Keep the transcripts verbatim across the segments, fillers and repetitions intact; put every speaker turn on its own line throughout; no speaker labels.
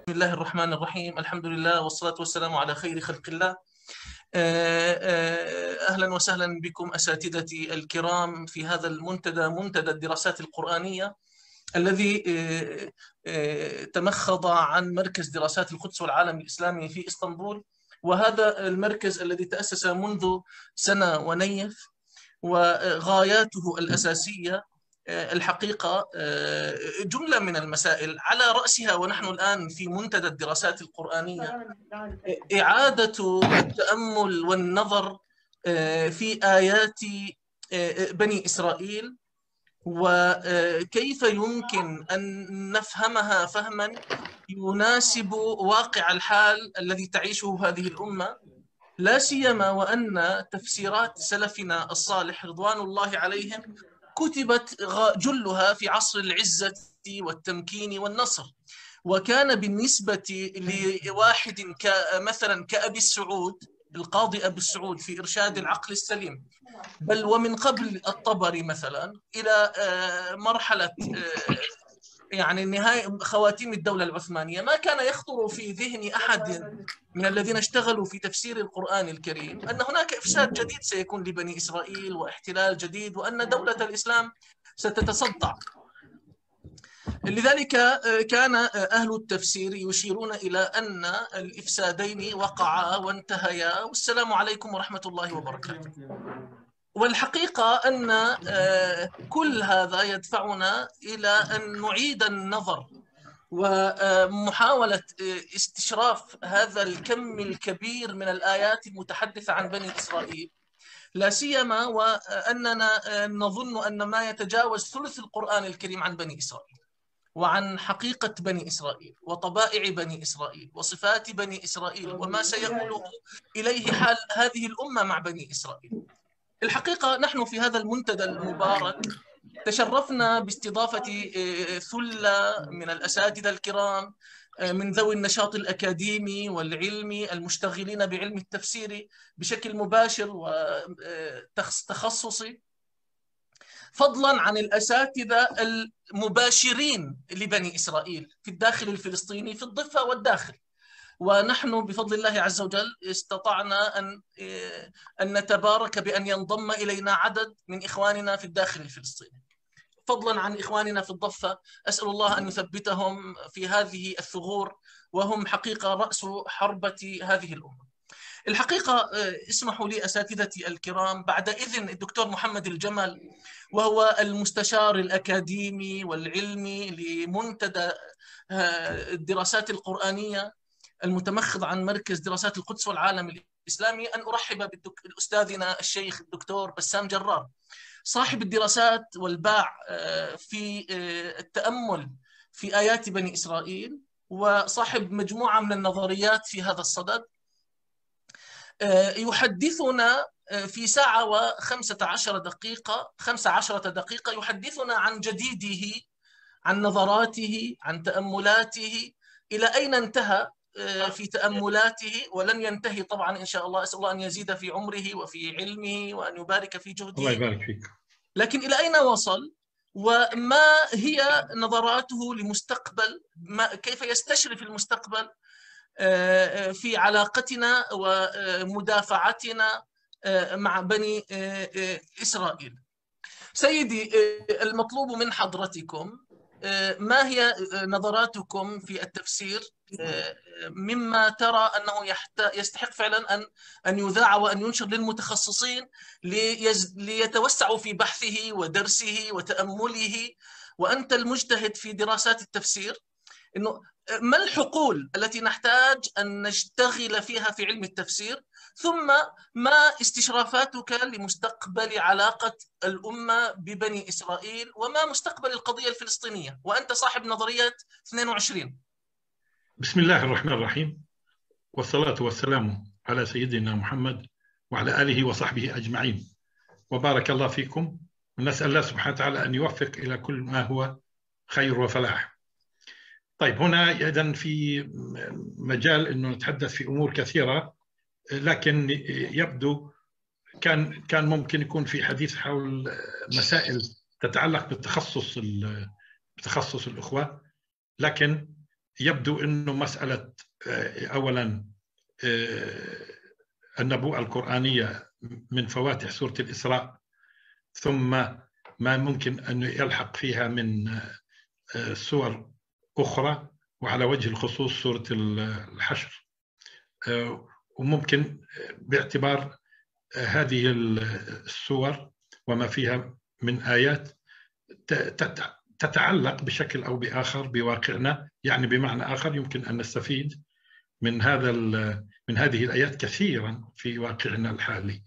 بسم الله الرحمن الرحيم. الحمد لله والصلاة والسلام على خير خلق الله. أهلا وسهلا بكم أساتذتي الكرام في هذا المنتدى، منتدى الدراسات القرآنية الذي تمخض عن مركز دراسات القدس والعالم الإسلامي في إسطنبول، وهذا المركز الذي تأسس منذ سنة ونيف، وغاياته الأساسية الحقيقة جملة من المسائل على رأسها، ونحن الآن في منتدى الدراسات القرآنية، إعادة التأمل والنظر في آيات بني إسرائيل، وكيف يمكن أن نفهمها فهما يناسب واقع الحال الذي تعيشه هذه الأمة، لا سيما وأن تفسيرات سلفنا الصالح رضوان الله عليهم كتبت جلها في عصر العزة والتمكين والنصر، وكان بالنسبة لواحد مثلا كأبي السعود، القاضي أبي السعود في إرشاد العقل السليم، بل ومن قبل الطبري مثلا إلى مرحلة يعني نهاية خواتيم الدولة العثمانية، ما كان يخطر في ذهن أحد من الذين اشتغلوا في تفسير القرآن الكريم أن هناك إفساد جديد سيكون لبني إسرائيل واحتلال جديد، وأن دولة الإسلام ستتصدع. لذلك كان أهل التفسير يشيرون إلى أن الإفسادين وقعا وانتهيا، والسلام عليكم ورحمة الله وبركاته. والحقيقة أن كل هذا يدفعنا إلى أن نعيد النظر ومحاولة استشراف هذا الكم الكبير من الآيات المتحدثة عن بني إسرائيل، لا سيما وأننا نظن أن ما يتجاوز ثلث القرآن الكريم عن بني إسرائيل، وعن حقيقة بني إسرائيل وطبائع بني إسرائيل وصفات بني إسرائيل وما سيقوله إليه حال هذه الأمة مع بني إسرائيل. الحقيقة نحن في هذا المنتدى المبارك تشرفنا باستضافة ثلة من الأساتذة الكرام من ذوي النشاط الأكاديمي والعلمي المشتغلين بعلم التفسير بشكل مباشر وتخصصي، فضلا عن الأساتذة المباشرين لبني إسرائيل في الداخل الفلسطيني في الضفة والداخل. ونحن بفضل الله عز وجل استطعنا أن أن نتبارك بأن ينضم إلينا عدد من إخواننا في الداخل الفلسطيني، فضلا عن إخواننا في الضفة. أسأل الله أن يثبتهم في هذه الثغور، وهم حقيقة رأس حربة هذه الأمة. الحقيقة اسمحوا لي أساتذتي الكرام، بعد إذن الدكتور محمد الجمل، وهو المستشار الأكاديمي والعلمي لمنتدى الدراسات القرآنية المتمخض عن مركز دراسات القدس والعالم الإسلامي، أن أرحب بأستاذنا الشيخ الدكتور بسام جرار، صاحب الدراسات والباع في التأمل في آيات بني إسرائيل، وصاحب مجموعة من النظريات في هذا الصدد. يحدثنا في ساعة وخمسة عشر دقيقة خمسة عشرة دقيقة يحدثنا عن جديده، عن نظراته، عن تأملاته، إلى أين انتهى في تأملاته، ولن ينتهي طبعا إن شاء الله. أسأل الله أن يزيد في عمره وفي علمه وأن يبارك في جهده.
الله يبارك فيك.
لكن إلى أين وصل، وما هي نظراته لمستقبل، ما كيف يستشرف المستقبل في علاقتنا ومدافعتنا مع بني إسرائيل. سيدي، المطلوب من حضرتكم ما هي نظراتكم في التفسير مما ترى أنه يستحق فعلا أن أن يذاع وأن ينشر للمتخصصين ليتوسعوا في بحثه ودرسه وتأمله، وأنت المجتهد في دراسات التفسير، إنه ما الحقول التي نحتاج أن نشتغل فيها في علم التفسير، ثم ما استشرافاتك لمستقبل علاقة الأمة ببني إسرائيل، وما مستقبل القضية الفلسطينية، وأنت صاحب نظرية اثنين وعشرين.
بسم الله الرحمن الرحيم، والصلاة والسلام على سيدنا محمد وعلى آله وصحبه أجمعين، وبارك الله فيكم، ونسأل الله سبحانه وتعالى أن يوفق إلى كل ما هو خير وفلاح. طيب، هنا إذن في مجال أنه نتحدث في أمور كثيرة، لكن يبدو كان كان ممكن يكون في حديث حول مسائل تتعلق بالتخصص بتخصص الأخوة، لكن يبدو أنه مسألة أولا النبوءة القرآنية من فواتح سورة الإسراء، ثم ما ممكن أن يلحق فيها من سور أخرى، وعلى وجه الخصوص سورة الحشر، وممكن باعتبار هذه السور وما فيها من آيات تتعلق بشكل أو بآخر بواقعنا، يعني بمعنى آخر يمكن أن نستفيد من هذا من هذه الآيات كثيرا في واقعنا الحالي.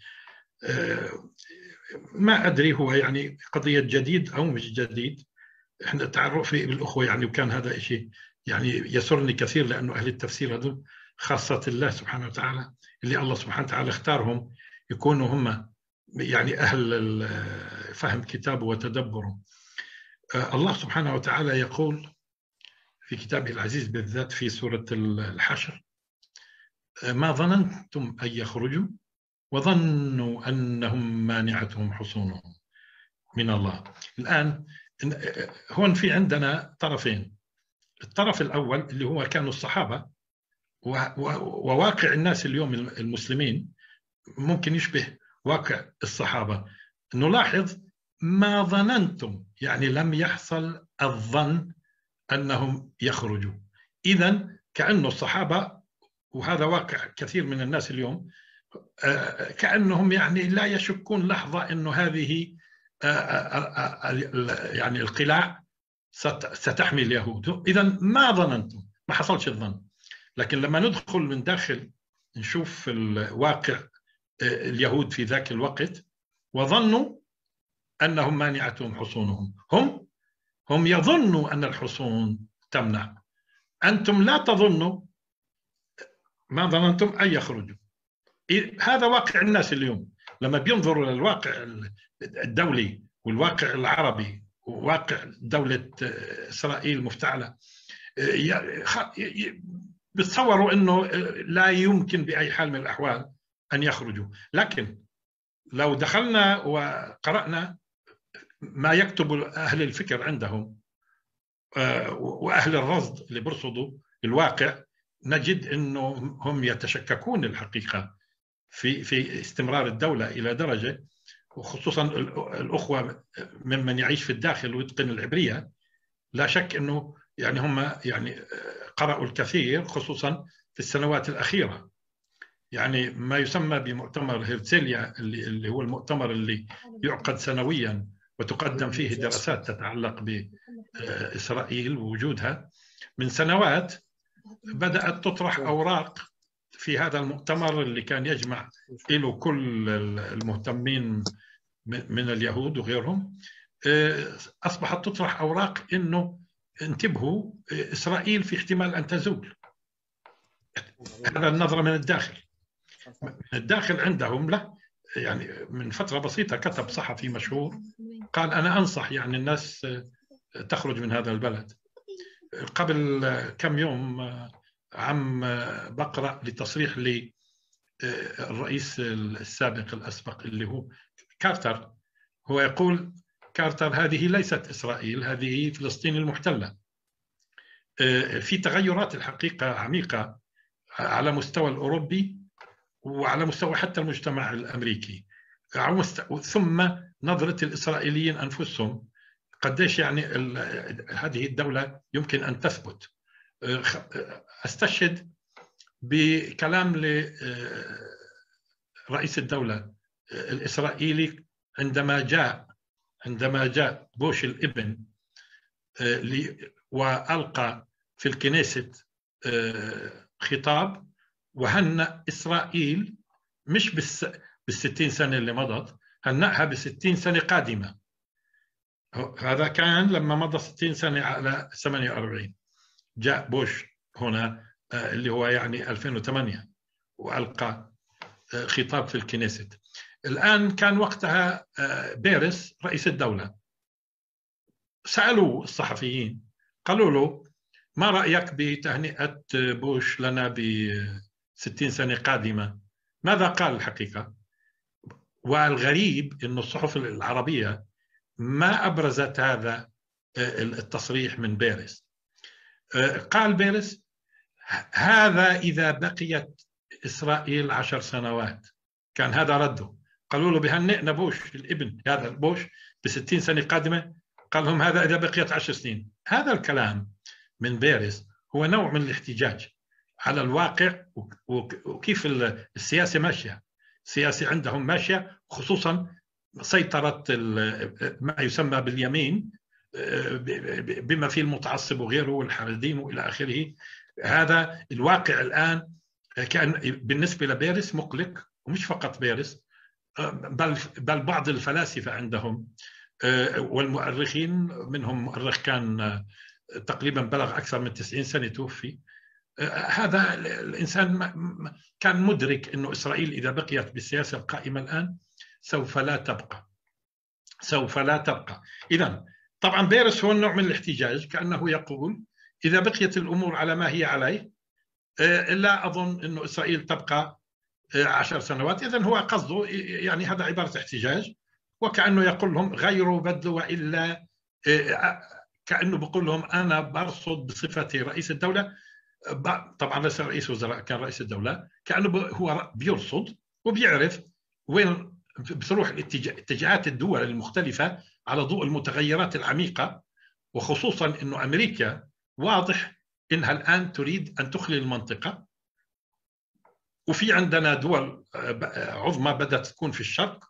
ما أدري هو يعني قضية جديد أو مش جديد، احنا تعرفي بالأخوة يعني، وكان هذا شيء يعني يسرني كثير، لأنه أهل التفسير هذول خاصة الله سبحانه وتعالى، اللي الله سبحانه وتعالى اختارهم يكونوا هم يعني أهل فهم كتابه وتدبره. الله سبحانه وتعالى يقول في كتابه العزيز بالذات في سورة الحشر: ما ظننتم أن يخرجوا وظنوا أنهم مانعتهم حصونهم من الله. الآن هون في عندنا طرفين. الطرف الأول اللي هو كانوا الصحابة، وواقع الناس اليوم المسلمين ممكن يشبه واقع الصحابة. نلاحظ ما ظننتم، يعني لم يحصل الظن أنهم يخرجوا. إذن كأنه الصحابة، وهذا واقع كثير من الناس اليوم، كأنهم يعني لا يشكون لحظة أنه هذه يعني القلاع ستحمي اليهود. إذن ما ظننتم، ما حصلش الظن. لكن لما ندخل من داخل نشوف الواقع اليهود في ذاك الوقت، وظنوا أنهم مانعتهم حصونهم. هم هم يظنوا أن الحصون تمنع، أنتم لا تظنوا. ما ظننتم أن يخرجوا. هذا واقع الناس اليوم لما بينظروا للواقع الدولي والواقع العربي وواقع دولة إسرائيل مفتعلة، بيتصوروا أنه لا يمكن بأي حال من الأحوال أن يخرجوا. لكن لو دخلنا وقرأنا ما يكتب أهل الفكر عندهم وأهل الرصد اللي برصدوا الواقع، نجد أنه هم يتشككون الحقيقة في في استمرار الدولة إلى درجة، وخصوصا الأخوة ممن يعيش في الداخل ويتقن العبرية، لا شك أنه يعني هم يعني قرأوا الكثير خصوصا في السنوات الأخيرة. يعني ما يسمى بمؤتمر هرتزليا اللي هو المؤتمر اللي يعقد سنويا وتقدم فيه دراسات تتعلق بإسرائيل ووجودها، من سنوات بدأت تطرح أوراق في هذا المؤتمر اللي كان يجمع له كل المهتمين من اليهود وغيرهم. أصبحت تطرح أوراق إنه انتبهوا، إسرائيل في احتمال أن تزول. هذا النظرة من الداخل. من الداخل عندهم لا، يعني من فترة بسيطة كتب صحفي مشهور قال أنا أنصح يعني الناس تخرج من هذا البلد. قبل كم يوم عم بقرأ لتصريح للرئيس السابق الأسبق اللي هو كارتر، هو يقول كارتر هذه ليست إسرائيل، هذه فلسطين المحتلة. في تغيرات الحقيقة عميقة على مستوى الأوروبي وعلى مستوى حتى المجتمع الأمريكي، ثم نظرة الإسرائيليين أنفسهم قديش يعني هذه الدولة يمكن أن تثبت. أستشهد بكلام لرئيس الدولة الإسرائيلي عندما جاء عندما جاء بوش الابن وألقى في الكنيست خطاب وهنأ إسرائيل مش بالستين سنة اللي مضت، هنأها بستين سنة قادمة. هذا كان لما مضى ستين سنة على ثمانية وأربعين. جاء بوش هنا اللي هو يعني ألفين وثمانية وألقى خطاب في الكنيست. الآن كان وقتها بيرس رئيس الدولة، سألوا الصحفيين قالوا له ما رأيك بتهنئة بوش لنا بستين سنة قادمة؟ ماذا قال الحقيقة؟ والغريب أن الصحف العربية ما أبرزت هذا التصريح من بيرس. قال بيرس هذا إذا بقيت إسرائيل عشر سنوات. كان هذا رده. قالوا له بهنئنا بوش الابن هذا بوش بستين سنة قادمة، قال لهم هذا إذا بقيت عشر سنين. هذا الكلام من بيرس هو نوع من الاحتجاج على الواقع وكيف السياسة ماشية. السياسة عندهم ماشية، خصوصا سيطرة ما يسمى باليمين بما فيه المتعصب وغيره والحردين وإلى آخره. هذا الواقع الآن كان بالنسبة لبيرس مقلق، ومش فقط بيرس بل بل بعض الفلاسفة عندهم والمؤرخين، منهم مؤرخ كان تقريبا بلغ أكثر من تسعين سنة توفي. هذا الإنسان كان مدرك أنه إسرائيل إذا بقيت بالسياسة القائمة الآن سوف لا تبقى سوف لا تبقى. إذن طبعا بيرس هو النوع من الاحتجاج، كأنه يقول إذا بقيت الأمور على ما هي عليه لا أظن أنه إسرائيل تبقى عشر سنوات. إذن هو قصده يعني هذا عبارة احتجاج، وكأنه يقول لهم غيروا بدلوا وإلا، كأنه بقول لهم أنا برصد بصفتي رئيس الدولة. طبعا ليس رئيس وزراء، كان رئيس الدولة. كأنه هو بيرصد وبيعرف وين بتروح اتجاهات الدول المختلفة على ضوء المتغيرات العميقة، وخصوصا أنه أمريكا واضح أنها الآن تريد أن تخلي المنطقة، وفي عندنا دول عظمى بدأت تكون في الشرق،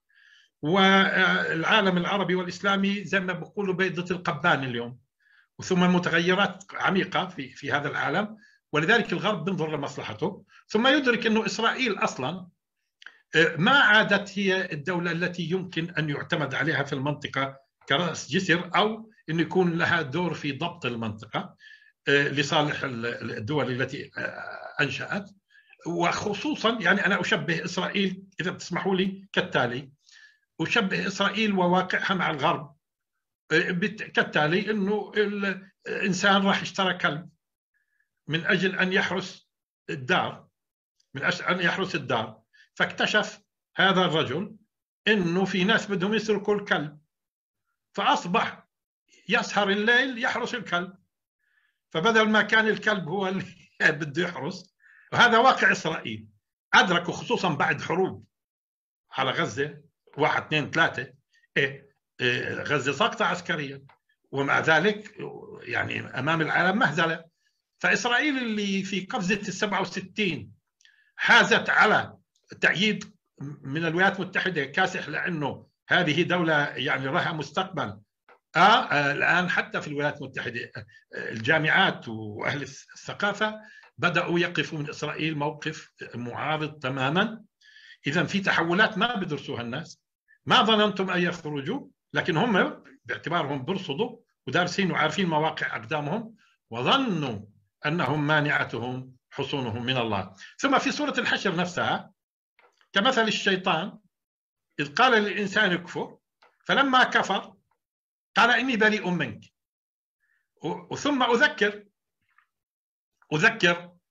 والعالم العربي والإسلامي زي ما بيقولوا بيضة القبان اليوم، وثم المتغيرات عميقة في في هذا العالم، ولذلك الغرب بينظر لمصلحته. ثم يدرك أنه إسرائيل أصلا ما عادت هي الدولة التي يمكن أن يعتمد عليها في المنطقة كرأس جسر، أو أن يكون لها دور في ضبط المنطقة لصالح الدول التي أنشأت. وخصوصا يعني أنا أشبه إسرائيل إذا بتسمحوا لي كالتالي، أشبه إسرائيل وواقعها مع الغرب كالتالي، أنه الإنسان راح اشترى كلب من أجل أن يحرس الدار من أجل أن يحرس الدار فاكتشف هذا الرجل أنه في ناس بدهم يسرقوا الكلب، فأصبح يسهر الليل يحرس الكلب، فبدل ما كان الكلب هو اللي بده يحرس. وهذا واقع إسرائيل أدركوا، خصوصا بعد حروب على غزة واحد اثنين ثلاثة. إيه إيه غزة ساقطة عسكريا، ومع ذلك يعني أمام العالم مهزلة. فإسرائيل اللي في قفزة السبعة وستين حازت على تأييد من الولايات المتحدة كاسح، لأنه هذه دولة يعني لها مستقبل. آه الآن حتى في الولايات المتحدة الجامعات وأهل الثقافة بدأوا يقفوا من إسرائيل موقف معارض تماما. إذن في تحولات ما بدرسوها الناس. ما ظننتم أن يخرجوا، لكن هم باعتبارهم برصدوا ودارسين وعارفين مواقع أقدامهم، وظنوا أنهم مانعتهم حصونهم من الله. ثم في سورة الحشر نفسها كمثل الشيطان إذ قال للإنسان اكفر فلما كفر قال إني بريء منك. وثم أذكر أذكر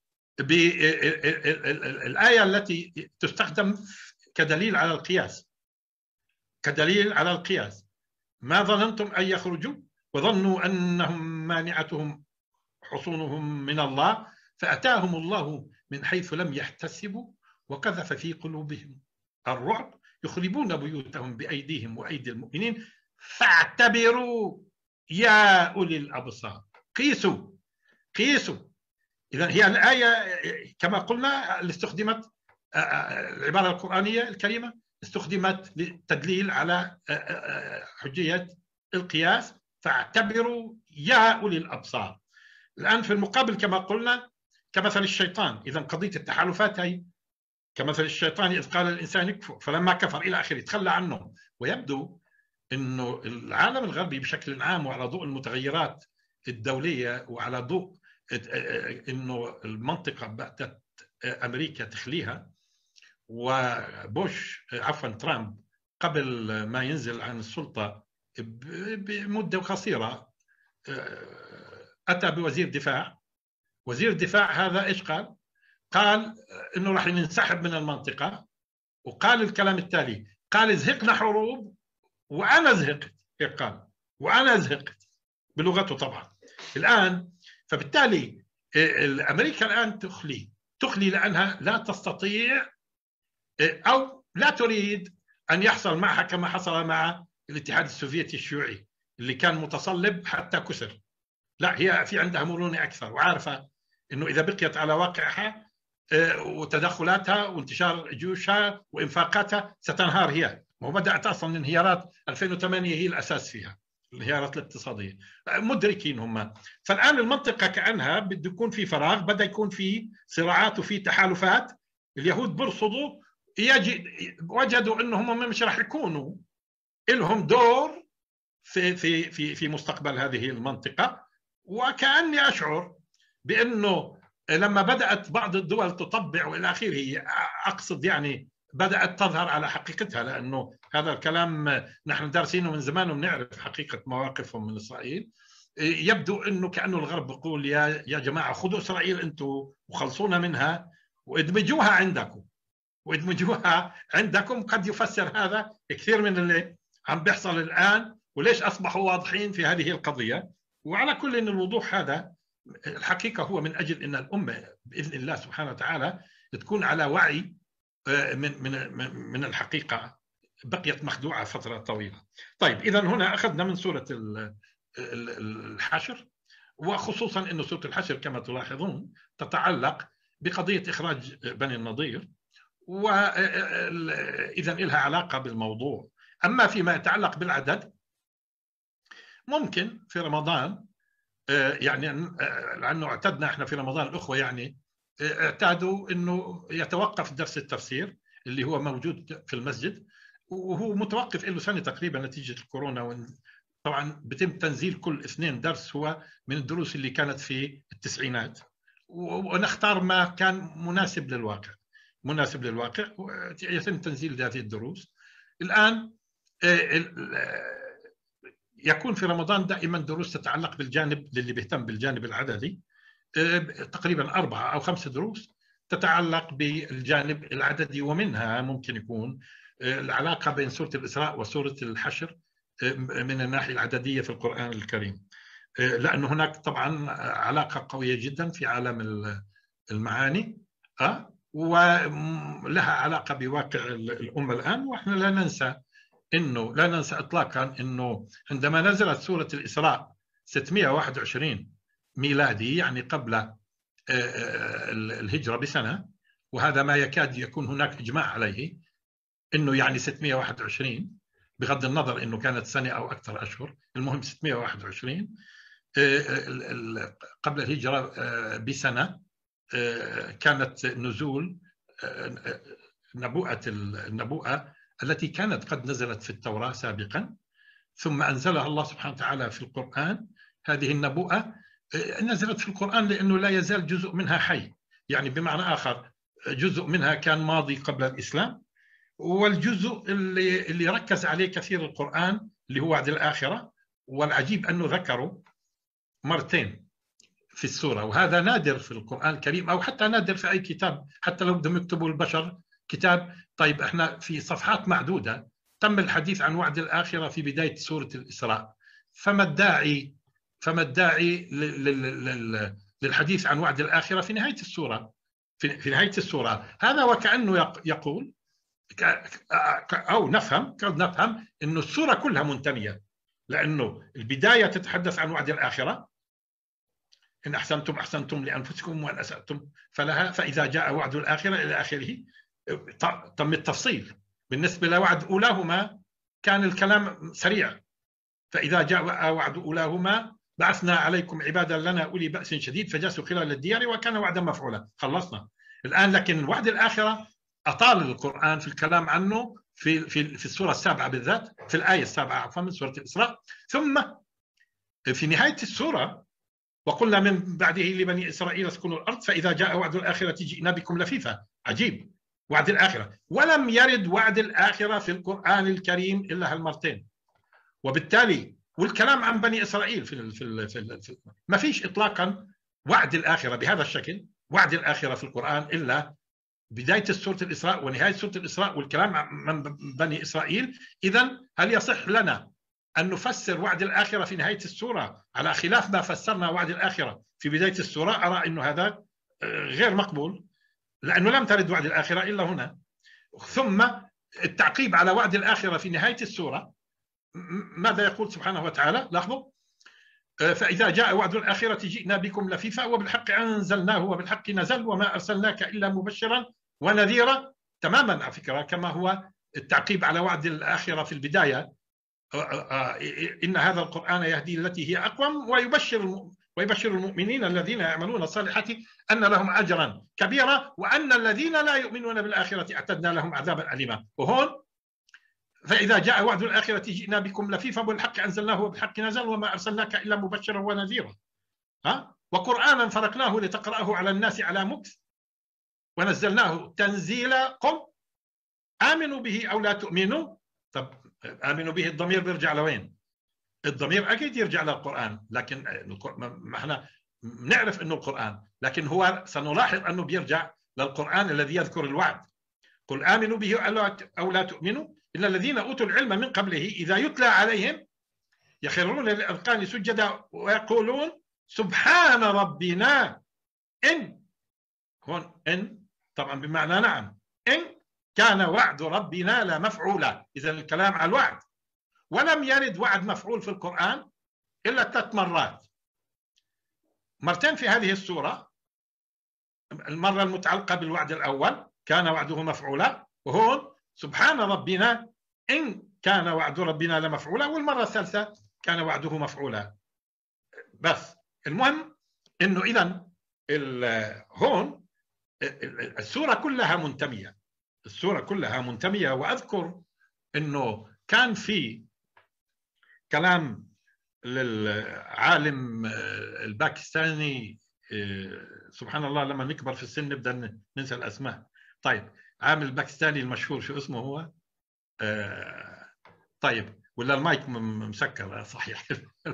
بالآية التي تستخدم كدليل على القياس كدليل على القياس ما ظننتم أن يخرجوا وظنوا أنهم مانعتهم حصونهم من الله فأتاهم الله من حيث لم يحتسبوا وقذف في قلوبهم الرعب يخربون بيوتهم بأيديهم وأيدي المؤمنين فاعتبروا يا أولي الأبصار. قيسوا قيسوا. إذن هي الآية كما قلنا اللي استخدمت العبارة القرآنية الكريمة استخدمت للتدليل على حجية القياس، فاعتبروا يا أولي الأبصار. الآن في المقابل كما قلنا كمثل الشيطان. إذن قضية التحالفات هي كمثل الشيطان إذ قال الإنسان يكفر فلما كفر إلى آخره تخلى عنه. ويبدو أنه العالم الغربي بشكل عام وعلى ضوء المتغيرات الدولية وعلى ضوء أنه المنطقة بدأت أمريكا تخليها، وبوش عفوا ترامب قبل ما ينزل عن السلطة بمدة قصيرة أتى بوزير دفاع. وزير الدفاع هذا إيش قال؟ قال إنه راح ننسحب من المنطقة، وقال الكلام التالي قال زهقنا حروب وأنا زهقت. قال وأنا زهقت بلغته طبعا. الآن فبالتالي أمريكا الآن تخلي تخلي لأنها لا تستطيع أو لا تريد أن يحصل معها كما حصل مع الاتحاد السوفيتي الشيوعي اللي كان متصلب حتى كسر. لا، هي في عندها مرونة أكثر، وعارفة أنه إذا بقيت على واقعها وتدخلاتها وانتشار جيوشها وإنفاقاتها ستنهار هي. وبدأت أصلا انهيارات ألفين وثمانية هي الأساس فيها، الانهيارات الاقتصادية، مدركين هم. فالآن المنطقة كأنها بده يكون في فراغ، بدأ يكون في صراعات وفي تحالفات. اليهود برصدوا، يجد وجدوا أنهم مش راح يكونوا لهم دور في في في في مستقبل هذه المنطقة. وكأني أشعر بأنه لما بدأت بعض الدول تطبع والى اخره، اقصد يعني بدأت تظهر على حقيقتها، لانه هذا الكلام نحن دارسينه من زمان وبنعرف حقيقة مواقفهم من اسرائيل. يبدو انه كأنه الغرب بيقول يا يا جماعة خذوا اسرائيل انتم وخلصونا منها وادمجوها عندكم وادمجوها عندكم. قد يفسر هذا كثير من اللي عم بيحصل الآن وليش اصبحوا واضحين في هذه القضية. وعلى كل ان الوضوح هذا الحقيقة هو من أجل أن الأمة بإذن الله سبحانه وتعالى تكون على وعي من من من الحقيقة بقيت مخدوعة فترة طويلة. طيب، إذا هنا أخذنا من سورة الحشر، وخصوصا أن سورة الحشر كما تلاحظون تتعلق بقضية إخراج بني النضير، وإذا لها علاقة بالموضوع. أما فيما يتعلق بالعدد، ممكن في رمضان يعني لأنه اعتدنا احنا في رمضان الأخوة يعني اعتادوا أنه يتوقف درس التفسير اللي هو موجود في المسجد، وهو متوقف له سنة تقريبا نتيجة الكورونا. طبعا بتم تنزيل كل اثنين درس هو من الدروس اللي كانت في التسعينات، ونختار ما كان مناسب للواقع مناسب للواقع ويتم تنزيل هذه الدروس. الآن يكون في رمضان دائما دروس تتعلق بالجانب للي بيهتم بالجانب العددي، تقريبا أربعة أو خمسة دروس تتعلق بالجانب العددي، ومنها ممكن يكون العلاقة بين سورة الإسراء وسورة الحشر من الناحية العددية في القرآن الكريم، لأن هناك طبعا علاقة قوية جدا في عالم المعاني ولها علاقة بواقع الأمة الآن. وإحنا لا ننسى إنه لا ننسى إطلاقا إنه عندما نزلت سورة الإسراء ستمائة وواحد وعشرين ميلادي، يعني قبل الهجرة بسنة، وهذا ما يكاد يكون هناك إجماع عليه إنه يعني ستمائة وواحد وعشرين بغض النظر إنه كانت سنة أو أكثر أشهر، المهم ستمائة وواحد وعشرين قبل الهجرة بسنة كانت نزول نبوءة النبوءة التي كانت قد نزلت في التوراة سابقا، ثم أنزلها الله سبحانه وتعالى في القرآن. هذه النبوءة نزلت في القرآن لأنه لا يزال جزء منها حي، يعني بمعنى آخر جزء منها كان ماضي قبل الإسلام، والجزء اللي, اللي ركز عليه كثير القرآن اللي هو وعد الآخرة. والعجيب أنه ذكروا مرتين في السورة، وهذا نادر في القرآن الكريم أو حتى نادر في أي كتاب، حتى لو بدهم يكتبوا البشر كتاب. طيب احنا في صفحات معدودة تم الحديث عن وعد الآخرة في بداية سورة الإسراء، فما الداعي فما الداعي للحديث عن وعد الآخرة في نهاية السورة في نهاية السورة هذا وكأنه يقول أو نفهم نفهم إنه السورة كلها منتمية، لأنه البداية تتحدث عن وعد الآخرة، إن أحسنتم أحسنتم لأنفسكم وإن أسأتم فلها، فإذا جاء وعد الآخرة إلى آخره تم التفصيل. بالنسبة لوعد أولاهما كان الكلام سريع، فإذا جاء وعد أولاهما بعثنا عليكم عبادا لنا أولي بأس شديد فجاسوا خلال الديار وكان وعدا مفعولا، خلصنا الآن. لكن وعد الآخرة أطال القرآن في الكلام عنه في في في السورة السابعة بالذات، في الآية السابعة عفوا من سورة الإسراء، ثم في نهاية السورة وقلنا من بعده لبني إسرائيل اسكنوا الأرض فإذا جاء وعد الآخرة جئنا بكم لفيفا. عجيب، وعد الآخرة، ولم يرد وعد الآخرة في القرآن الكريم إلا هالمرتين. وبالتالي والكلام عن بني إسرائيل في في, في, في ما فيش إطلاقا وعد الآخرة بهذا الشكل، وعد الآخرة في القرآن إلا بداية سورة الإسراء ونهاية سورة الإسراء والكلام عن بني إسرائيل. إذن هل يصح لنا أن نفسر وعد الآخرة في نهاية السورة على خلاف ما فسرنا وعد الآخرة في بداية السورة، أرى أنه هذا غير مقبول، لأنه لم ترد وعد الآخرة إلا هنا. ثم التعقيب على وعد الآخرة في نهاية السورة، ماذا يقول سبحانه وتعالى؟ لاحظوا: فإذا جاء وعد الآخرة جئنا بكم لفيفا وبالحق أنزلناه وبالحق نزل وما أرسلناك إلا مبشرا ونذيرا. تماما على فكرة كما هو التعقيب على وعد الآخرة في البداية: إن هذا القرآن يهدي التي هي أقوم ويبشر ويبشر المؤمنين الذين يعملون الصالحات أن لهم أجرا كبيرا وأن الذين لا يؤمنون بالآخرة أعتدنا لهم عذابا أليما. وهون فإذا جاء وعد الآخرة جئنا بكم لفيفا وبالحق أنزلناه وبالحق نزل وما أرسلناك إلا مبشرا ونذيرا. ها؟ وقرآنا فرقناه لتقرأه على الناس على مكث ونزلناه تنزيلا. قم آمنوا به أو لا تؤمنوا. طب آمنوا به الضمير بيرجع لوين؟ الضمير أكيد يرجع للقرآن، لكن ما احنا نعرف أنه القرآن، لكن هو سنلاحظ أنه بيرجع للقرآن الذي يذكر الوعد. قل آمنوا به أو لا تؤمنوا إلا الذين أوتوا العلم من قبله إذا يتلى عليهم يخرون للأذقان سجدا ويقولون سبحان ربنا إن. هون إن طبعا بمعنى نعم، إن كان وعد ربنا لمفعولا. إذا الكلام على الوعد، ولم يرد وعد مفعول في القرآن إلا ثلاث مرات، مرتين في هذه السورة. المرة المتعلقة بالوعد الأول كان وعده مفعولا، وهون سبحان ربنا إن كان وعد ربنا لمفعولا، والمرة الثالثة كان وعده مفعولا. بس المهم إنه إذن هون السورة كلها منتمية، السورة كلها منتمية. وأذكر إنه كان في كلام للعالم الباكستاني، سبحان الله لما نكبر في السن نبدأ ننسى الأسماء. طيب عامل الباكستاني المشهور شو اسمه هو؟ طيب ولا المايك مسكر؟ صحيح.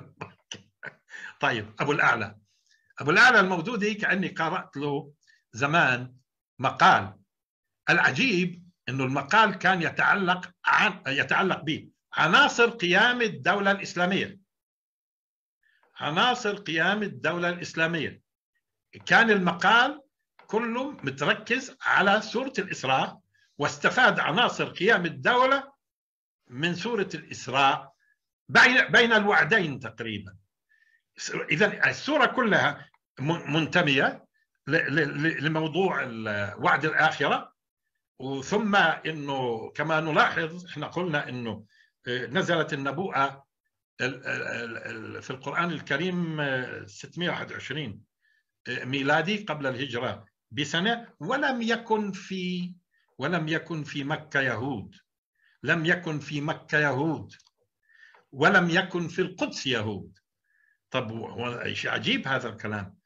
طيب أبو الأعلى، أبو الأعلى المودودي كأني قرأت له زمان مقال. العجيب إنه المقال كان يتعلق عن يتعلق به عناصر قيام الدولة الإسلامية، عناصر قيام الدولة الإسلامية. كان المقال كله متركز على سورة الإسراء، واستفاد عناصر قيام الدولة من سورة الإسراء بين الوعدين تقريبا. إذا السورة كلها منتمية لموضوع وعد الآخرة. وثم إنه كما نلاحظ إحنا قلنا إنه نزلت النبوءة في القرآن الكريم ستمائة وواحد وعشرين ميلادي قبل الهجرة بسنة، ولم يكن في ولم يكن في مكة يهود، لم يكن في مكة يهود ولم يكن في القدس يهود. طب هو شيء عجيب هذا الكلام.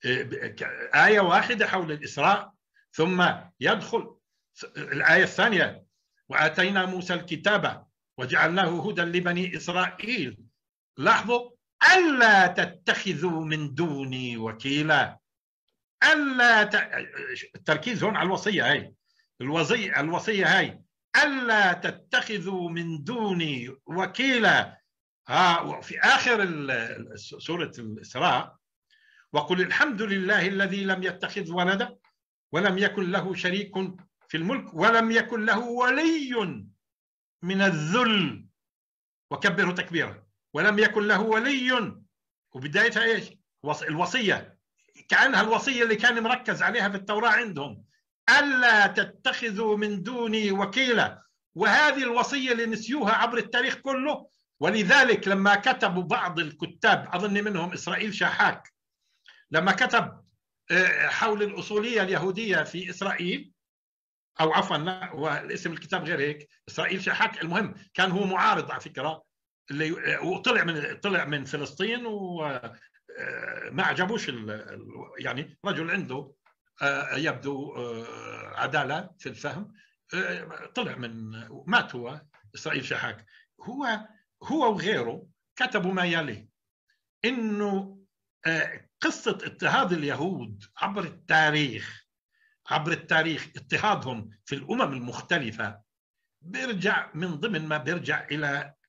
آية واحدة حول الإسراء، ثم يدخل الآية الثانية وآتينا موسى الكتاب وجعلناه هدى لبني إسرائيل. لاحظوا: ألا تتخذوا من دوني وكيلا. ألا ت... التركيز هون على الوصية هاي، الوصية الوصية هاي ألا تتخذوا من دوني وكيلا. ها في آخر سورة الإسراء: وقل الحمد لله الذي لم يتخذ ولدا ولم يكن له شريك في الملك ولم يكن له ولي من الذل وكبره تكبيرا. ولم يكن له ولي، وبدايتها ايش؟ الوصية، كأنها الوصية اللي كان مركز عليها في التوراة عندهم: ألا تتخذوا من دوني وكيلا. وهذه الوصية اللي نسيوها عبر التاريخ كله. ولذلك لما كتبوا بعض الكتاب، أظن منهم إسرائيل شاحاك، لما كتب حول الأصولية اليهودية في إسرائيل، أو عفوا والاسم الكتاب غير هيك، إسرائيل شاحاك، المهم كان هو معارض على فكرة، اللي وطلع من طلع من فلسطين وما عجبوش، يعني رجل عنده يبدو عدالة في الفهم، طلع من مات هو إسرائيل شاحاك. هو هو وغيره كتبوا ما يلي: إنه قصة اضطهاد اليهود عبر التاريخ عبر التاريخ اضطهادهم في الأمم المختلفة بيرجع من ضمن ما بيرجع إلى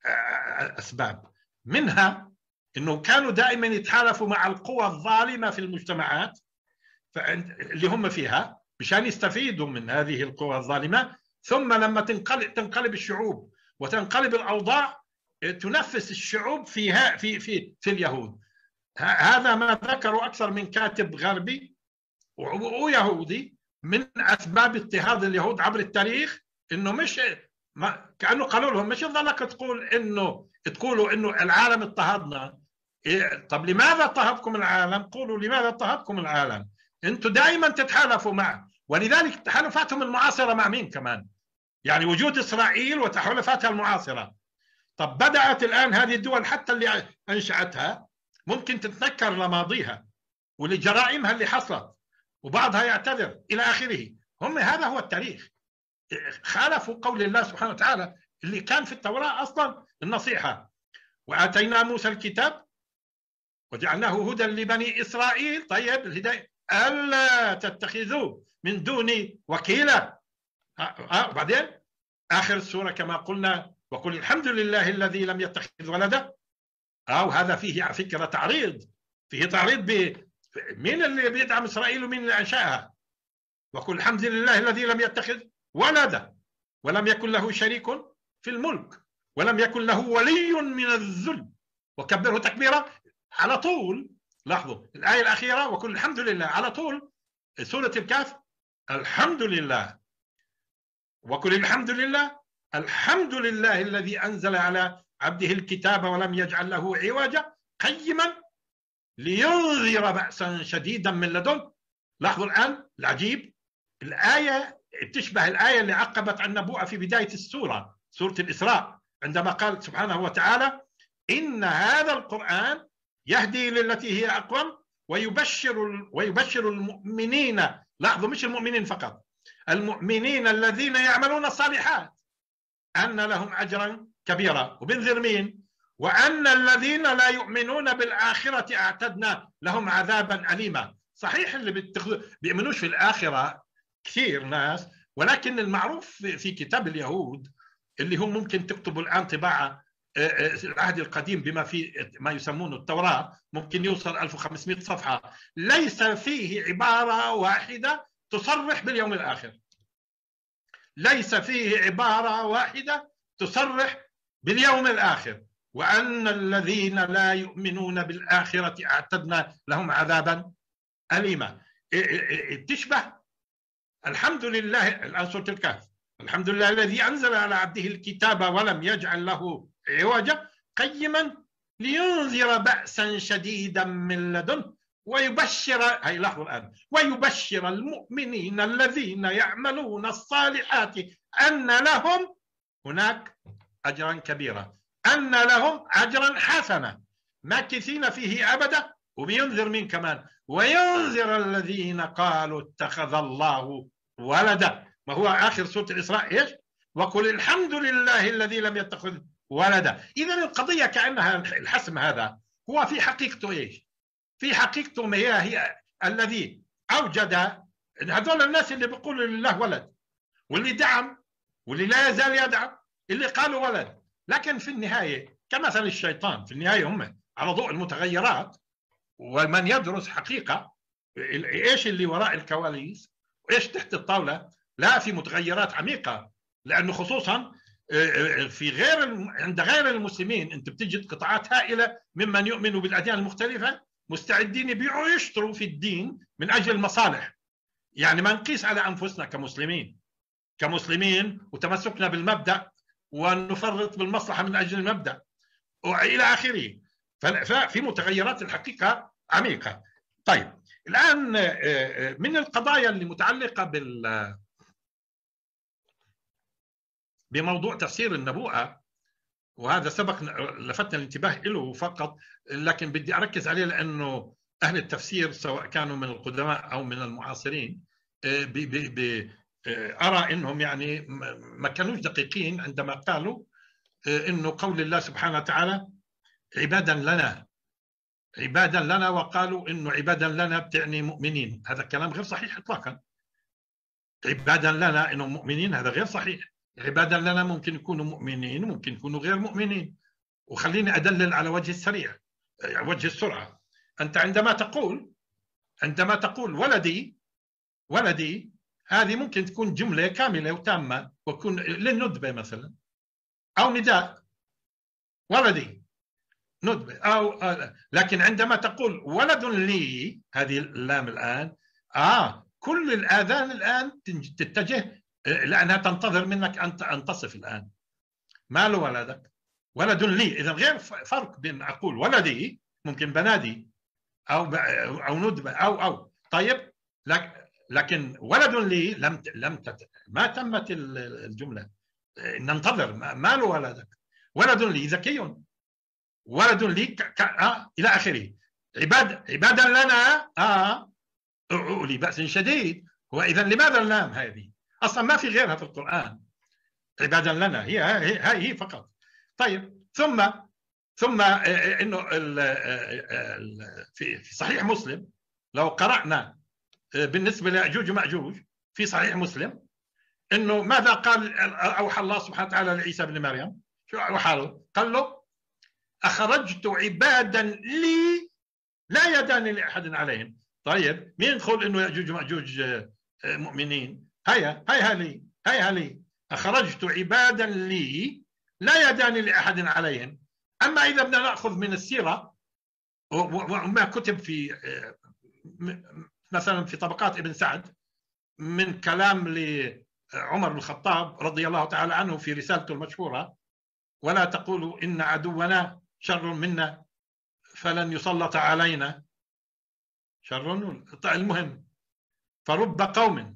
أسباب، منها أنه كانوا دائما يتحالفوا مع القوى الظالمة في المجتمعات اللي هم فيها مشان يستفيدوا من هذه القوى الظالمة، ثم لما تنقلب تنقلب الشعوب وتنقلب الأوضاع تنفس الشعوب فيها في في في اليهود. هذا ما ذكروا أكثر من كاتب غربي ويهودي من أسباب اضطهاد اليهود عبر التاريخ، إنه مش ما كأنه قالوا لهم مش ضلك تقول إنه تقولوا إنه العالم اضطهدنا. إيه طب لماذا اضطهدكم العالم؟ قولوا لماذا اضطهدكم العالم؟ أنتم دائما تتحالفوا معه، ولذلك تحالفاتهم المعاصرة مع مين كمان؟ يعني وجود إسرائيل وتحالفاتها المعاصرة. طب بدأت الآن هذه الدول حتى اللي أنشأتها ممكن تتذكر لماضيها ولجرائمها اللي حصلت وبعضها يعتذر إلى آخره. هم هذا هو التاريخ، خالفوا قول الله سبحانه وتعالى اللي كان في التوراة أصلا النصيحة. وآتينا موسى الكتاب وجعلناه هدى لبني إسرائيل. طيب الهداية ألا تتخذوا من دوني وكيلا. آه بعدين آخر السورة كما قلنا وقل الحمد لله الذي لم يتخذ ولدا. أو هذا فيه على فكرة تعريض، فيه تعريض ب مين اللي بيدعم إسرائيل ومين اللي أنشأها. وقل الحمد لله الذي لم يتخذ ولدا ولم يكن له شريك في الملك ولم يكن له ولي من الذل وكبره تكبيرا. على طول لاحظوا الآية الأخيرة وقل الحمد لله، على طول سورة الكهف الحمد لله وقل الحمد لله الحمد لله الذي أنزل على عبده الكتاب ولم يجعل له عوجا قيما لينذر بأسا شديدا من لدن. لاحظوا الآن العجيب، الآية تشبه الآية اللي عقبت عن النبوءة في بداية السورة، سورة الإسراء، عندما قال سبحانه وتعالى إن هذا القرآن يهدي للتي هي أقوم ويبشر ويبشر المؤمنين. لاحظوا مش المؤمنين فقط، المؤمنين الذين يعملون الصالحات أن لهم أجرا كبيرا. وبنذر مين؟ وأن الذين لا يؤمنون بالآخرة أعتدنا لهم عذابا أليما. صحيح اللي بيتخذوا بيؤمنوش في الآخرة كثير ناس، ولكن المعروف في كتاب اليهود اللي هم ممكن تكتبوا الآن طباعة العهد القديم بما في ما يسمونه التوراة ممكن يوصل ألف وخمسمائة صفحة، ليس فيه عبارة واحدة تصرح باليوم الآخر. ليس فيه عبارة واحدة تصرح باليوم الآخر. وأن الذين لا يؤمنون بالآخرة أعتدنا لهم عذابا أليما. تشبه الحمد لله الآن سورة الكهف الحمد لله الذي أنزل على عبده الكتاب ولم يجعل له عوجا قيما لينذر بأسا شديدا من لدن ويبشر هي لاحظوا الآن ويبشر المؤمنين الذين يعملون الصالحات أن لهم هناك أجرا كبيرا، أن لهم أجرا حسنا ماكثين فيه أبدا. وبينذر مين كمان؟ وينذر الذين قالوا اتخذ الله ولدا. ما هو آخر سورة الإسراء إيش؟ وقل الحمد لله الذي لم يتخذ ولدا. إذا القضية كأنها الحسم هذا هو في حقيقته إيش؟ في حقيقته ما هي هي الذي أوجد هذول الناس اللي بيقولوا لله ولد، واللي دعم واللي لا يزال يدعم اللي قالوا ولد. لكن في النهاية كمثل الشيطان، في النهاية هم على ضوء المتغيرات، ومن يدرس حقيقة إيش اللي وراء الكواليس وإيش تحت الطاولة، لا في متغيرات عميقة. لأنه خصوصا في غير عند غير المسلمين أنت بتجد قطاعات هائلة ممن يؤمنوا بالأديان المختلفة مستعدين يبيعوا ويشتروا في الدين من أجل المصالح. يعني ما نقيس على أنفسنا كمسلمين كمسلمين وتمسكنا بالمبدأ ونفرط بالمصلحة من أجل المبدأ وإلى آخره. ففي متغيرات الحقيقة عميقة. طيب الآن من القضايا اللي متعلقة بال بموضوع تفسير النبوءة، وهذا سبق لفتنا الانتباه له فقط، لكن بدي أركز عليه لأنه أهل التفسير سواء كانوا من القدماء أو من المعاصرين بي بي بي أرى أنهم يعني ما كانوش دقيقين عندما قالوا أنه قول الله سبحانه وتعالى عبادا لنا عبادا لنا، وقالوا أنه عبادا لنا بتعني مؤمنين. هذا الكلام غير صحيح إطلاقا. عبادا لنا أنهم مؤمنين هذا غير صحيح. عبادا لنا ممكن يكونوا مؤمنين ممكن يكونوا غير مؤمنين. وخليني أدلل على وجه السريع وجه السرعة. أنت عندما تقول عندما تقول ولدي ولدي هذه ممكن تكون جملة كاملة وتامة وتكون للندبة مثلا، أو نداء ولدي ندبة، أو لكن عندما تقول ولد لي، هذه اللام الآن آه كل الآذان الآن تتجه لأنها تنتظر منك أن تصف الآن. ما له ولدك؟ ولد لي. إذا غير فرق بين أقول ولدي ممكن بنادي أو أو ندبة أو أو طيب، لكن ولد لي لم لم تت... ما تمت الجملة. ننتظر. ما له ولدك؟ ولد لي ذكي، ولد لي ك... ك... آه إلى آخره. عباد عبادا لنا آه أولي بأس شديد. وإذا لماذا اللام هذه؟ أصلا ما في غيرها في القرآن. عبادا لنا هي هي هي فقط. طيب ثم ثم انه في صحيح مسلم لو قرأنا بالنسبه ليأجوج ومأجوج في صحيح مسلم انه ماذا قال اوحى الله سبحانه وتعالى لعيسى بن مريم؟ شو اوحى له؟ قال له اخرجت عبادا لي لا يدان لاحد عليهم. طيب مين يدخل انه يأجوج ومأجوج مؤمنين؟ هيا هيا لي هيا لي اخرجت عبادا لي لا يدان لاحد عليهم. اما اذا بدنا ناخذ من السيره وما كتب في مثلا في طبقات ابن سعد من كلام لعمر بن الخطاب رضي الله تعالى عنه في رسالته المشهوره: ولا تقولوا ان عدونا شر منا فلن يسلط علينا شر. المهم فرب قوم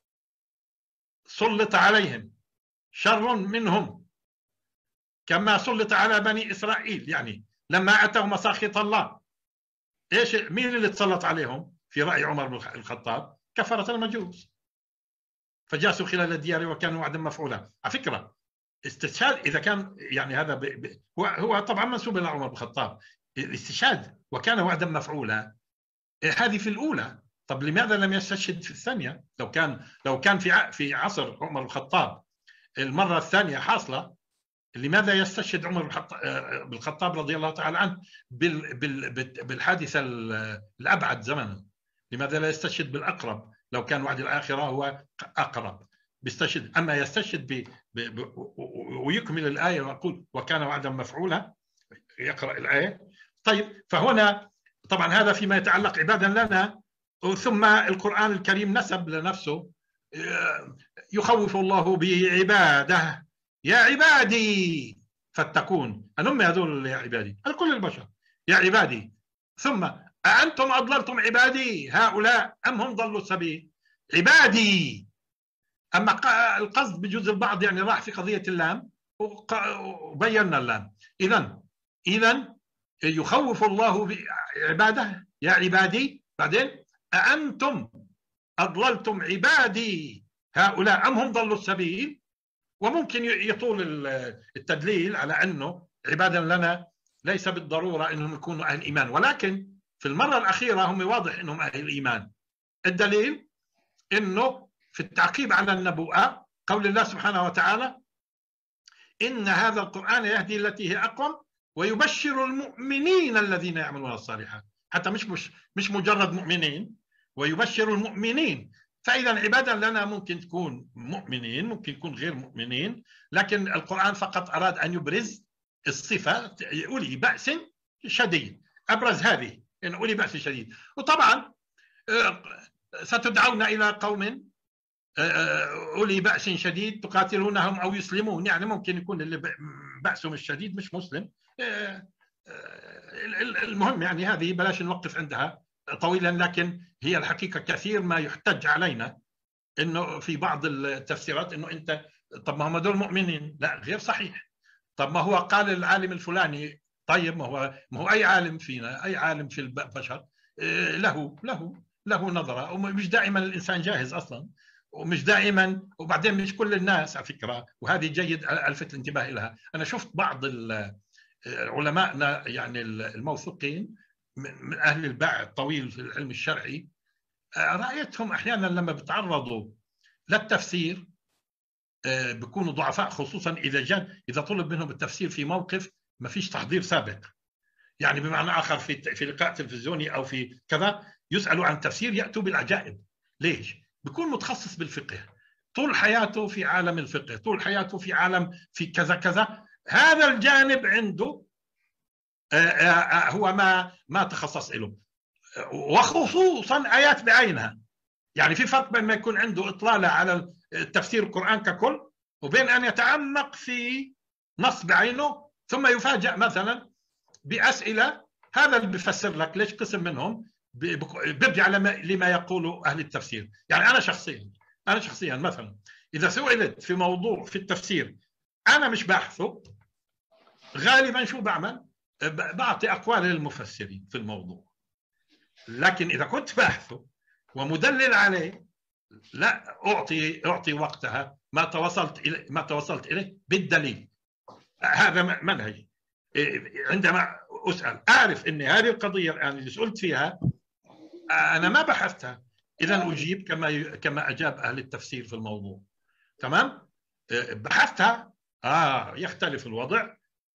سلط عليهم شر منهم كما سلط على بني إسرائيل. يعني لما أتوا مساخط الله إيش مين اللي تسلط عليهم في رأي عمر بن الخطاب؟ كفرة المجوس فجاسوا خلال الديار وكانوا وعدا مفعولا. على فكرة استشهاد إذا كان يعني هذا ب... ب... هو... هو طبعا منسوب إلى عمر بن الخطاب. الاستشهاد وكان وعدا مفعولا هذه في الأولى. طب لماذا لم يستشهد في الثانية؟ لو كان لو كان في ع... في عصر عمر بن الخطاب المرة الثانية حاصلة، لماذا يستشهد عمر بن الخطاب رضي الله تعالى عنه بالحادثة الأبعد زمنا؟ لماذا لا يستشهد بالأقرب؟ لو كان وعد الآخرة هو أقرب بيستشهد. أما يستشهد ب... ب... ويكمل الآية ويقول وكان وعدا مفعولا، يقرأ الآية. طيب فهنا طبعا هذا فيما يتعلق عبادا لنا. ثم القرآن الكريم نسب لنفسه يخوف الله به عباده يا عبادي فاتقون. أنم هذول يا عبادي؟ هذا كل البشر يا عبادي. ثم أأنتم أضللتم عبادي هؤلاء أم هم ضلوا السبيل؟ عبادي. أما القصد بجوز البعض يعني راح في قضية اللام وبينا اللام. إذن إذن يخوف الله عباده يا عبادي. بعدين أأنتم أضللتم عبادي هؤلاء أم هم ضلوا السبيل. وممكن يطول التدليل على أنه عبادا لنا ليس بالضرورة أنهم يكونوا أهل إيمان، ولكن في المرة الأخيرة هم واضح أنهم أهل الإيمان. الدليل أنه في التعقيب على النبوءة قول الله سبحانه وتعالى: إن هذا القرآن يهدي التي هي أقوم ويبشر المؤمنين الذين يعملون الصالحات. حتى مش مش مش مجرد مؤمنين، ويبشر المؤمنين. فإذا عبادا لنا ممكن تكون مؤمنين ممكن تكون غير مؤمنين، لكن القرآن فقط أراد أن يبرز الصفة أولي بأس شديد. أبرز هذه إن أولي بأس شديد. وطبعا ستدعون إلى قوم أولي بأس شديد تقاتلونهم أو يسلمون. يعني ممكن يكون اللي بأسهم الشديد مش مسلم. المهم يعني هذه بلاش نوقف عندها طويلا، لكن هي الحقيقة كثير ما يحتج علينا إنه في بعض التفسيرات إنه أنت طب ما هم دول مؤمنين. لا، غير صحيح. طب ما هو قال العالم الفلاني. طيب ما هو ما هو أي عالم فينا، أي عالم في البشر له له له نظرة، ومش دائما الإنسان جاهز أصلا، ومش دائما. وبعدين مش كل الناس على فكرة، وهذه جيد ألفت الانتباه لها. أنا شفت بعض علمائنا يعني الموثوقين من أهل الباع الطويل في العلم الشرعي، رأيتهم أحيانا لما بتعرضوا للتفسير بيكونوا ضعفاء، خصوصا إذا جاء إذا طلب منهم التفسير في موقف ما فيش تحضير سابق. يعني بمعنى آخر في في لقاء تلفزيوني أو في كذا يسألوا عن تفسير يأتوا بالعجائب. ليش؟ بيكون متخصص بالفقه، طول حياته في عالم الفقه، طول حياته في عالم في كذا كذا، هذا الجانب عنده هو ما ما تخصص له، وخصوصا آيات بعينها. يعني في فرق بين ما يكون عنده إطلالة على تفسير القرآن ككل وبين أن يتعمق في نص بعينه ثم يفاجأ مثلا بأسئلة. هذا اللي بيفسر لك ليش قسم منهم بيرجع لما يقوله أهل التفسير. يعني أنا شخصيا أنا شخصيا مثلا إذا سئلت في موضوع في التفسير أنا مش باحثه، غالبا شو بعمل؟ بعطي أقوال للمفسرين في الموضوع. لكن إذا كنت باحثه ومدلل عليه لا أعطي أعطي وقتها ما توصلت إليه ما توصلت إليه بالدليل. هذا منهجي. عندما أسأل أعرف أن هذه القضية الآن اللي سئلت فيها أنا ما بحثتها، إذا أجيب كما كما أجاب أهل التفسير في الموضوع. تمام؟ بحثتها آه يختلف الوضع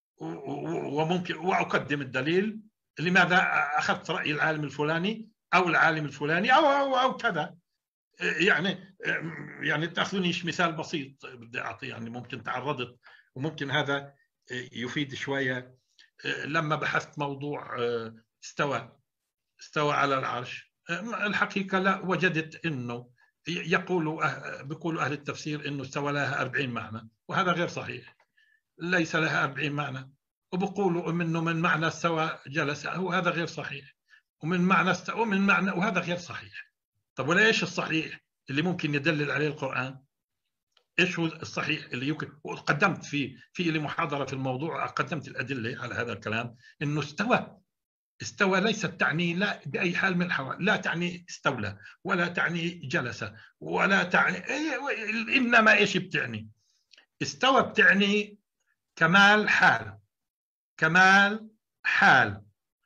وممكن وأقدم الدليل لماذا أخذت رأي العالم الفلاني أو العالم الفلاني أو أو, أو كذا. يعني يعني تأخذونيش مثال بسيط بدي أعطي، يعني ممكن تعرضت وممكن هذا يفيد شوية. لما بحثت موضوع استوى استوى على العرش، الحقيقة لا وجدت إنه يقولوا بيقولوا أهل التفسير إنه استوى لها أربعين معنى، وهذا غير صحيح. ليس لها أربعين معنى. وبقولوا منه من معنى استوى جلس، وهذا غير صحيح. ومن معنى استوى ومن معنى وهذا غير صحيح. طب ولا إيش الصحيح اللي ممكن يدلل عليه القرآن؟ إيش هو الصحيح اللي يمكن؟ وقدمت في في لي محاضرة في الموضوع، قدمت الأدلة على هذا الكلام. إنه استوى استوى ليست تعني لا بأي حال من الحوال، لا تعني استولى ولا تعني جلس ولا تعني، إنما إيش بتعني؟ استوى بتعني كمال حال، كمال حال.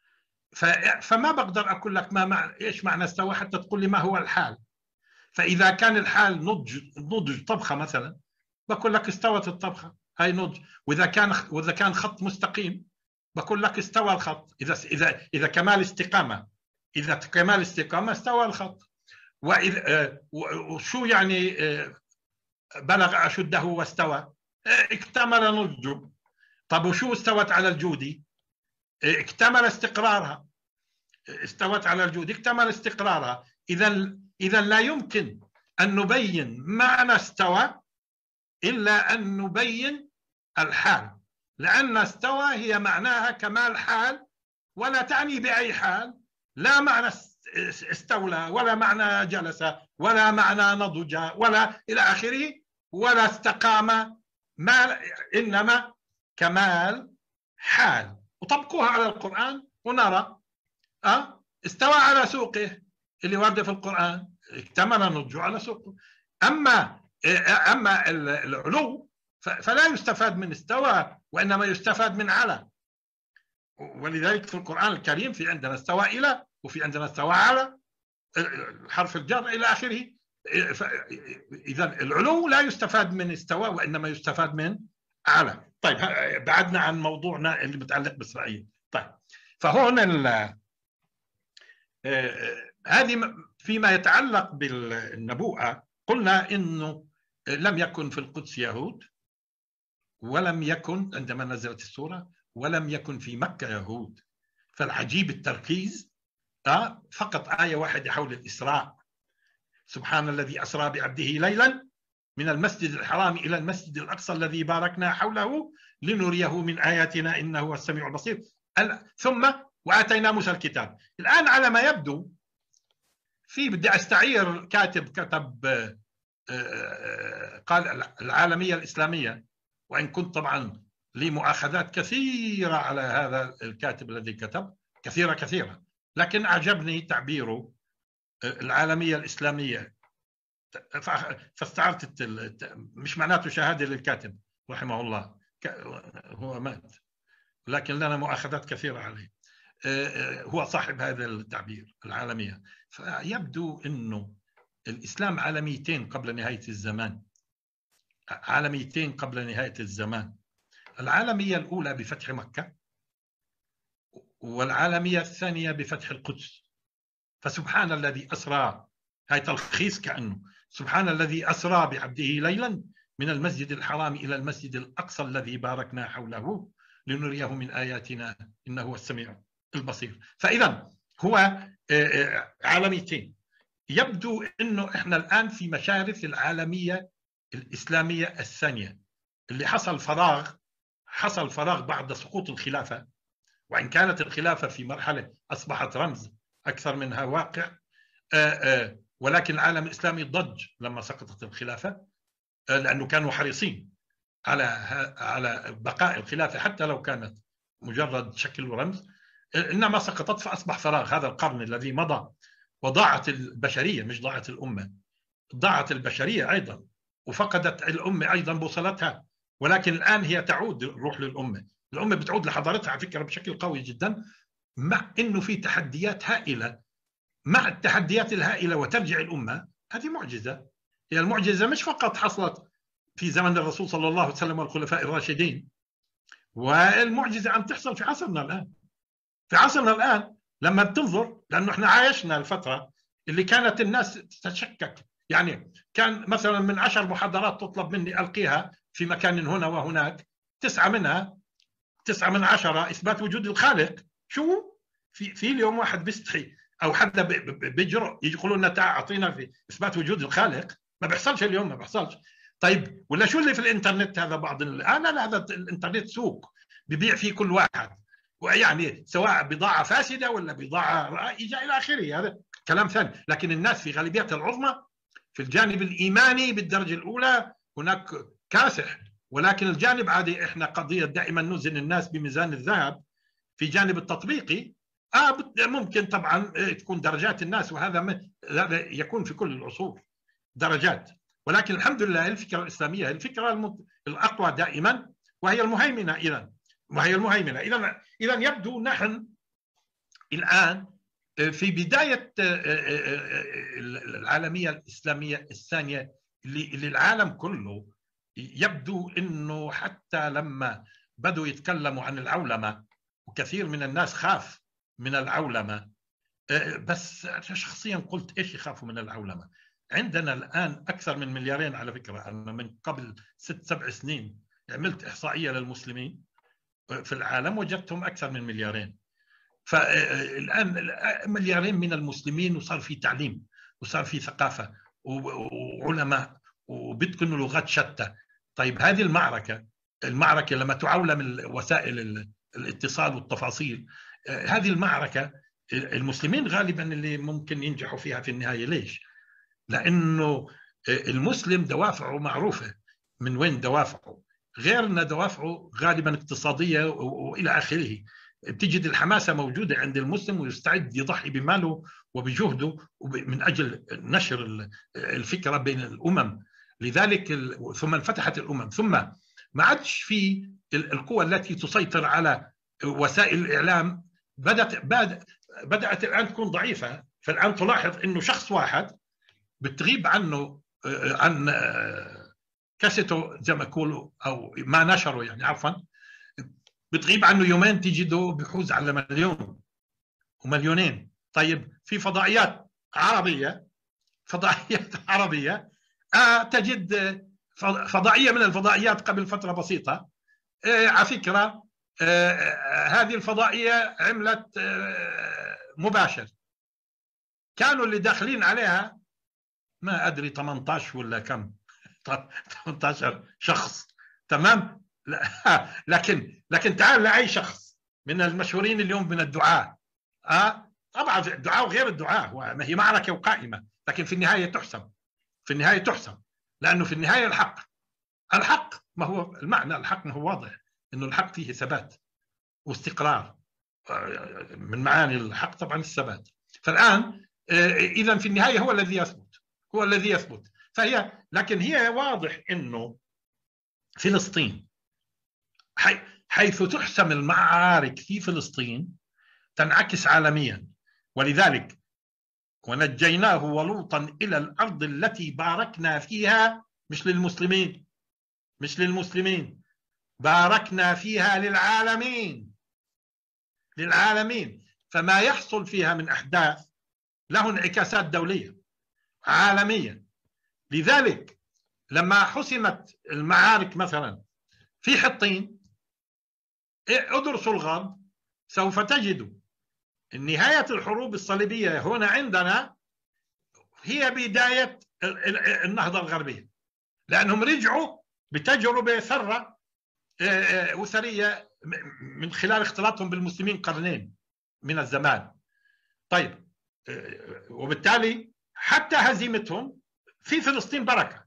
فما بقدر أقول لك ما معنى إيش معنى استوى حتى تقول لي ما هو الحال. فإذا كان الحال نضج نضج طبخة مثلا بقول لك استوت الطبخة هاي نضج. وإذا كان وإذا كان خط مستقيم بقول لك استوى الخط. إذا إذا إذا كمال استقامة إذا كمال استقامة استوى الخط. وإذا وشو يعني بلغ أشده واستوى؟ اكتمل نضجه. طب وشو استوت على الجودي؟ اكتمل استقرارها. استوت على الجودي اكتمل استقرارها. إذا إذا لا يمكن أن نبين معنى استوى إلا أن نبين الحال، لأن استوى هي معناها كمال حال ولا تعني بأي حال، لا معنى استولى ولا معنى جلس ولا معنى نضج ولا إلى آخره ولا استقام، ما إنما كمال حال. وطبقوها على القرآن ونرى أه؟ استوى على سوقه اللي ورد في القرآن اكتمل نضجه على سوقه. أما أما العلو فلا يستفاد من استوى وإنما يستفاد من على. ولذلك في القرآن الكريم في عندنا استوى إلى وفي عندنا استوى على حرف الجر إلى آخره. إذا العلو لا يستفاد من استوى وإنما يستفاد من على. طيب بعدنا عن موضوعنا اللي متعلق بإسرائيل. طيب فهون هذه فيما يتعلق بالنبوءة قلنا إنه لم يكن في القدس يهود ولم يكن عندما نزلت السورة ولم يكن في مكة يهود. فالعجيب التركيز أه فقط آية واحدة حول الإسراء. سبحان الذي أسرى بعبده ليلا من المسجد الحرام إلى المسجد الأقصى الذي باركنا حوله لنريه من آياتنا إنه هو السميع البصير. ثم وآتينا موسى الكتاب. الآن على ما يبدو في بدي أستعير كاتب كتب قال العالمية الإسلامية، وإن كنت طبعا لي مؤاخذات كثيرة على هذا الكاتب الذي كتب كثيرة كثيرة، لكن أعجبني تعبيره العالمية الإسلامية فاستعرت. مش معناته شهادة للكاتب رحمه الله، هو مات لكن لنا مؤاخذات كثيرة عليه. هو صاحب هذا التعبير العالمية. فيبدو أنه الإسلام عالميتين قبل نهاية الزمان. عالميتين قبل نهاية الزمان. العالمية الأولى بفتح مكة، والعالمية الثانية بفتح القدس. فسبحان الذي أسرى، هاي تلخيص كأنه، سبحان الذي أسرى بعبده ليلا من المسجد الحرام إلى المسجد الأقصى الذي باركنا حوله لنريه من آياتنا إنه هو السميع البصير. فإذا هو عالميتين. يبدو أنه إحنا الآن في مشارف العالمية الإسلامية الثانية، اللي حصل فراغ حصل فراغ بعد سقوط الخلافة، وإن كانت الخلافة في مرحلة أصبحت رمز أكثر منها واقع، ولكن العالم الإسلامي ضج لما سقطت الخلافة، لأنه كانوا حريصين على على بقاء الخلافة حتى لو كانت مجرد شكل ورمز. إنما سقطت فأصبح فراغ. هذا القرن الذي مضى وضاعت البشرية، مش ضاعت الأمة، ضاعت البشرية أيضا، وفقدت الأمة أيضا بوصلتها، ولكن الآن هي تعود الروح للأمة. الأمة بتعود لحضارتها على فكرة بشكل قوي جدا، مع أنه في تحديات هائلة. مع التحديات الهائلة وترجع الأمة، هذه معجزة. هي المعجزة مش فقط حصلت في زمن الرسول صلى الله عليه وسلم والخلفاء الراشدين، والمعجزة عم تحصل في عصرنا الآن. في عصرنا الآن لما بتنظر، لأنه احنا عايشنا الفترة اللي كانت الناس تتشكك. يعني كان مثلا من عشر محاضرات تطلب مني ألقيها في مكان هنا وهناك، تسعة منها تسعة من عشرة إثبات وجود الخالق. شو في في اليوم واحد بيستحي أو حدا بيجرؤ يقولوا لنا تعال أعطينا في إثبات وجود الخالق؟ ما بيحصلش اليوم، ما بيحصلش. طيب ولا شو اللي في الإنترنت هذا؟ بعض أنا لا، هذا الإنترنت سوق بيبيع فيه كل واحد، ويعني سواء بضاعة فاسدة ولا بضاعة رائجة إلى آخره، هذا كلام ثاني. لكن الناس في غالبيتها العظمى في الجانب الإيماني بالدرجة الأولى هناك كاسح، ولكن الجانب عادي احنا قضية دائما نوزن الناس بميزان الذهب. في جانب التطبيقي آه ممكن طبعا تكون درجات الناس، وهذا يكون في كل العصور درجات، ولكن الحمد لله الفكرة الإسلامية هي الفكرة الأقوى دائما، وهي المهيمنة. إذا وهي المهيمنة إذا إذا يبدو نحن الآن في بداية العالمية الإسلامية الثانية اللي, اللي العالم كله يبدو أنه حتى لما بدوا يتكلموا عن العولمة، وكثير من الناس خاف من العولمة، بس شخصيا قلت إيش يخافوا من العولمة؟ عندنا الآن أكثر من مليارين. على فكرة أنا من قبل ست سبع سنين عملت إحصائية للمسلمين في العالم، وجدتهم أكثر من مليارين. فالآن مليارين من المسلمين، وصار في تعليم وصار في ثقافة وعلماء وبيتقنوا لغات شتى. طيب هذه المعركة المعركة لما تعولم وسائل الاتصال والتفاصيل، هذه المعركة المسلمين غالبا اللي ممكن ينجحوا فيها في النهاية. ليش؟ لأنه المسلم دوافعه معروفة. من وين دوافعه؟ غيرنا دوافعه غالبا اقتصادية وإلى آخره. بتجد الحماسة موجودة عند المسلم ويستعد يضحي بماله وبجهده من أجل نشر الفكرة بين الأمم. لذلك ثم انفتحت الأمم، ثم ما عادش في القوى التي تسيطر على وسائل الإعلام، بدأت بدأت الآن تكون ضعيفة. فالآن تلاحظ إنه شخص واحد بتغيب عنه عن كاسيته زي ما يقولوا أو ما نشره، يعني عفوا بتغيب عنه يومين تجده بيحوز على مليون ومليونين. طيب في فضائيات عربية فضائيات عربية آه تجد فضائية من الفضائيات قبل فترة بسيطة آه على فكرة آه هذه الفضائية عملت آه مباشر، كانوا اللي داخلين عليها ما أدري ثمانية عشر ولا كم ثمانية عشر شخص، تمام. لكن لكن تعال لأي شخص من المشهورين اليوم من الدعاة، آه طبعا الدعاة وغير الدعاة ما هي معركة وقائمة، لكن في النهاية تحسم في النهاية تحسم لأنه في النهاية الحق الحق ما هو المعنى الحق ما هو واضح إنه الحق فيه ثبات واستقرار. من معاني الحق طبعا الثبات. فالآن إذا في النهاية هو الذي يثبت هو الذي يثبت فهي لكن هي واضح إنه فلسطين حيث تحسم المعارك في فلسطين تنعكس عالميا. ولذلك ونجيناه ولوطا إلى الأرض التي باركنا فيها، مش للمسلمين مش للمسلمين، باركنا فيها للعالمين، للعالمين. فما يحصل فيها من أحداث له انعكاسات دولية عالمية. لذلك لما حسمت المعارك مثلا في حطين، ادرسوا الغرب سوف تجدوا نهاية الحروب الصليبية هنا عندنا هي بداية النهضة الغربية، لأنهم رجعوا بتجربة ثرة أسرية من خلال اختلاطهم بالمسلمين قرنين من الزمان. طيب، وبالتالي حتى هزيمتهم في فلسطين بركة.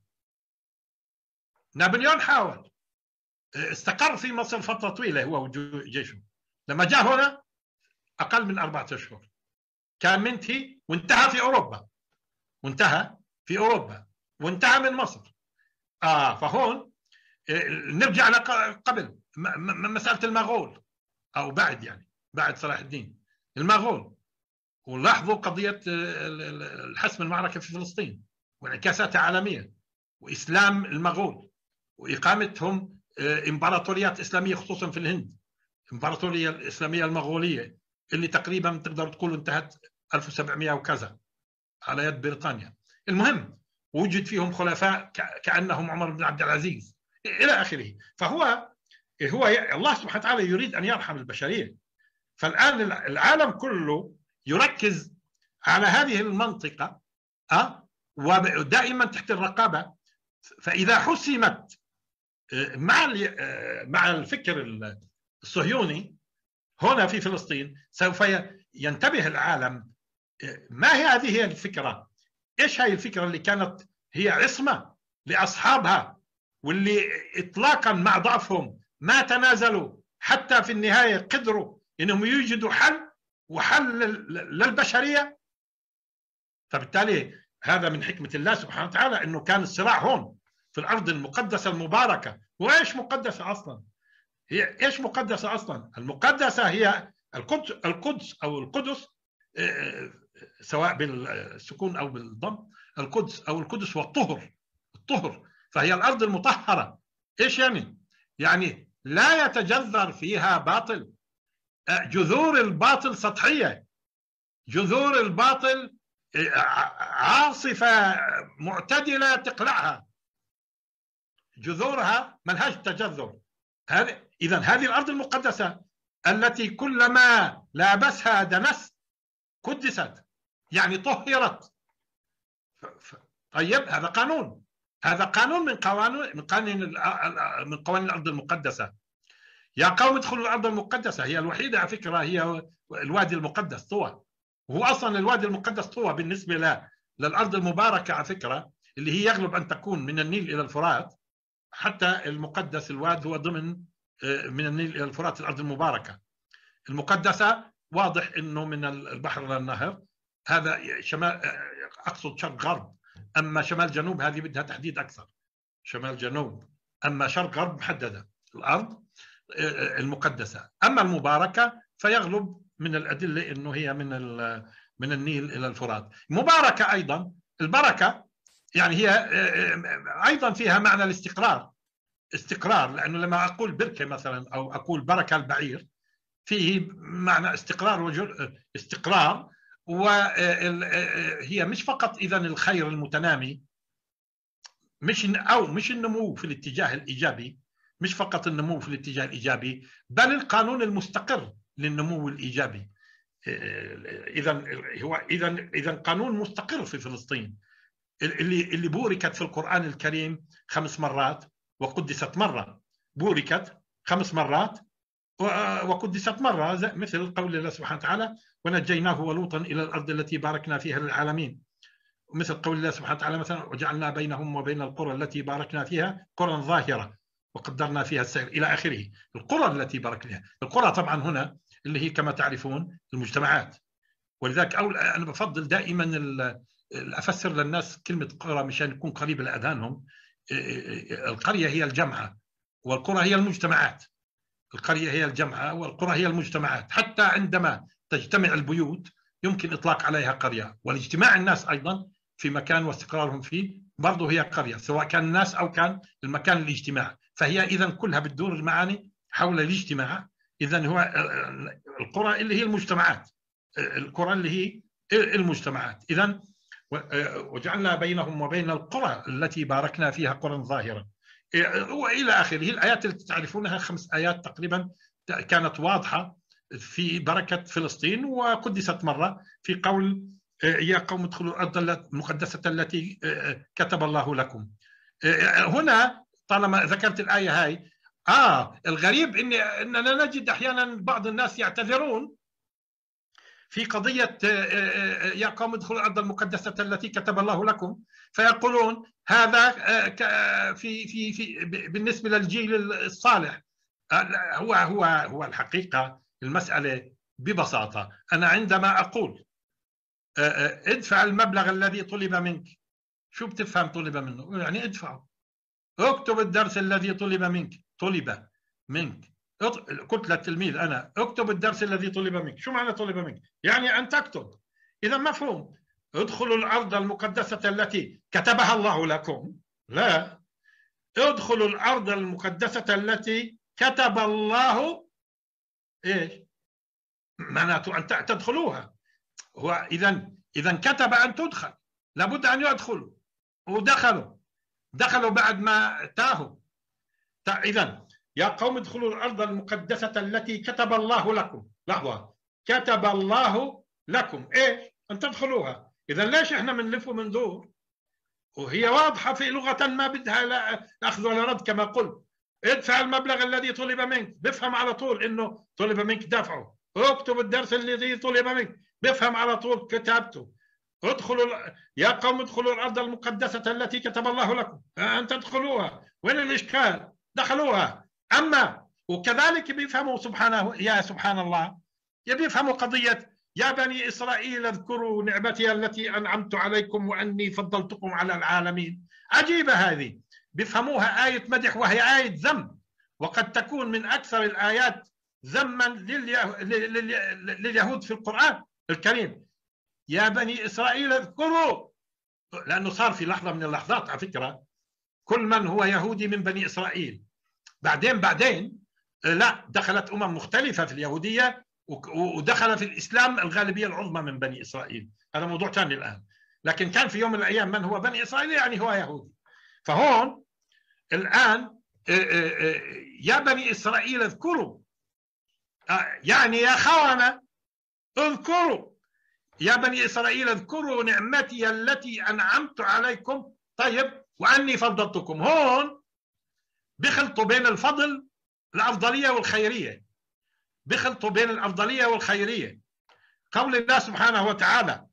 نابليون حاول، استقر في مصر فترة طويلة هو وجيشه، لما جاء هنا أقل من أربعة أشهر كان منتهي، وانتهى في أوروبا، وانتهى في أوروبا وانتهى من مصر. آه فهون نرجع لقبل مسألة المغول، أو بعد يعني بعد صلاح الدين المغول، ولاحظوا قضية الحسم المعركة في فلسطين وانعكاساتها عالمية، وإسلام المغول وإقامتهم إمبراطوريات إسلامية خصوصا في الهند، الإمبراطورية الإسلامية المغولية اللي تقريبا تقدر تقول انتهت ألف وسبعمئة وكذا على يد بريطانيا. المهم وجد فيهم خلفاء كأنهم عمر بن عبد العزيز إلى آخره. فهو هو الله سبحانه وتعالى يريد أن يرحم البشرية. فالآن العالم كله يركز على هذه المنطقة أه؟ ودائما تحت الرقابة. فإذا حسمت مع مع الفكر الصهيوني هنا في فلسطين سوف ينتبه العالم، ما هي هذه الفكرة؟ إيش هاي الفكرة اللي كانت هي عصمة لأصحابها، واللي إطلاقا مع ضعفهم ما تنازلوا، حتى في النهاية قدروا إنهم يوجدوا حل وحل للبشرية. فبالتالي هذا من حكمة الله سبحانه وتعالى، إنه كان الصراع هون في الأرض المقدسة المباركة. وإيش مقدسة أصلا؟ هي إيش مقدسة أصلا؟ المقدسة هي القدس، القدس أو القدس سواء بالسكون أو بالضم، القدس أو القدس والطهر، الطهر. فهي الأرض المطهرة. إيش يعني؟ يعني لا يتجذر فيها باطل، جذور الباطل سطحية، جذور الباطل عاصفة معتدلة تقلعها، جذورها ملهاش تجذر. إذا هذه الأرض المقدسة التي كلما لابسها دنس قدست، يعني طهرت. طيب هذا قانون، هذا قانون من قوانين من قوانين من قوانين الأرض المقدسة. يا قوم ادخلوا الأرض المقدسة، هي الوحيدة على فكرة، هي الوادي المقدس طوى. وهو أصلا الوادي المقدس طوى بالنسبة ل... للأرض المباركة على فكرة، اللي هي يغلب أن تكون من النيل إلى الفرات. حتى المقدس الواد هو ضمن من النيل إلى الفرات الأرض المباركة. المقدسة واضح إنه من البحر للنهر، هذا شمال، أقصد شرق غرب. أما شمال جنوب هذه بدها تحديد أكثر، شمال جنوب. أما شرق غرب محددة الأرض المقدسة. أما المباركة فيغلب من الأدلة إنه هي من من النيل إلى الفرات. مباركة أيضا، البركة يعني هي أيضا فيها معنى الاستقرار، استقرار. لأنه لما أقول بركة مثلا أو أقول بركة البعير فيه معنى استقرار وجل استقرار. وهي مش فقط إذا الخير المتنامي، مش أو مش النمو في الاتجاه الإيجابي، مش فقط النمو في الاتجاه الإيجابي، بل القانون المستقر للنمو الإيجابي. إذا هو إذا إذا قانون مستقر في فلسطين، اللي اللي بوركت في القرآن الكريم خمس مرات وقدست مرة، بوركت خمس مرات وقدست مرة، مثل قول الله سبحانه وتعالى ونجيناه ولوطا إلى الأرض التي باركنا فيها للعالمين. مثل قول الله سبحانه وتعالى مثلا وجعلنا بينهم وبين القرى التي باركنا فيها قرى ظاهرة وقدرنا فيها السير إلى آخره. القرى التي باركنا، القرى طبعا هنا اللي هي كما تعرفون المجتمعات. ولذلك أول أنا بفضل دائما أفسر للناس كلمة قرى مشان يكون قريب لأذهانهم. القرية هي الجمعة والقرى هي المجتمعات. القرية هي الجمعة والقرى هي المجتمعات. حتى عندما تجتمع البيوت يمكن إطلاق عليها قرية، والاجتماع الناس أيضا في مكان واستقرارهم فيه برضه هي قرية، سواء كان الناس أو كان المكان الاجتماع، فهي إذا كلها بتدور المعاني حول الاجتماع. إذا هو القرى اللي هي المجتمعات، القرى اللي هي المجتمعات. إذا وجعلنا بينهم وبين القرى التي باركنا فيها قرى ظاهرة وإلى آخره. الآيات التي تعرفونها خمس آيات تقريبا كانت واضحة في بركة فلسطين، وقدست مرة في قول يا قوم ادخلوا الأرض المقدسة التي كتب الله لكم. هنا طالما ذكرت الآية هاي، آه الغريب إن أننا نجد أحيانا بعض الناس يعتذرون في قضية يا قوم ادخلوا الأرض المقدسة التي كتب الله لكم، فيقولون هذا في في في بالنسبة للجيل الصالح. هو هو هو الحقيقة المسألة ببساطة، أنا عندما أقول ادفع المبلغ الذي طلب منك، شو بتفهم طلب منه؟ يعني ادفعه. اكتب الدرس الذي طلب منك، طلب منك، قلت للتلميذ أنا اكتب الدرس الذي طلب منك، شو معنى طلب منك؟ يعني أن تكتب. إذا مفهوم. ادخلوا الأرض المقدسة التي كتبها الله لكم، لا، ادخلوا الأرض المقدسة التي كتب الله إيش؟ معناته أن تدخلوها. هو إذا إذا كتب أن تدخل، لابد أن يدخلوا، ودخلوا دخلوا بعد ما تاهوا. إذا يا قوم ادخلوا الأرض المقدسة التي كتب الله لكم. لحظة، كتب الله لكم إيش؟ أن تدخلوها. إذا ليش إحنا بنلف ومندور؟ وهي واضحة في لغة ما بدها لا أخذ ولا رد. كما قلت ادفع المبلغ الذي طلب منك، بفهم على طول إنه طلب منك دفعه. اكتب الدرس الذي طلب منك، بفهم على طول كتابته. ادخلوا يا قوم ادخلوا الأرض المقدسة التي كتب الله لكم أن تدخلوها. وين الإشكال؟ دخلوها. أما وكذلك بيفهموا سبحانه، يا سبحان الله، بيفهموا قضية يا بني إسرائيل اذكروا نعمتي التي أنعمت عليكم وأني فضلتكم على العالمين. عجيبة هذه، بيفهموها آية مدح وهي آية ذم، وقد تكون من أكثر الآيات ذما لليهود في القرآن الكريم. يا بني إسرائيل اذكروا، لأنه صار في لحظة من اللحظات على فكرة كل من هو يهودي من بني إسرائيل. بعدين بعدين لا، دخلت أمم مختلفة في اليهودية، ودخل في الإسلام الغالبية العظمى من بني إسرائيل. هذا موضوع ثاني الآن. لكن كان في يوم من الأيام من هو بني إسرائيل يعني هو يهودي. فهون الآن يا بني إسرائيل اذكروا، يعني يا خونة اذكروا يا بني إسرائيل اذكروا نعمتي التي أنعمت عليكم. طيب وأني فضلتكم. هون بخلطوا بين الفضل الأفضلية والخيرية، بخلطوا بين الأفضلية والخيرية. قول الله سبحانه وتعالى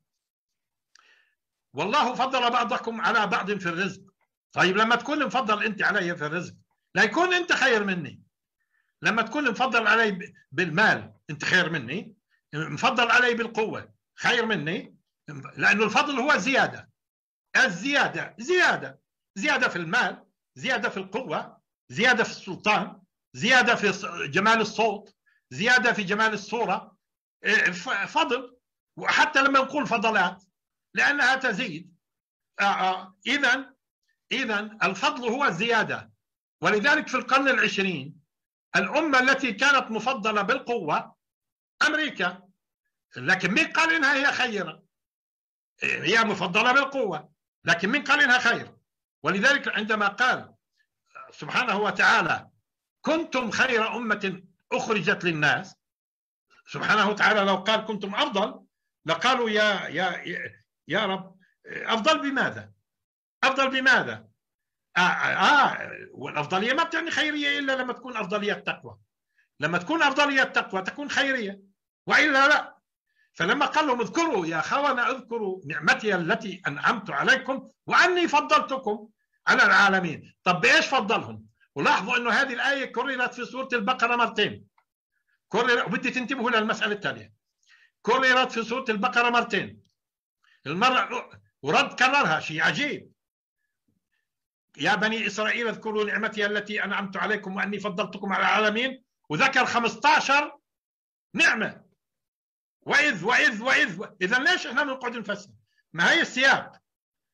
والله فضل بعضكم على بعض في الرزق. طيب لما تكون مفضل أنت علي في الرزق لا يكون أنت خير مني. لما تكون مفضل علي بالمال أنت خير مني، مفضل علي بالقوة خير مني، لأنه الفضل هو زيادة. الزيادة زيادة زيادة في المال، زيادة في القوة، زيادة في السلطان، زيادة في جمال الصوت، زيادة في جمال الصورة، فضل. وحتى لما نقول فضلات لأنها تزيد. إذن إذن الفضل هو الزيادة. ولذلك في القرن العشرين الأمة التي كانت مفضلة بالقوة أمريكا، لكن مين قال إنها هي خيرة؟ هي مفضلة بالقوة، لكن مين قال إنها خير؟ ولذلك عندما قال سبحانه وتعالى كنتم خير أمة أخرجت للناس، سبحانه وتعالى لو قال كنتم أفضل لقالوا يا يا يا رب أفضل بماذا؟ أفضل بماذا؟ آه آه والأفضلية ما بتعني خيرية إلا لما تكون أفضلية التقوى. لما تكون أفضلية التقوى تكون خيرية، وإلا لا. فلما قال لهم اذكروا يا خونة اذكروا نعمتي التي أنعمت عليكم وأني فضلتكم على العالمين. طب بإيش فضلهم؟ ولاحظوا أنه هذه الآية كررت في سورة البقرة مرتين. كرر، وبدي تنتبهوا للمسألة التالية، كررت في سورة البقرة مرتين. المرة ورد كررها شيء عجيب، يا بني إسرائيل اذكروا نعمتي التي أنعمت عليكم وأني فضلتكم على العالمين، وذكر خمسة عشر نعمة. وإذ وإذ وإذ إذا ليش إحنا بنقعد نفسر؟ ما هي السياق.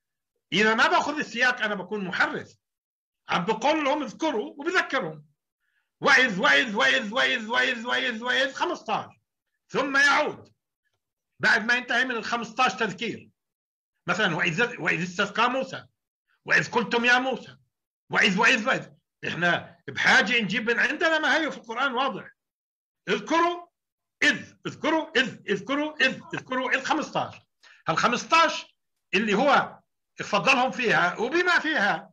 إذا ما باخذ السياق أنا بكون محرف، عم بقول لهم اذكروا وبذكرهم. وإذ وإذ وإذ وإذ وإذ وإذ وإذ خمسة عشر، ثم يعود بعد ما ينتهي من ال خمسة عشر تذكير، مثلا وإذ وإذ استسقى موسى، وإذ قلتم يا موسى، وإذ وإذ وإذ. إحنا بحاجة نجيب من عندنا ما هي في القرآن واضح. اذكروا إذ، اذكروا إذ، اذكروا إذ، اذكروا إذ خمسة عشر. هال خمسة عشر اللي هو فضلهم فيها وبما فيها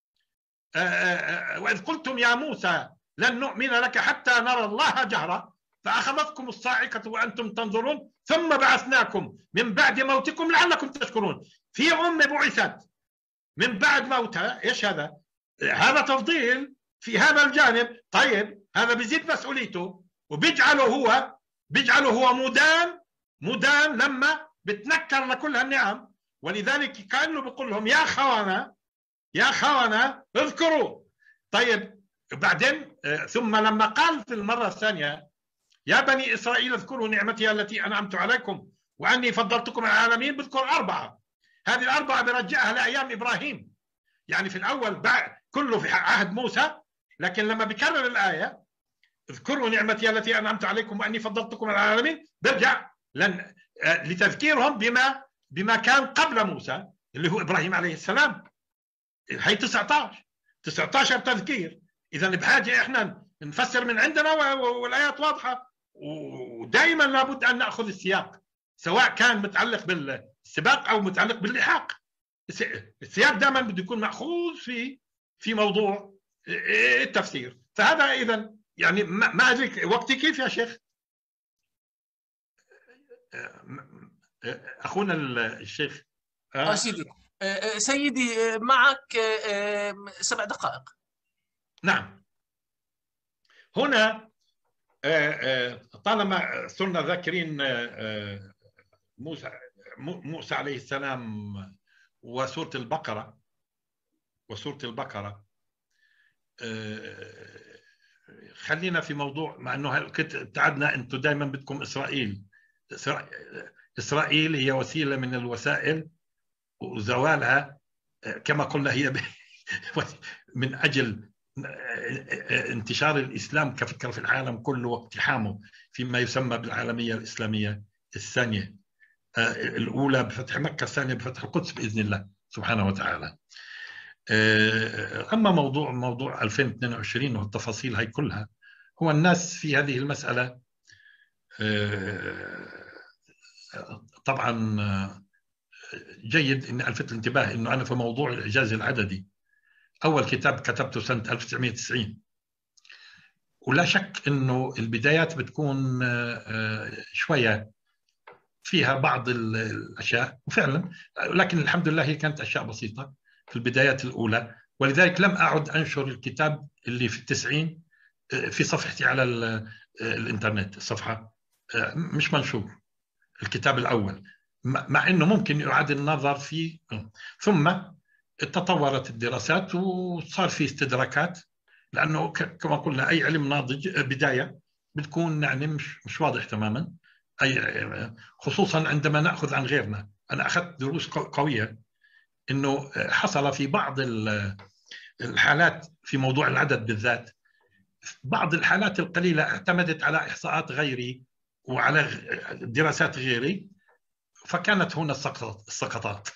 وإذ قلتم يا موسى لن نؤمن لك حتى نرى الله جهرة فأخذتكم الصاعقة وأنتم تنظرون ثم بعثناكم من بعد موتكم لعلكم تشكرون. في أمة بعثت من بعد موتها، إيش هذا؟ هذا تفضيل في هذا الجانب. طيب هذا بيزيد مسؤوليته وبيجعله هو بيجعله هو مدان مدان لما بتنكر لكل هالنعم. ولذلك كأنه بيقول لهم يا خوانا يا خوانا اذكروا. طيب بعدين ثم لما قال في المرة الثانية يا بني إسرائيل اذكروا نعمتي التي أنعمت عليكم وأني فضلتكم على العالمين، بذكر أربعة. هذه الأربعة برجعها لأيام إبراهيم، يعني في الأول بعد كله في عهد موسى، لكن لما بيكرر الآية اذكروا نعمتي التي أنعمت عليكم وأني فضلتكم على العالمين برجع لن لتذكيرهم بما بما كان قبل موسى اللي هو إبراهيم عليه السلام. هي تسعة عشر تسعة عشر تذكير. إذا بحاجة إحنا نفسر من عندنا والآيات واضحة، ودائما لابد أن نأخذ السياق سواء كان متعلق بالسباق أو متعلق باللحاق. السياق دائما بده يكون مأخوذ في في موضوع التفسير. فهذا إذا يعني ما أدري وقتي كيف يا شيخ؟ أخونا الشيخ.
آه سيدي سيدي معك سبع دقائق.
نعم. هنا طالما صرنا ذاكرين موسى موسى عليه السلام وسورة البقرة وسورة البقرة، خلينا في موضوع، مع انه كنت ابتعدنا انتم دائما بدكم اسرائيل. اسرائيل هي وسيله من الوسائل وزوالها كما قلنا هي من اجل انتشار الاسلام كفكره في العالم كله واقتحامه فيما يسمى بالعالميه الاسلاميه الثانيه، الاولى بفتح مكه، الثانيه بفتح القدس باذن الله سبحانه وتعالى. اما موضوع موضوع ألفين واثنين وعشرين والتفاصيل هي كلها، هو الناس في هذه المساله طبعا جيد ان الفت الانتباه انه انا في موضوع الاعجاز العددي اول كتاب كتبته سنه ألف وتسعمئة وتسعين، ولا شك انه البدايات بتكون شويه فيها بعض الاشياء وفعلا، لكن الحمد لله هي كانت اشياء بسيطه في البدايات الاولى، ولذلك لم اعد انشر الكتاب اللي في التسعين في صفحتي على الانترنت. الصفحه مش منشور الكتاب الاول، مع انه ممكن يعاد النظر فيه. ثم تطورت الدراسات وصار في استدراكات، لانه كما قلنا اي علم ناضج بدايه بتكون يعني مش مش واضح تماما، اي خصوصا عندما ناخذ عن غيرنا. انا اخذت دروس قويه انه حصل في بعض الحالات في موضوع العدد بالذات، بعض الحالات القليله اعتمدت على احصاءات غيري وعلى دراسات غيري، فكانت هنا السقطات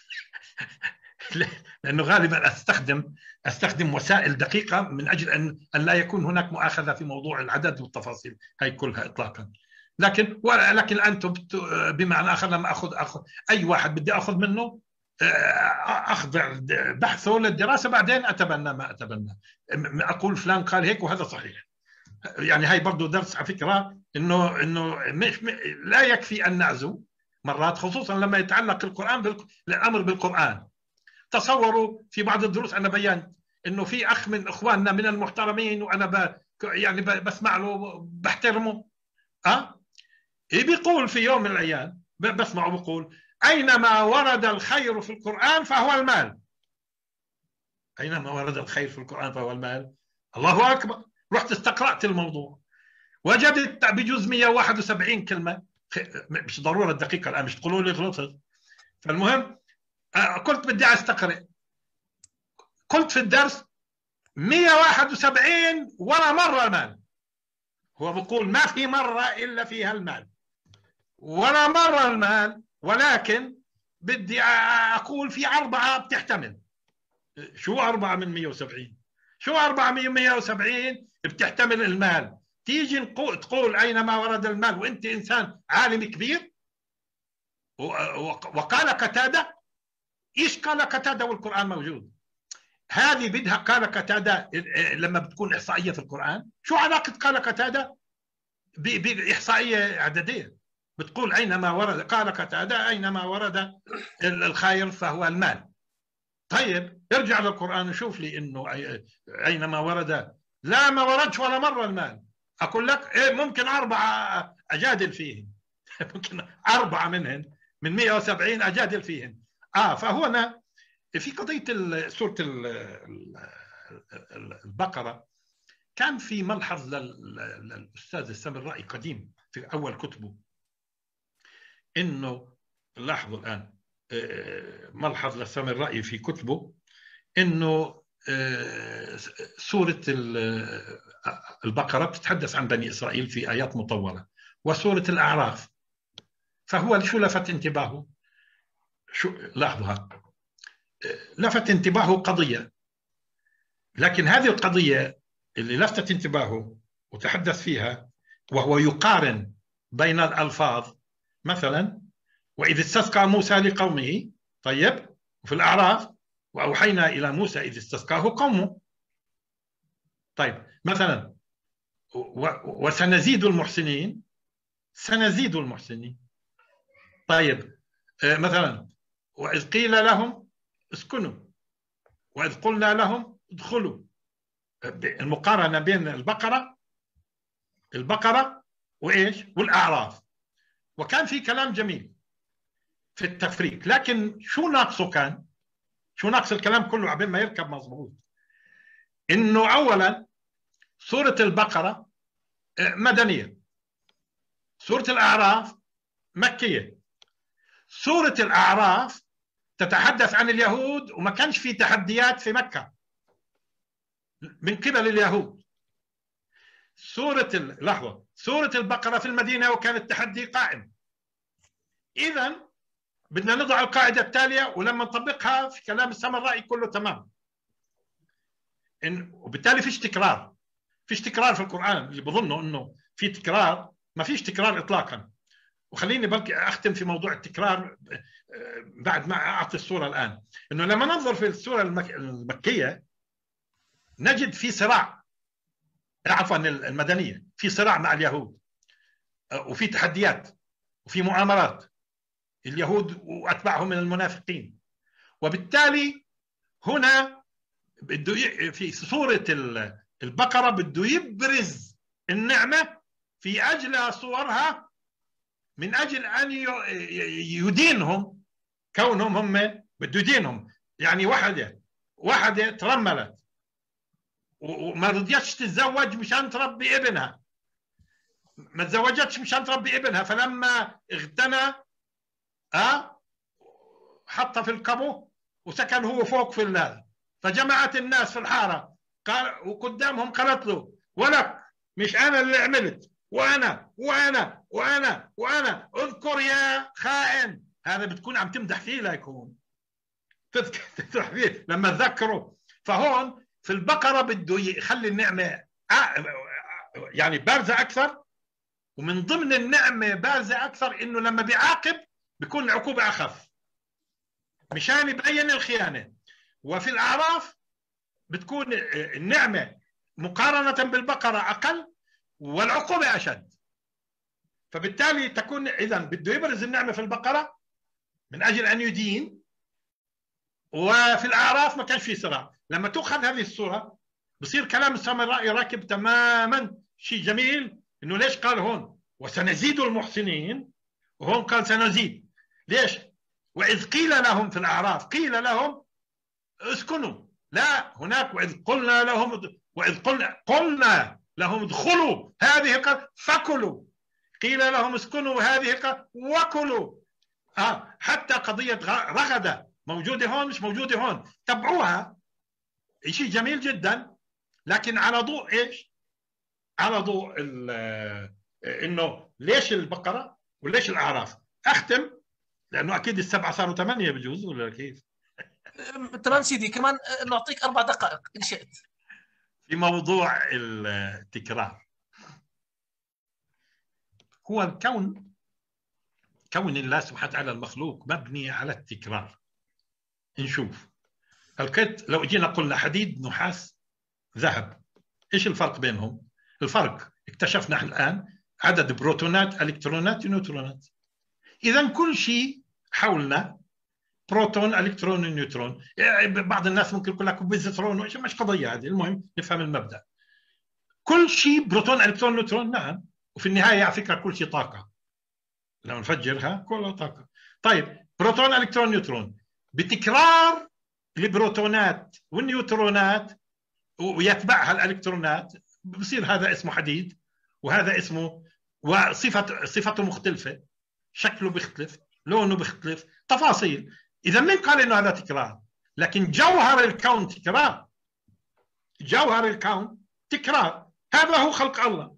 لانه غالبا استخدم استخدم وسائل دقيقه من اجل ان ان لا يكون هناك مؤاخذه في موضوع العدد والتفاصيل هي كلها اطلاقا. لكن ولكن انتم بمعنى اخر لما اخذ اخذ اي واحد بدي اخذ منه اخضع بحثه للدراسه، بعدين اتبنى ما اتبنى، اقول فلان قال هيك وهذا صحيح. يعني هاي برضه درس على فكره انه انه مش لا يكفي ان نعزو مرات، خصوصا لما يتعلق القران بالق... الامر بالقران. تصوروا في بعض الدروس انا بينت انه في اخ من اخواننا من المحترمين وانا ب... يعني ب... بسمع له بحترمه، اه إيه بيقول في يوم من الايام بسمعه بيقول اينما ورد الخير في القران فهو المال. اينما ورد الخير في القران فهو المال. الله اكبر. رحت استقرأت الموضوع وجدت بجوز مئة وواحد وسبعين كلمه، مش ضروره الدقيقه الان مش تقولوا لي غلطت. فالمهم قلت بدي استقرأ، قلت في الدرس مئة وواحد وسبعين ولا مرة المال. هو بيقول ما في مرة إلا فيها المال، ولا مرة المال، ولكن بدي أقول في أربعة بتحتمل. شو أربعة من مئة وسبعين؟ شو أربعة من مئة وسبعين بتحتمل المال؟ تيجي تقول أينما ورد المال وأنت إنسان عالم كبير؟ وقال قتادة، إيش قال قتادة والقرآن موجود؟ هذه بدها قال قتادة لما بتكون إحصائية في القرآن. شو علاقة قال قتادة بإحصائية عددية؟ بتقول أينما ورد، قال قتادة أينما ورد الخير فهو المال. طيب ارجع للقرآن وشوف لي إنه أينما ورد، لا ما وردش ولا مرة المال. أقول لك إيه، ممكن أربعة أجادل فيهم ممكن أربعة منهن من مئة وسبعين أجادل فيهم. آه فهنا في قضية سورة البقرة كان في ملحظ للأستاذ السامرائي قديم في أول كتبه، إنه لاحظوا الآن ملحظ للسامرائي في كتبه إنه سورة البقرة بتتحدث عن بني إسرائيل في آيات مطولة، وسورة الأعراف فهو شو لفت انتباهه؟ شو لاحظها، لفت انتباهه قضية، لكن هذه القضية اللي لفتت انتباهه وتحدث فيها وهو يقارن بين الألفاظ، مثلا وإذ استسقى موسى لقومه، طيب وفي الأعراف وأوحينا إلى موسى إذ استسقاه قومه، طيب مثلا وسنزيد المحسنين، سنزيد المحسنين، طيب مثلا وإذ قيل لهم اسكنوا وإذ قلنا لهم ادخلوا. المقارنة بين البقرة البقرة وإيش والأعراف، وكان في كلام جميل في التفريق، لكن شو ناقصه كان؟ شو ناقص الكلام كله عبين ما يركب مضبوط؟ إنه أولا سورة البقرة مدنية، سورة الأعراف مكية. سورة الأعراف تتحدث عن اليهود وما كانش في تحديات في مكة من قبل اليهود. سورة لحظة سورة البقرة في المدينة وكان التحدي قائم. إذن بدنا نضع القاعدة التالية ولما نطبقها في كلام السامرائي كله تمام. إن وبالتالي فيش تكرار، فيش تكرار في القرآن. اللي بظنوا إنه في تكرار، ما فيش تكرار إطلاقا. وخليني بلكي أختم في موضوع التكرار بعد ما أعطي الصورة الآن. إنه لما ننظر في السورة المكية نجد في صراع، عفوا المدنية، في صراع مع اليهود وفي تحديات وفي مؤامرات اليهود وأتباعهم من المنافقين. وبالتالي هنا بده في سورة البقرة بده يبرز النعمة في أجل صورها من أجل أن يدينهم، كونهم هم بده يدينهم. يعني واحدة واحدة ترملت وما رضيتش تتزوج مشان تربي ابنها، ما تزوجتش مشان تربي ابنها، فلما اغتنى اه حطها في القبو وسكن هو فوق في اللال، فجمعت الناس في الحارة قال وقدامهم قالت له ولك مش أنا اللي عملت، وأنا وأنا وأنا وأنا اذكر يا خائن. هذا بتكون عم تمدح فيه، لا يكون تمدح فيه لما تذكره. فهون في البقرة بده يخلي النعمة يعني بارزة أكثر، ومن ضمن النعمة بارزة أكثر إنه لما بيعاقب بيكون العقوبة أخف مشان يبين الخيانة. وفي الأعراف بتكون النعمة مقارنة بالبقرة أقل والعقوبة أشد. فبالتالي تكون إذن بده يبرز النعمة في البقرة من أجل أن يدين، وفي الأعراف ما كانش في صراع. لما تأخذ هذه الصورة بصير كلام السامرائي راكب تماما. شيء جميل إنه ليش قال هون وسنزيد المحسنين وهون قال سنزيد؟ ليش؟ وإذ قيل لهم في الأعراف قيل لهم اسكنوا، لا هناك وإذ قلنا لهم وإذ قلنا قلنا لهم ادخلوا هذه قال فكلوا، قيل لهم اسكنوا هذه قال وكلوا. آه حتى قضية رغدة موجودة هون مش موجودة هون، تبعوها شيء جميل جدا، لكن على ضوء ايش؟ على ضوء انه ليش البقره وليش الاعراف؟ اختم لانه اكيد السبعه صاروا ثمانيه بجوز ولا كيف؟
تمام سيدي، كمان نعطيك اربع دقائق ان شئت.
في موضوع التكرار، هو الكون، كون الله سبحانه وتعالى المخلوق مبني على التكرار. نشوف القط، لو جينا قلنا حديد، نحاس، ذهب، ايش الفرق بينهم؟ الفرق اكتشفنا الان عدد بروتونات، الكترونات، نيوترونات. اذا كل شيء حولنا بروتون، الكترون، نيوترون. يعني بعض الناس ممكن يقول لك بوزيترون، وايش مش قضيه هذه، المهم نفهم المبدا. كل شيء بروتون، الكترون، نيوترون، نعم. وفي النهايه على فكره كل شيء طاقه، لما نفجرها كلها طاقه. طيب بروتون، الكترون، نيوترون، بتكرار البروتونات والنيوترونات ويتبعها الالكترونات بصير هذا اسمه حديد وهذا اسمه، وصفه صفته مختلفه، شكله بيختلف، لونه بيختلف، تفاصيل. اذا من قال انه هذا تكرار؟ لكن جوهر الكون تكرار، جوهر الكون تكرار، هذا هو خلق الله،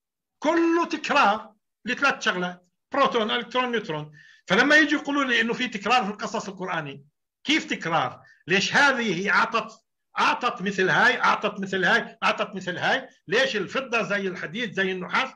كله تكرار لثلاث شغلات: بروتون، الكترون، نيوترون. فلما يجي يقولوا لي انه في تكرار في القصص القرآني، كيف تكرار؟ ليش هذه هي اعطت اعطت مثل هاي، اعطت مثل هاي، اعطت مثل هاي؟ ليش الفضة زي الحديد زي النحاس؟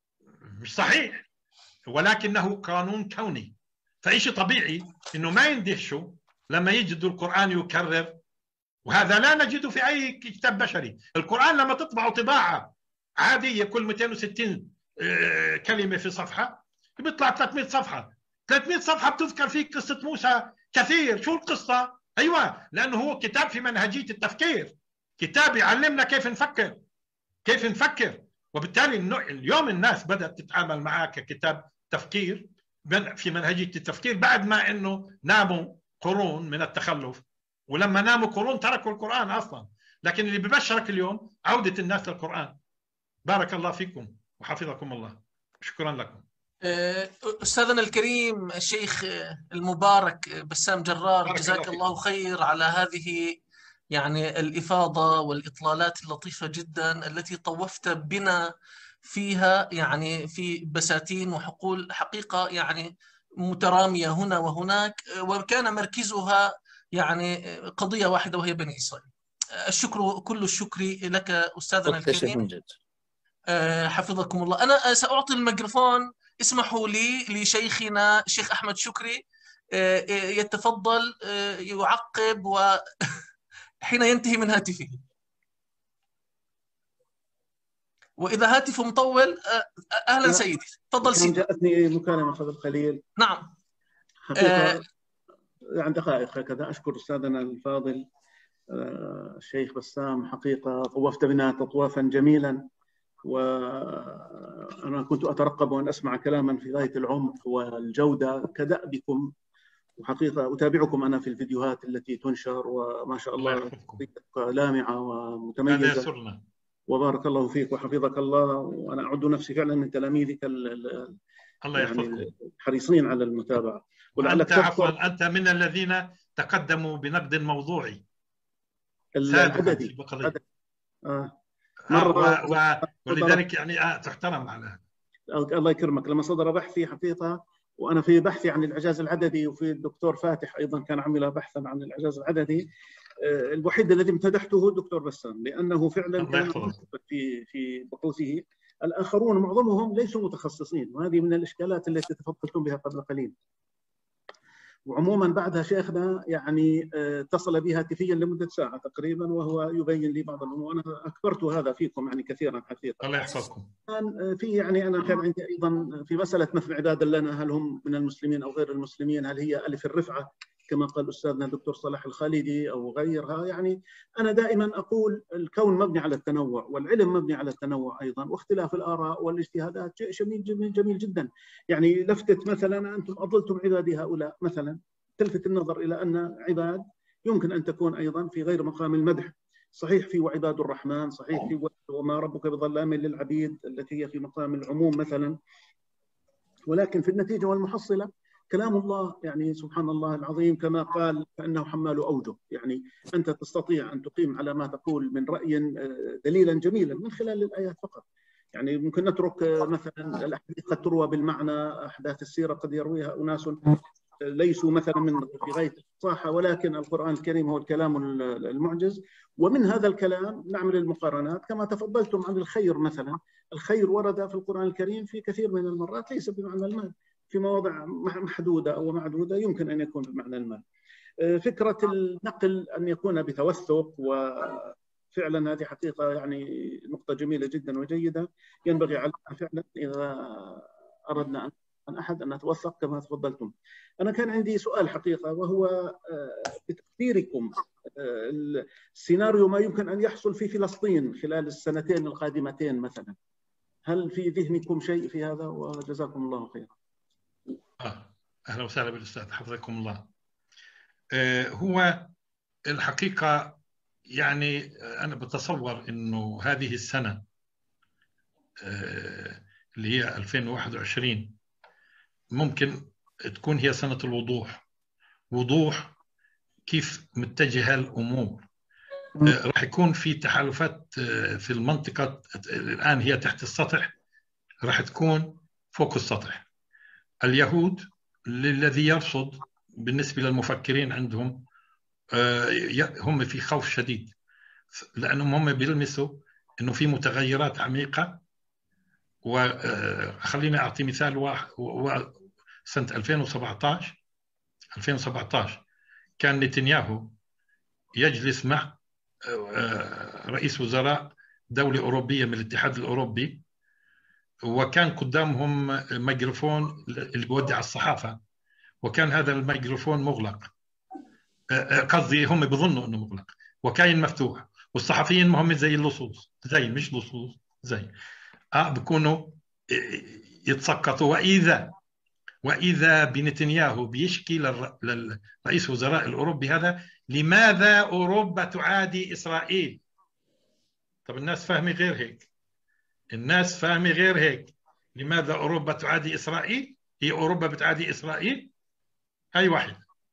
مش صحيح، ولكنه قانون كوني. فإشي طبيعي انه ما يندهشوا لما يجدوا القرآن يكرر، وهذا لا نجده في اي كتاب بشري. القرآن لما تطبعه طباعة عادية كل مئتين وستين كلمة في صفحة بيطلع ثلاثمئة صفحة. ثلاثمئة صفحة بتذكر فيه قصة موسى كثير. شو القصة؟ أيوة، لأنه هو كتاب في منهجية التفكير، كتاب يعلمنا كيف نفكر، كيف نفكر. وبالتالي اليوم الناس بدأت تتعامل معاه ككتاب تفكير في منهجية التفكير، بعد ما أنه ناموا قرون من التخلف، ولما ناموا قرون تركوا القرآن أصلا. لكن اللي ببشرك اليوم عودة الناس للقرآن. بارك الله فيكم وحفظكم الله، شكرا لكم.
أستاذنا الكريم الشيخ المبارك بسام جرار، جزاك الله خير على هذه يعني الإفاضة والإطلالات اللطيفة جدا التي طوفت بنا فيها، يعني في بساتين وحقول حقيقة يعني مترامية هنا وهناك، وكان مركزها يعني قضية واحدة وهي بني إسرائيل. الشكر كل الشكر لك أستاذنا الكريم، حفظكم الله. أنا سأعطي الميكروفون، اسمحوا لي، لشيخنا الشيخ أحمد شكري يتفضل يعقب وحين ينتهي من هاتفه، وإذا هاتفه مطول أهلا سيدي، تفضل سيدي.
جاءتني مكالمة قبل قليل.
نعم
حقيقة عن دقائق هكذا. أشكر أستاذنا الفاضل الشيخ بسام، حقيقة طوفت بنا تطوافا جميلا، وأنا كنت أترقب أن أسمع كلاما في غاية العمق والجودة كدأبكم، وحقيقة أتابعكم أنا في الفيديوهات التي تنشر، وما شاء الله لامعة ومتميزة، وبارك الله فيك وحفظك الله. وأنا أعد نفسي فعلا من تلاميذك
الله يحفظكم
الحريصين على المتابعة.
ولعلك عفوا أنت من الذين تقدموا بنقد موضوعي
العددي
آه. مرة و... ولذلك يعني آه تحترم على هذا.
الله يكرمك. لما صدر بحثي حقيقة، وأنا في بحثي عن الإعجاز العددي، وفي الدكتور فاتح أيضا كان عمل بحثا عن الإعجاز العددي، الوحيد الذي امتدحته الدكتور بسام، لأنه فعلا كان في في بحوثه. الآخرون معظمهم ليسوا متخصصين، وهذه من الإشكالات التي تفضلتم بها قبل قليل. وعموما بعدها شيخنا يعني اتصل بي هاتفيا لمدة ساعة تقريبا، وهو يبين لي بعض الأمور. أنا أكبرت هذا فيكم يعني كثيرا حقيقة.
الله يحفظكم.
في يعني أنا كان عندي أيضا في مسألة مثل عبادا لنا، هل هم من المسلمين أو غير المسلمين؟ هل هي ألف الرفعة كما قال أستاذنا الدكتور صلاح الخالدي أو غيرها؟ يعني أنا دائما أقول الكون مبني على التنوع، والعلم مبني على التنوع أيضا، واختلاف الآراء والاجتهادات شيء جميل جميل جميل جدا. يعني لفتت مثلا أنتم أضلتم عبادي هؤلاء مثلا، تلفت النظر إلى أن عباد يمكن أن تكون أيضا في غير مقام المدح. صحيح في وعباد الرحمن، صحيح في وما ربك بظلام للعبيد التي هي في مقام العموم مثلا، ولكن في النتيجة والمحصلة كلام الله يعني سبحان الله العظيم كما قال فإنه حمال أوجه، يعني أنت تستطيع أن تقيم على ما تقول من رأي دليلا جميلا من خلال الآيات فقط. يعني ممكن نترك مثلا الأحاديث قد تروى بالمعنى، أحداث السيرة قد يرويها أناس ليسوا مثلا من في غاية الفصاحة، ولكن القرآن الكريم هو الكلام المعجز، ومن هذا الكلام نعمل المقارنات. كما تفضلتم عن الخير مثلا، الخير ورد في القرآن الكريم في كثير من المرات ليس بمعنى المال، في مواضع محدودة أو معدودة يمكن أن يكون بمعنى المال. فكرة النقل أن يكون بتوثق، وفعلا هذه حقيقة يعني نقطة جميلة جدا وجيدة، ينبغي علينا فعلا إذا أردنا أن عن أحد أن نتوثق كما تفضلتم. أنا كان عندي سؤال حقيقة، وهو بتقديركم السيناريو ما يمكن أن يحصل في فلسطين خلال السنتين القادمتين مثلا، هل في ذهنكم شيء في هذا؟ وجزاكم الله خيرا.
آه. أهلا وسهلا بالأستاذ، حفظكم الله. آه هو الحقيقة يعني أنا بتصور أنه هذه السنة آه اللي هي ألفين وواحد وعشرين ممكن تكون هي سنة الوضوح، وضوح كيف متجهة الأمور. راح يكون في تحالفات في المنطقة الآن هي تحت السطح، راح تكون فوق السطح. اليهود الذي يرصد بالنسبة للمفكرين عندهم هم في خوف شديد، لأنهم هم بيلمسوا أنه في متغيرات عميقة. وخليني أعطي مثال واحد. سنة ألفين وسبعة عشر كان نتنياهو يجلس مع رئيس وزراء دولة أوروبية من الاتحاد الأوروبي، وكان قدامهم ميكروفون اللي بيودع الصحافة، وكان هذا الميكروفون مغلق، قصدي هم بيظنوا أنه مغلق، وكان مفتوح، والصحفيين هم زي اللصوص، زي مش لصوص زي آه بيكونوا يتسقطوا. وإذا وإذا بنتنياهو بيشكي للرئيس وزراء الأوروبي هذا: لماذا أوروبا تعادي إسرائيل؟ طب الناس فاهمة غير هيك، الناس فاهمة غير هيك. لماذا أوروبا تعادي إسرائيل؟ هي أوروبا بتعادي إسرائيل؟ هاي واحد.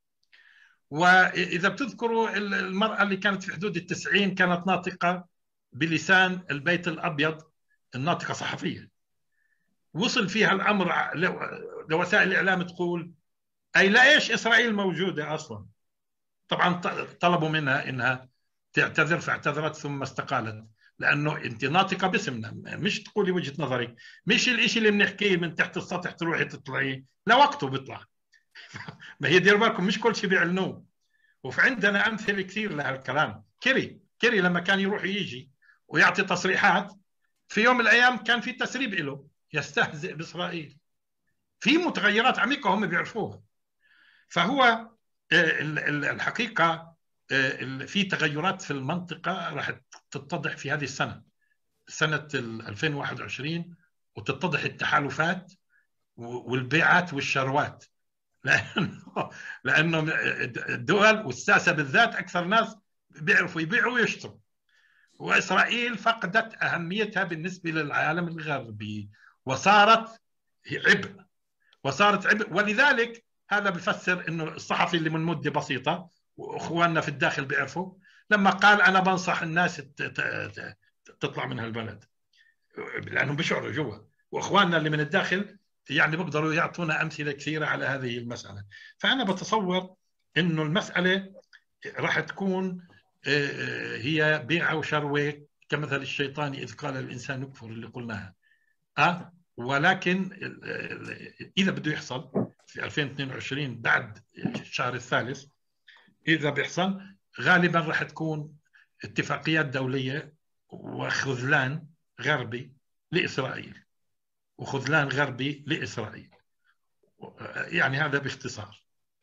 وإذا بتذكروا المرأة اللي كانت في حدود التسعين كانت ناطقة بلسان البيت الأبيض، الناطقة صحفية، وصل فيها الأمر لوسائل الإعلام تقول أي لا إيش إسرائيل موجودة أصلا. طبعا طلبوا منها إنها تعتذر، فاعتذرت ثم استقالت، لأنه أنت ناطقة باسمنا، مش تقولي وجهة نظرك، مش الإشي اللي بنحكيه من تحت السطح تروحي تطلعي، لا وقته بيطلع. ما هي دير بالكم مش كل شيء بيعلنوه. وعندنا أمثلة كثير لهالكلام. كيري كيري لما كان يروح يجي ويعطي تصريحات، في يوم من الأيام كان في تسريب له يستهزئ بإسرائيل. في متغيرات عميقة هم بيعرفوها. فهو الحقيقة في تغيرات في المنطقة راح تتضح في هذه السنة، سنة ألفين وواحد وعشرين، وتتضح التحالفات والبيعات والشروات، لأنه لأنه الدول والساسة بالذات أكثر ناس بيعرفوا يبيعوا ويشتروا. وإسرائيل فقدت أهميتها بالنسبة للعالم الغربي، وصارت عبء وصارت عبء. ولذلك هذا بفسر إنه الصحفي اللي من مدة بسيطة، وإخواننا في الداخل بيعرفوا، لما قال أنا بنصح الناس تطلع من هالبلد، لأنهم بيشعروا جوا، وإخواننا اللي من الداخل يعني بيقدروا يعطونا أمثلة كثيرة على هذه المسألة. فأنا بتصور إنه المسألة راح تكون هي بيع وشروة كمثل الشيطان إذ قال الإنسان يكفر، اللي قلناها. أه ولكن إذا بده يحصل في ألفين واثنين وعشرين بعد الشهر الثالث، إذا بيحصل غالبا راح تكون اتفاقيات دولية وخذلان غربي لإسرائيل، وخذلان غربي لإسرائيل. يعني هذا باختصار.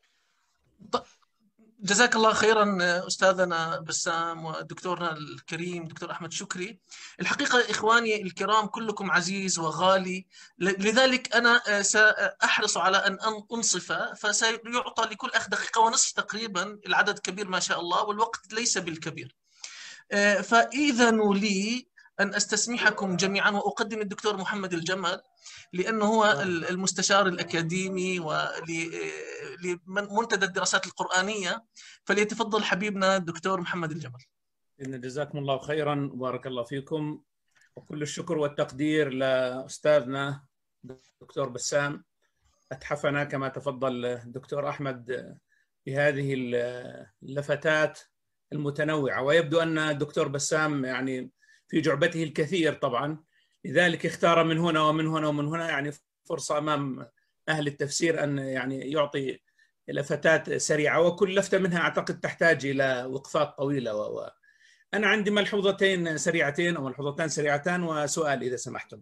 جزاك الله خيرا أستاذنا بسام ودكتورنا الكريم دكتور أحمد شكري. الحقيقة إخواني الكرام كلكم عزيز وغالي، لذلك أنا سأحرص على أن أنصف، فسيعطى لكل أخ دقيقة ونصف تقريبا، العدد كبير ما شاء الله والوقت ليس بالكبير. فإذنوا لي أن أستسمحكم جميعا وأقدم الدكتور محمد الجمل، لأنه هو المستشار الأكاديمي ولمنتدى الدراسات القرآنية، فليتفضل حبيبنا الدكتور محمد الجمل.
إن جزاكم الله خيرا وبارك الله فيكم، وكل الشكر والتقدير لأستاذنا الدكتور بسام، أتحفنا كما تفضل الدكتور أحمد بهذه اللفتات المتنوعة. ويبدو أن الدكتور بسام يعني في جعبته الكثير طبعا، لذلك اختار من هنا ومن هنا ومن هنا، يعني فرصة أمام أهل التفسير أن يعني يعطي لفتات سريعة، وكل لفتة منها أعتقد تحتاج إلى وقفات طويلة. و... أنا عندي ملحوظتين سريعتين أو ملحوظتان سريعتان وسؤال إذا سمحتم.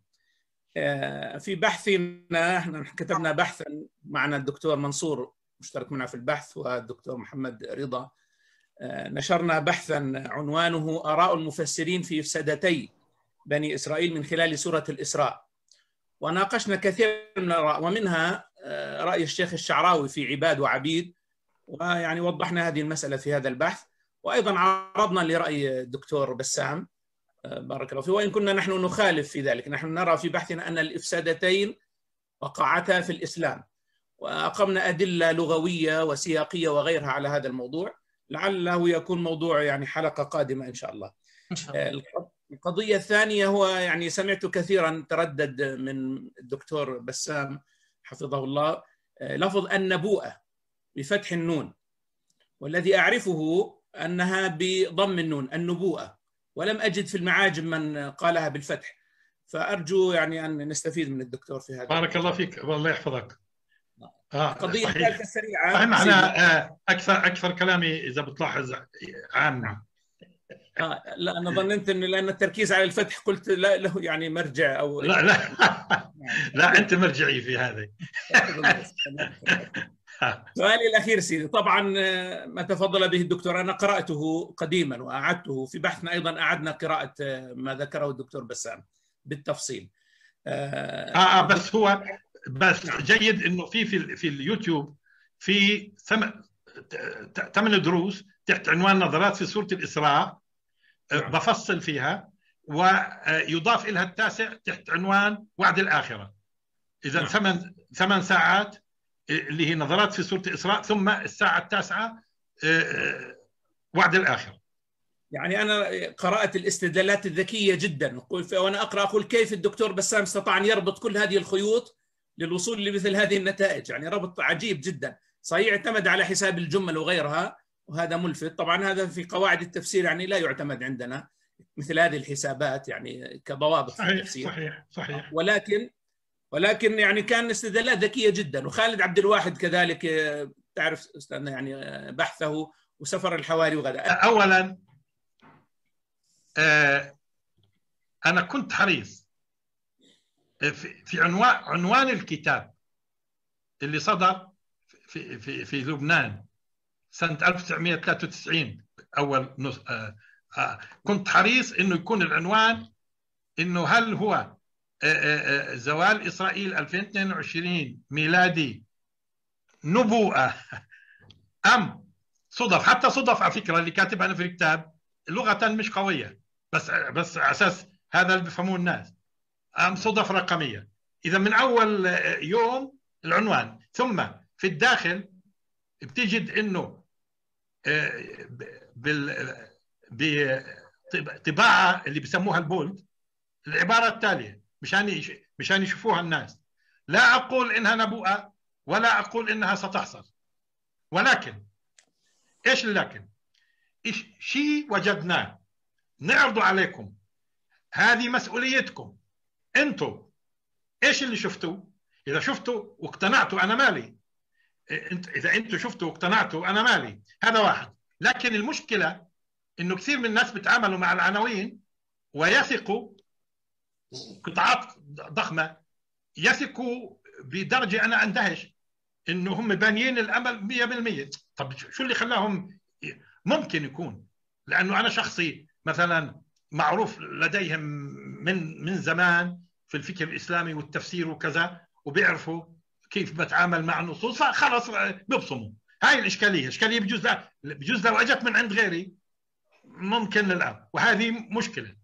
في بحثنا احنا كتبنا بحثا، معنا الدكتور منصور مشترك معنا في البحث والدكتور محمد رضا، نشرنا بحثا عنوانه آراء المفسرين في إفسادتي بني إسرائيل من خلال سورة الإسراء، وناقشنا كثير من الآراء، ومنها رأي الشيخ الشعراوي في عباد وعبيد، ويعني وضحنا هذه المسألة في هذا البحث، وأيضا عرضنا لرأي الدكتور بسام بارك الله فيه، وإن كنا نحن نخالف في ذلك. نحن نرى في بحثنا أن الإفسادتين وقعتا في الإسلام، وأقمنا أدلة لغوية وسياقية وغيرها على هذا الموضوع، لعله يكون موضوع يعني حلقة قادمة إن شاء الله. إن شاء الله. القضية الثانية هو يعني سمعت كثيرا تردد من الدكتور بسام حفظه الله لفظ النبوءة بفتح النون، والذي أعرفه أنها بضم النون النبوءة، ولم أجد في المعاجم من قالها بالفتح، فأرجو يعني أن نستفيد من الدكتور في هذا.
بارك الله فيك والله يحفظك.
آه قضية الثالثة سريعة.
صحيح. أنا أكثر أكثر كلامي إذا بتلاحظ عام.
آه لا أنا ظننت إنه لأن التركيز على الفتح قلت لا له يعني مرجع أو
لا لا لا أنت مرجعي في هذا.
سؤالي الأخير سيدي، طبعا ما تفضل به الدكتور أنا قرأته قديما وأعدته في بحثنا، أيضا أعدنا قراءة ما ذكره الدكتور بسام بالتفصيل.
آه, آه بس هو بس جيد إنه في في في اليوتيوب في ثمان دروس تحت عنوان نظرات في سورة الإسراء، نعم. بفصل فيها، ويضاف إلها التاسع تحت عنوان وعد الآخرة. إذا نعم. ثمان ثمان ساعات اللي هي نظرات في سورة الإسراء، ثم الساعة التاسعة وعد الآخرة.
يعني أنا قرأت الاستدلالات الذكية جدا، وأنا أقرأ أقول كيف الدكتور بسام استطاع أن يربط كل هذه الخيوط للوصول لمثل هذه النتائج، يعني ربط عجيب جدا. صحيح اعتمد على حساب الجمل وغيرها، وهذا ملفت طبعا، هذا في قواعد التفسير يعني لا يعتمد عندنا مثل هذه الحسابات يعني كضوابط في التفسير.
صحيح صحيح.
ولكن ولكن يعني كان استدلالات ذكية جدا. وخالد عبد الواحد كذلك تعرف استاذنا يعني بحثه وسفر الحواري وغدا.
أولا آه أنا كنت حريص في عنوان عنوان الكتاب اللي صدر في في في لبنان سنة ألف وتسعمئة وثلاثة وتسعين أول نص آه آه كنت حريص إنه يكون العنوان إنه هل هو آه آه زوال إسرائيل ألفين واثنين وعشرين ميلادي نبوءة أم صدف. حتى صدف على فكرة اللي كاتبها أنا في الكتاب لغة مش قوية، بس بس على أساس هذا اللي بيفهموه الناس، أم صدف رقمية. إذا من أول يوم العنوان، ثم في الداخل بتجد إنه بالطباعة اللي بيسموها البولد العبارة التالية مشان مشان يشوفوها الناس: لا أقول إنها نبوءة ولا أقول إنها ستحصل، ولكن إيش لكن إيش شيء وجدناه نعرضه عليكم، هذه مسؤوليتكم أنتم. إيش اللي شفتوا؟ إذا شفتوا واقتنعتوا أنا مالي، إذا أنتم شفتوا واقتنعتوا أنا مالي، هذا واحد. لكن المشكلة إنه كثير من الناس بيتعاملوا مع العناوين ويثقوا قطاعات ضخمة، يثقوا بدرجة أنا أندهش إنه هم بانيين الأمل مئة بالمئة. طب شو اللي خلاهم؟ ممكن يكون لأنه أنا شخصي مثلا معروف لديهم من من زمان في الفكر الإسلامي والتفسير وكذا، وبيعرفوا كيف بتعامل مع النصوص، فخلص بيبصموا. هاي الإشكالية. إشكالية بجوز بجوز لو أجت من عند غيري ممكن للآن، وهذه مشكلة.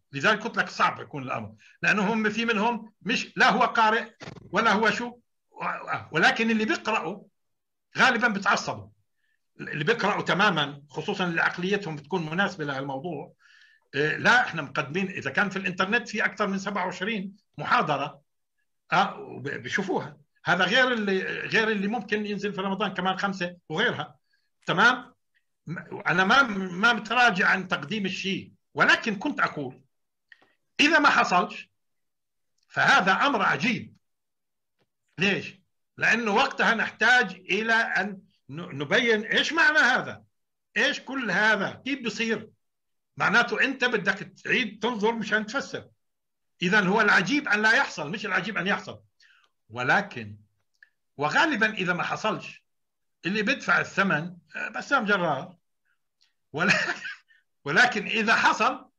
لذلك قلت لك صعب يكون الامر، لانه هم في منهم مش لا هو قارئ ولا هو شو، ولكن اللي بيقرأوا غالبا بتعصبوا، اللي بيقرأوا تماما خصوصا اللي عقليتهم بتكون مناسبة لهالموضوع. لا احنا مقدمين، اذا كان في الانترنت في اكثر من سبعة وعشرين محاضرة اه بيشوفوها، هذا غير اللي غير اللي ممكن ينزل في رمضان كمان خمسة وغيرها. تمام. انا ما ما متراجع عن تقديم الشيء، ولكن كنت اقول اذا ما حصلش فهذا امر عجيب. ليش؟ لانه وقتها نحتاج الى ان نبين ايش معنى هذا، ايش كل هذا، كيف بصير. معناته انت بدك تعيد تنظر مشان تفسر. اذا هو العجيب ان لا يحصل، مش العجيب ان يحصل. ولكن وغالبا اذا ما حصلش اللي بيدفع الثمن بسام جرار. ولكن اذا حصل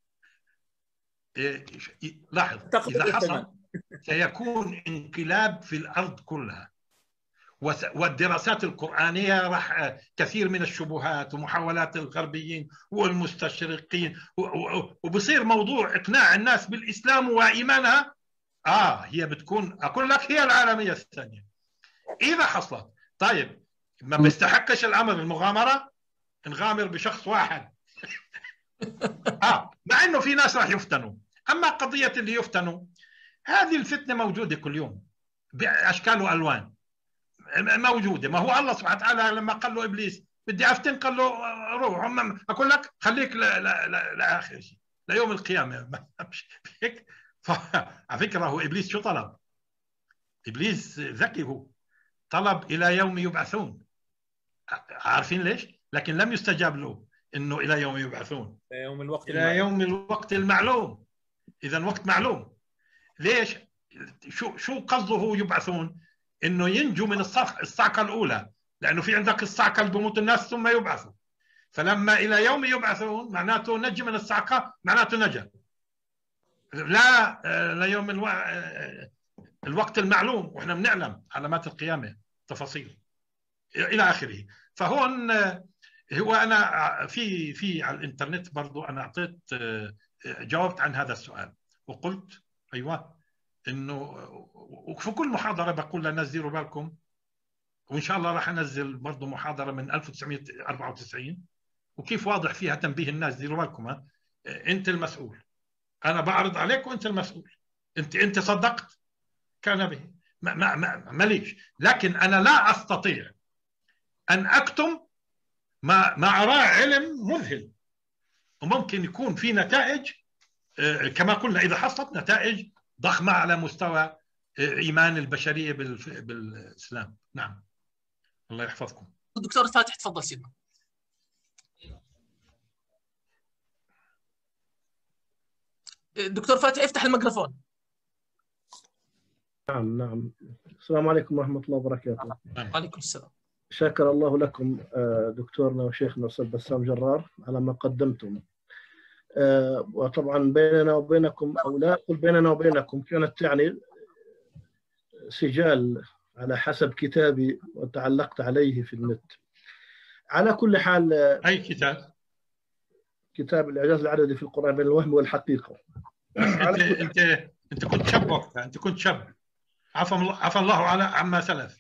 لاحظ، اذا حصل سيكون انقلاب في الارض كلها، والدراسات القرآنية راح كثير من الشبهات ومحاولات الغربيين والمستشرقين، وبصير موضوع إقناع الناس بالإسلام وإيمانها آه هي بتكون، أقول لك هي العالمية الثانية إذا حصلت. طيب ما بيستحقش الأمر المغامرة، نغامر بشخص واحد آه مع إنه في ناس راح يفتنوا. أما قضية اللي يفتنوا، هذه الفتنة موجودة كل يوم بأشكال وألوان موجودة. ما هو الله سبحانه وتعالى لما قال له إبليس بدي أفتن، قال له روح، أقول لك خليك لآخر شيء ليوم القيامة. هيك. على فكرة هو إبليس شو طلب؟ إبليس ذكي، هو طلب إلى يوم يبعثون. عارفين ليش؟ لكن لم يستجاب له إنه إلى يوم يبعثون،
إلى يوم الوقت
إلى يوم الوقت المعلوم. إذا وقت معلوم. ليش؟ شو شو قصده يبعثون؟ انه ينجوا من الصعقه الاولى، لانه في عندك الصعقه اللي بموت الناس ثم يبعثوا. فلما الى يوم يبعثون معناته نجي من الصعقه، معناته نجا. لا ليوم الو... الوقت المعلوم، واحنا بنعلم علامات القيامه تفاصيل الى اخره. فهون هو انا في في على الانترنت برضو انا اعطيت جاوبت عن هذا السؤال وقلت ايوه انه، وفي كل محاضره بقول للناس ديروا بالكم، وان شاء الله راح انزل برضه محاضره من ألف وتسعمئة وأربعة وتسعين وكيف واضح فيها تنبيه الناس، ديروا بالكم ها انت المسؤول، انا بعرض عليك وانت المسؤول. انت انت صدقت كان به ما ما ما ماليش، لكن انا لا استطيع ان اكتم ما ما اراه علم مذهل، وممكن يكون في نتائج كما قلنا اذا حصلت نتائج ضخمة على مستوى إيمان البشرية بالإسلام. نعم الله يحفظكم.
الدكتور فاتح تفضل سيدنا. دكتور فاتح افتح الميكروفون.
نعم نعم. السلام عليكم ورحمة الله وبركاته.
وعليكم السلام.
شكر الله لكم دكتورنا وشيخنا الأستاذ بسام جرار على ما قدمتم. وطبعا بيننا وبينكم، أو لا أقول بيننا وبينكم، كانت يعني سجال على حسب كتابي وتعلقت عليه في النت. على كل حال،
أي كتاب؟
كتاب الإعجاز العددي في القرآن بين الوهم والحقيقة.
أنت أنت أنت كنت شاب وقتها، أنت كنت شاب. عفى الله عفى الله على عما سلف.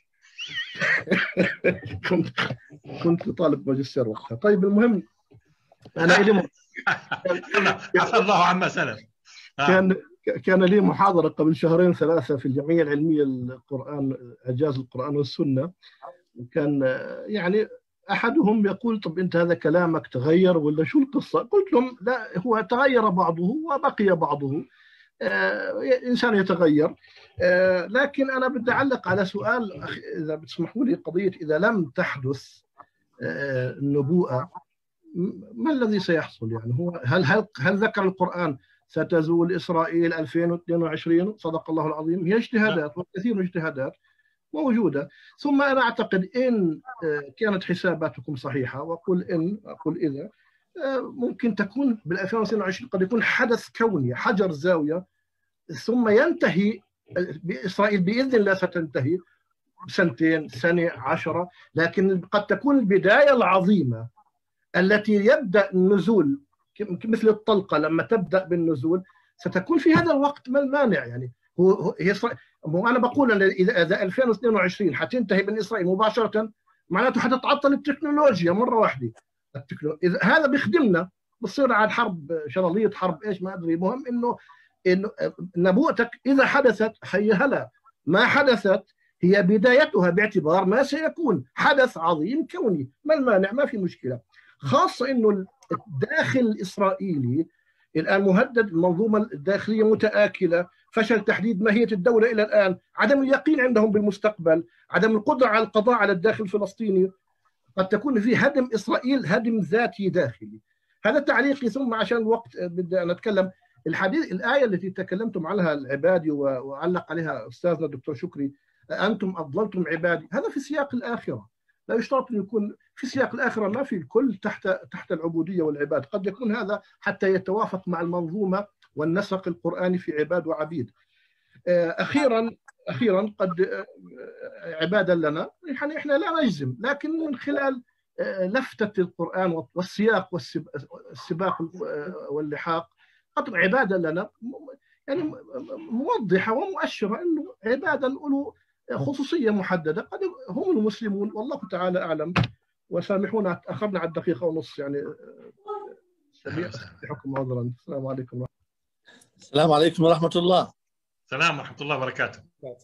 كنت كنت طالب ماجستير وقتها. طيب المهم أنا إلي
عفى الله عما سلف.
كان كان لي محاضرة قبل شهرين ثلاثة في الجمعية العلمية للقرآن، إعجاز القرآن والسنة، وكان يعني أحدهم يقول طب أنت هذا كلامك تغير ولا شو القصة؟ قلت لهم لا، هو تغير بعضه وبقي بعضه. آه إنسان يتغير. آه لكن أنا بدي أعلق على سؤال إذا بتسمحوا لي، قضية إذا لم تحدث آه النبوءة ما الذي سيحصل؟ يعني هو هل هل هل ذكر القرآن ستزول إسرائيل ألفين واثنين وعشرين؟ صدق الله العظيم. هي اجتهادات وكثير من الاجتهادات موجودة. ثم أنا أعتقد إن كانت حساباتكم صحيحة، وأقول إن أقول إذا ممكن تكون بال ألفين واثنين وعشرين قد يكون حدث كوني، حجر زاوية، ثم ينتهي بإسرائيل بإذن الله، ستنتهي سنتين سنة عشرة، لكن قد تكون البداية العظيمة التي يبدأ النزول مثل الطلقة لما تبدأ بالنزول ستكون في هذا الوقت. ما المانع يعني؟ هو هو انا بقول ان اذا اذا ألفين واثنين وعشرين حتنتهي من اسرائيل مباشره، معناته حتتعطل التكنولوجيا مره واحده. التكنولوجيا اذا هذا بيخدمنا بتصير عاد حرب شراليه، حرب ايش ما ادري. مهم انه انه نبوءتك اذا حدثت هي هلا، ما حدثت هي بدايتها باعتبار ما سيكون حدث عظيم كوني. ما المانع؟ ما في مشكله، خاصه انه الداخل الاسرائيلي الآن مهدد، المنظومة الداخلية متآكلة، فشل تحديد ماهية الدولة إلى الآن، عدم اليقين عندهم بالمستقبل، عدم القدرة على القضاء على الداخل الفلسطيني. قد تكون في هدم إسرائيل هدم ذاتي داخلي. هذا تعليقي. ثم عشان الوقت بدي أنا أتكلم، الحديث الآية التي تكلمتم عنها العبادي وعلق عليها أستاذنا الدكتور شكري، أنتم أضللتم عبادي، هذا في سياق الآخرة. لا يشترط أن يكون في سياق الآخرة، ما في الكل تحت تحت العبودية والعباد. قد يكون هذا حتى يتوافق مع المنظومة والنسق القرآني في عباد وعبيد. أخيرا أخيرا قد عبادا لنا، يعني إحنا لا نجزم، لكن من خلال لفتة القرآن والسياق والسباق واللحاق قد عبادا لنا يعني موضحة ومؤشرة أنه عبادا له خصوصية محددة، قد هم المسلمون والله تعالى أعلم. وسامحونا أخذنا على الدقيقة ونص يعني. استبيحكم عذرا. السلام عليكم.
السلام عليكم ورحمة الله.
السلام ورحمة الله وبركاته.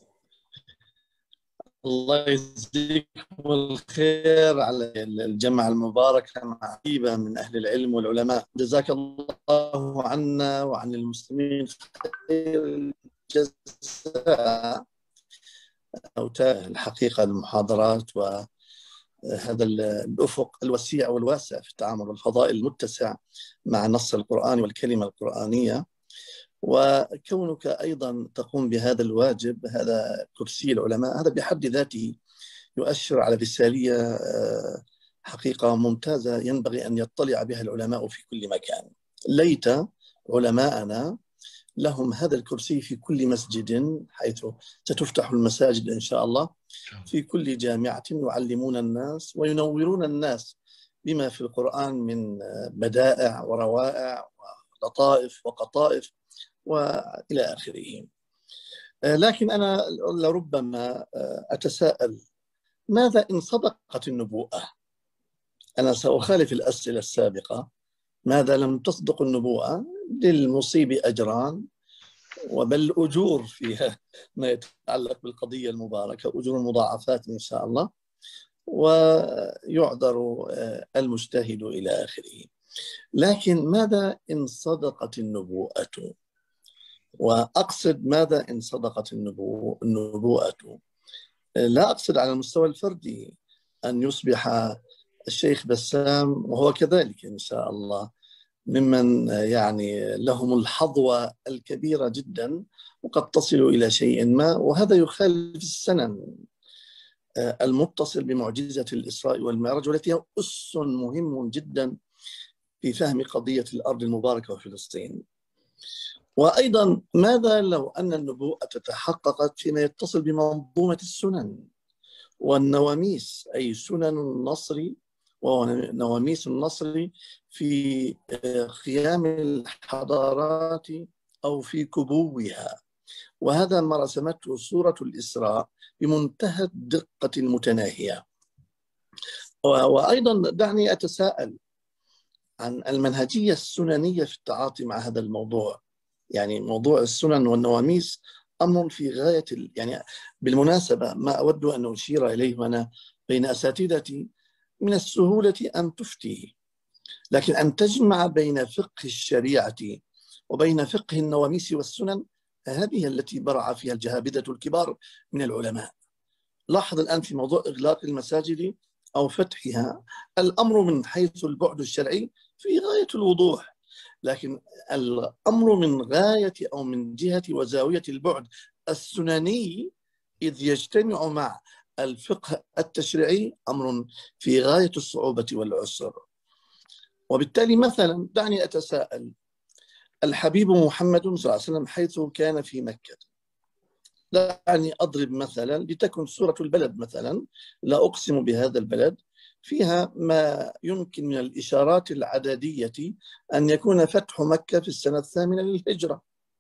الله يجزيكم الخير على الجمعة المباركة مع عديدة من أهل العلم والعلماء. جزاك الله عنا وعن المسلمين خير الجزاء. الحقيقة المحاضرات وهذا الأفق الوسيع والواسع في التعامل والفضائل المتسع مع النص القرآني والكلمة القرآنية، وكونك أيضا تقوم بهذا الواجب، هذا كرسي العلماء، هذا بحد ذاته يؤشر على رسالية حقيقة ممتازة ينبغي أن يطلع بها العلماء في كل مكان. ليت علماءنا لهم هذا الكرسي في كل مسجد، حيث ستفتح المساجد إن شاء الله في كل جامعة، يعلمون الناس وينورون الناس بما في القرآن من بدائع وروائع ولطائف وقطائف وإلى آخره. لكن أنا لربما أتساءل، ماذا إن صدقت النبوءة؟ أنا سأخالف الأسئلة السابقة. ماذا لم تصدق النبوءة؟ للمصيب أجران، وبل أجور فيها ما يتعلق بالقضية المباركة، أجور مضاعفات إن شاء الله، ويعذر المجتهد إلى آخره. لكن ماذا إن صدقت النبوءة؟ وأقصد ماذا إن صدقت النبوءة؟ لا أقصد على المستوى الفردي أن يصبح الشيخ بسام وهو كذلك إن شاء الله ممن يعني لهم الحظوة الكبيرة جدا وقد تصل إلى شيء ما، وهذا يخالف السنن المتصل بمعجزة الإسراء والمعراج، والتي هي أس مهم جدا في فهم قضية الأرض المباركة وفلسطين. وأيضا ماذا لو أن النبوءة تحققت فيما يتصل بمنظومة السنن والنواميس، أي سنن النصر ونواميس النصر في خيام الحضارات أو في كبوها، وهذا ما رسمته سورة الإسراء بمنتهى الدقة المتناهية. وأيضا دعني أتساءل عن المنهجية السننية في التعاطي مع هذا الموضوع. يعني موضوع السنن والنواميس أمر في غاية ال... يعني بالمناسبة ما أود أن أشير إليه وأنا بين أساتذتي، من السهولة أن تفتي، لكن أن تجمع بين فقه الشريعة وبين فقه النواميس والسنن، هذه التي برع فيها الجهابذة الكبار من العلماء. لاحظ الآن في موضوع إغلاق المساجد أو فتحها، الأمر من حيث البعد الشرعي في غاية الوضوح، لكن الأمر من غاية أو من جهة وزاوية البعد السنني إذ يجتمع مع الفقه التشريعي أمر في غاية الصعوبة والعسر. وبالتالي مثلا دعني أتساءل، الحبيب محمد صلى الله عليه وسلم حيث كان في مكة، دعني أضرب مثلا لتكن سورة البلد مثلا، لا أقسم بهذا البلد، فيها ما يمكن من الإشارات العددية أن يكون فتح مكة في السنة الثامنة للهجرة.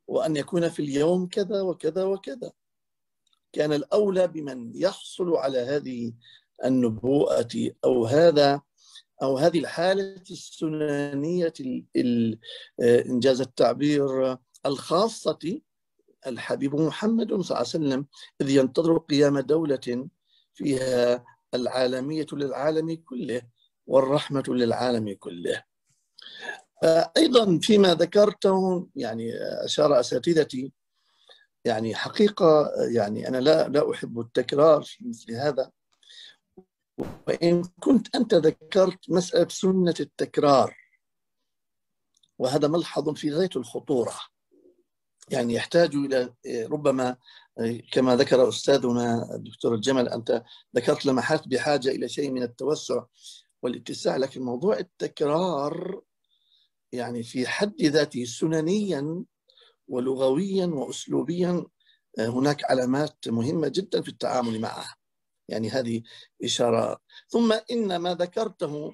وأن يكون في اليوم كذا وكذا وكذا. كان الأولى بمن يحصل على هذه النبوءة أو هذا أو هذه الحالة السنانية إنجاز التعبير الخاصة الحبيب محمد صلى الله عليه وسلم، إذ ينتظر قيام دولة فيها العالمية للعالم كله والرحمة للعالم كله. أيضا فيما ذكرته يعني أشار أساتذتي، يعني حقيقة يعني أنا لا لا أحب التكرار في مثل هذا، وإن كنت أنت ذكرت مسألة سنة التكرار، وهذا ملحظ في غاية الخطورة، يعني يحتاج إلى ربما كما ذكر أستاذنا الدكتور الجمل، أنت ذكرت لمحات بحاجة إلى شيء من التوسع والاتساع، لكن موضوع التكرار يعني في حد ذاته سننيا ولغويا وأسلوبيا هناك علامات مهمة جدا في التعامل معه، يعني هذه إشارة. ثم إن ما ذكرته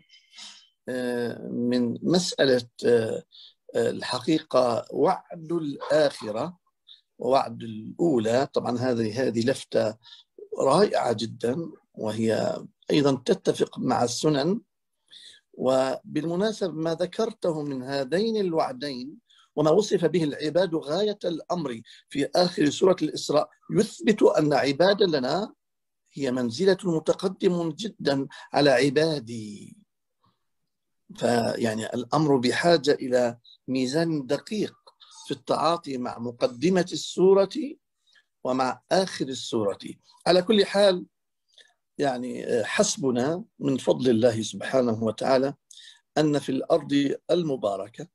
من مسألة الحقيقة وعد الآخرة ووعد الأولى، طبعا هذه هذه لفتة رائعة جدا، وهي أيضا تتفق مع السنن. وبالمناسبة ما ذكرته من هذين الوعدين وما وصف به العباد غاية الأمر في آخر سورة الإسراء يثبت أن عباد لنا هي منزلة متقدم جدا على عبادي. فيعني الأمر بحاجة إلى ميزان دقيق في التعاطي مع مقدمة السورة ومع آخر السورة. على كل حال يعني حسبنا من فضل الله سبحانه وتعالى أن في الأرض المباركة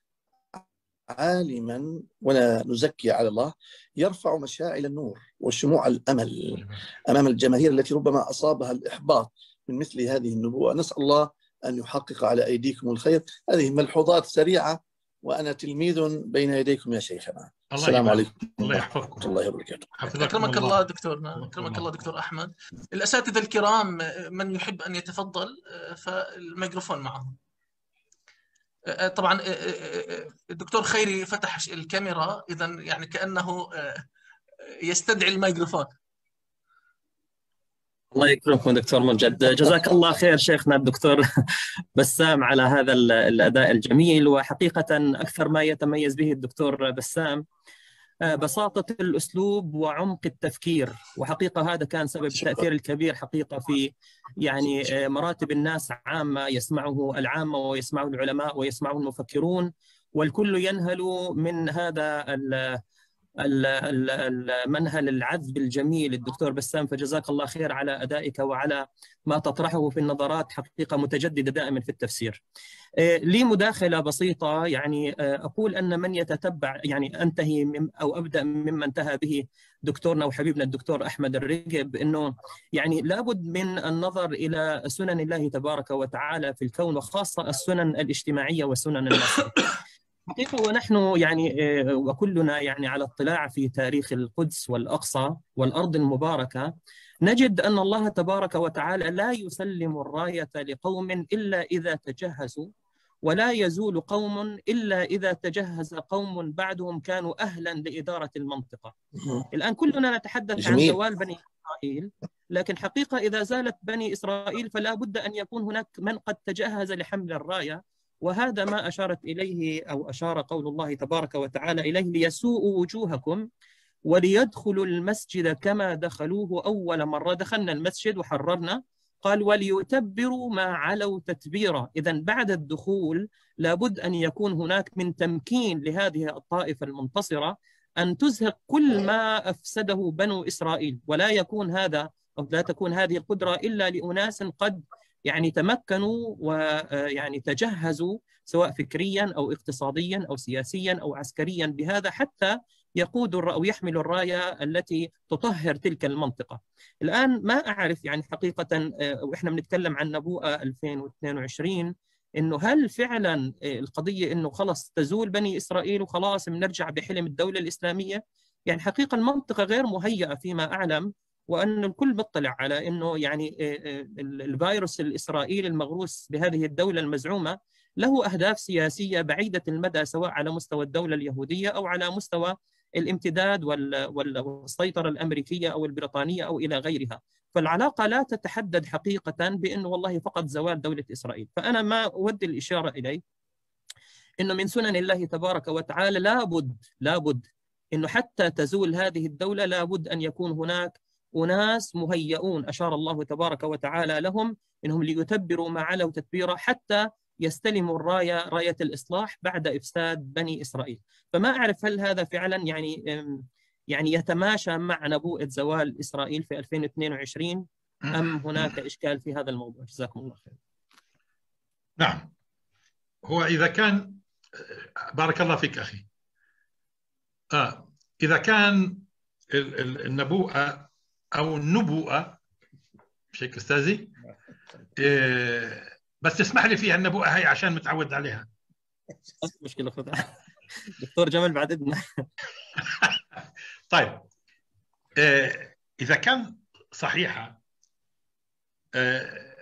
عالما ولا نزكي على الله يرفع مشاعل النور وشموع الأمل أمام الجماهير التي ربما أصابها الإحباط من مثل هذه النبوة. نسأل الله أن يحقق على أيديكم الخير. هذه ملحوظات سريعة وأنا تلميذ بين يديكم يا شيخنا. السلام عليكم
الله يحفظكم.
الله وبركاته.
أكرمك الله دكتورنا، أكرمك الله دكتور أحمد. الأساتذة الكرام من يحب أن يتفضل فالميكروفون معهم. طبعا الدكتور خيري فتح الكاميرا، إذا يعني كأنه يستدعي الميكروفون.
الله يكرمكم دكتور مجد، جزاك الله خير شيخنا الدكتور بسام على هذا الأداء الجميل. وحقيقة أكثر ما يتميز به الدكتور بسام بساطة الأسلوب وعمق التفكير، وحقيقة هذا كان سبب التأثير الكبير حقيقة في يعني مراتب الناس عامة، يسمعه العامة ويسمعه العلماء ويسمعه المفكرون، والكل ينهل من هذا المنهل العذب الجميل الدكتور بسام. فجزاك الله خير على أدائك وعلى ما تطرحه في النظرات، حقيقة متجددة دائما في التفسير. لي مداخلة بسيطة، يعني أقول أن من يتتبع، يعني أنتهي من أو أبدأ مما انتهى به دكتورنا وحبيبنا الدكتور أحمد الرقب، أنه يعني لابد من النظر إلى سنن الله تبارك وتعالى في الكون، وخاصة السنن الاجتماعية وسنن النصر. حقيقة ونحن يعني وكلنا يعني على اطلاع في تاريخ القدس والأقصى والأرض المباركة، نجد أن الله تبارك وتعالى لا يسلم الراية لقوم إلا إذا تجهزوا، ولا يزول قوم إلا إذا تجهز قوم بعدهم كانوا أهلا لإدارة المنطقة. الآن كلنا نتحدث جميل. عن زوال بني إسرائيل، لكن حقيقة إذا زالت بني إسرائيل فلا بد أن يكون هناك من قد تجهز لحمل الراية، وهذا ما أشارت إليه أو أشار قول الله تبارك وتعالى إليه: ليسوءوا وجوهكم وليدخلوا المسجد كما دخلوه أول مرة. دخلنا المسجد وحررنا، قال وليتبروا ما علوا تتبيرا. إذن بعد الدخول لابد أن يكون هناك من تمكين لهذه الطائفة المنتصرة أن تزهق كل ما أفسده بنو إسرائيل، ولا يكون هذا أو لا تكون هذه القدرة إلا لأناس قد يعني تمكنوا ويعني تجهزوا سواء فكريا أو اقتصاديا أو سياسيا أو عسكريا بهذا، حتى يقودوا أو يحملوا الراية التي تطهر تلك المنطقة. الآن ما أعرف يعني حقيقة، وإحنا بنتكلم عن نبوءة ألفين واثنين وعشرين، إنه هل فعلا القضية إنه خلص تزول بني إسرائيل وخلاص بنرجع بحلم الدولة الإسلامية؟ يعني حقيقة المنطقة غير مهيئة فيما أعلم، وأن الكل مطلع على أنه يعني الفيروس الإسرائيلي المغروس بهذه الدولة المزعومة له أهداف سياسية بعيدة المدى، سواء على مستوى الدولة اليهودية أو على مستوى الامتداد والسيطرة الأمريكية أو البريطانية أو إلى غيرها. فالعلاقة لا تتحدد حقيقة بأنه والله فقط زوال دولة إسرائيل. فأنا ما أود الإشارة إليه إنه من سنن الله تبارك وتعالى لابد لابد إنه حتى تزول هذه الدولة لابد أن يكون هناك أناس مهيئون أشار الله تبارك وتعالى لهم إنهم ليتبروا ما علوا تتبيرا حتى يستلموا الراية راية الإصلاح بعد إفساد بني إسرائيل. فما أعرف هل هذا فعلا يعني يعني يتماشى مع نبوءة زوال إسرائيل في ألفين واثنين وعشرين أم هناك إشكال في هذا الموضوع؟ جزاكم الله خير.
نعم، هو إذا كان بارك الله فيك أخي آه إذا كان النبوءة أو النبوءة مش هيك أستاذي؟ إيه بس تسمح لي فيها النبوءة هاي عشان متعود عليها.
مشكلة خذها دكتور جمال بعد إذنك.
طيب إيه إذا كان صحيحة إيه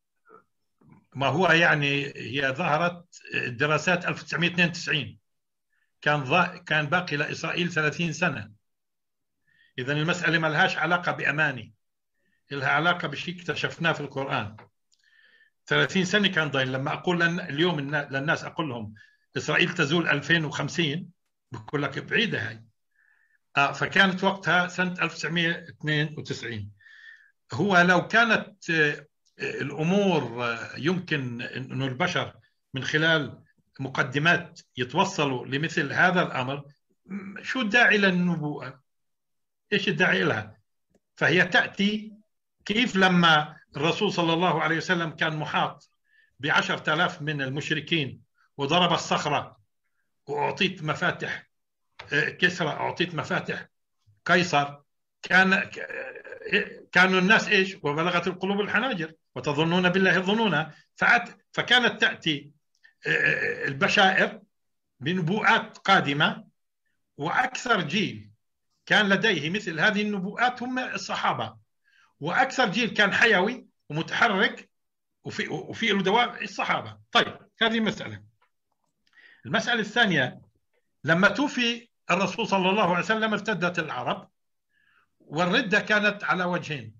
ما هو يعني هي ظهرت دراسات ألف وتسعمئة واثنين وتسعين كان كان باقي لإسرائيل ثلاثين سنة. إذن المسألة ما لهاش علاقة بأماني، لها علاقة بشيء اكتشفناه في القرآن. ثلاثين سنة كان ضايل. لما أقول لن اليوم للناس أقول لهم إسرائيل تزول ألفين وخمسين بقول لك بعيدة هاي. آه فكانت وقتها سنة ألف وتسعمئة واثنين وتسعين. هو لو كانت آه الأمور آه يمكن أن البشر من خلال مقدمات يتوصلوا لمثل هذا الأمر، شو الداعي للنبوءة؟ إيش الداعي لها؟ فهي تأتي كيف لما الرسول صلى الله عليه وسلم كان محاط بعشرة آلاف من المشركين وضرب الصخرة وأعطيت مفاتح كسرى، أعطيت مفاتح قيصر، كان كانوا الناس إيش؟ وبلغت القلوب الحناجر وتظنون بالله الظنونا. فكانت تأتي البشائر بنبوءات قادمة، وأكثر جيل كان لديه مثل هذه النبوءات هم الصحابة، وأكثر جيل كان حيوي ومتحرك وفي وفي له دوام الصحابة. طيب هذه مسألة. المسألة الثانية، لما توفي الرسول صلى الله عليه وسلم ارتدت العرب، والردة كانت على وجهين: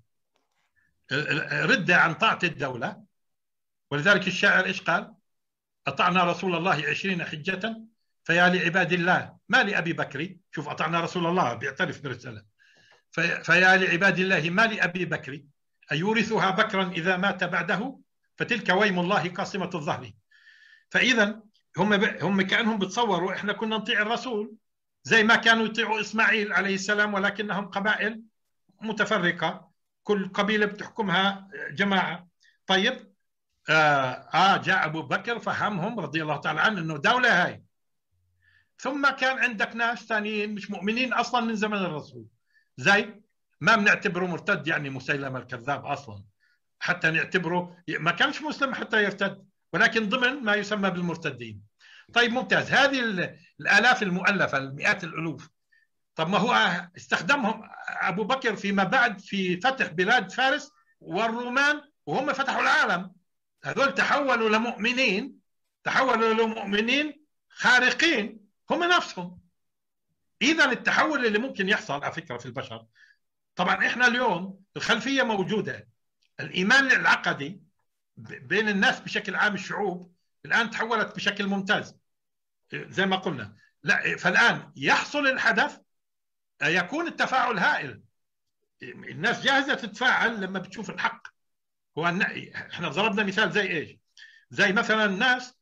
ردة عن طاعة الدولة، ولذلك الشاعر إيش قال؟ أطعنا رسول الله عشرين حجة فيا لعباد الله ما لأبي بكر. شوف، أطعنا رسول الله بيعترف برسالة. فيا لعباد الله ما لأبي بكر أيورثها بكرا إذا مات بعده فتلك ويم الله قاصمة الظهر. فإذا هم هم كأنهم بتصوروا إحنا كنا نطيع الرسول زي ما كانوا يطيعوا إسماعيل عليه السلام، ولكنهم قبائل متفرقة، كل قبيلة بتحكمها جماعة. طيب آه, آه جاء أبو بكر فهمهم رضي الله تعالى عنه أنه دولة هاي. ثم كان عندك ناس ثانيين مش مؤمنين أصلا من زمن الرسول، زي ما بنعتبره مرتد يعني مسيلمة الكذاب أصلا، حتى نعتبره ما كانش مسلم حتى يرتد، ولكن ضمن ما يسمى بالمرتدين. طيب ممتاز، هذه الآلاف المؤلفة المئات الألوف، طب ما هو استخدمهم أبو بكر فيما بعد في فتح بلاد فارس والرومان وهم فتحوا العالم. هذول تحولوا لمؤمنين، تحولوا لمؤمنين خارقين هم نفسهم. إذا التحول اللي ممكن يحصل على فكرة في البشر، طبعا إحنا اليوم الخلفية موجودة، الإيمان العقدي بين الناس بشكل عام، الشعوب الآن تحولت بشكل ممتاز زي ما قلنا. لا، فالآن يحصل الحدث يكون التفاعل هائل، الناس جاهزة تتفاعل لما بتشوف الحق. هو احنا ضربنا مثال زي ايش؟ زي مثلا الناس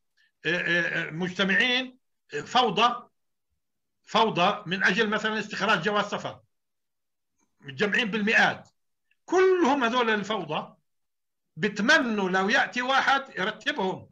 مجتمعين فوضى فوضى من اجل مثلا استخراج جواز سفر، متجمعين بالمئات، كلهم هذول الفوضى بتمنوا لو ياتي واحد يرتبهم.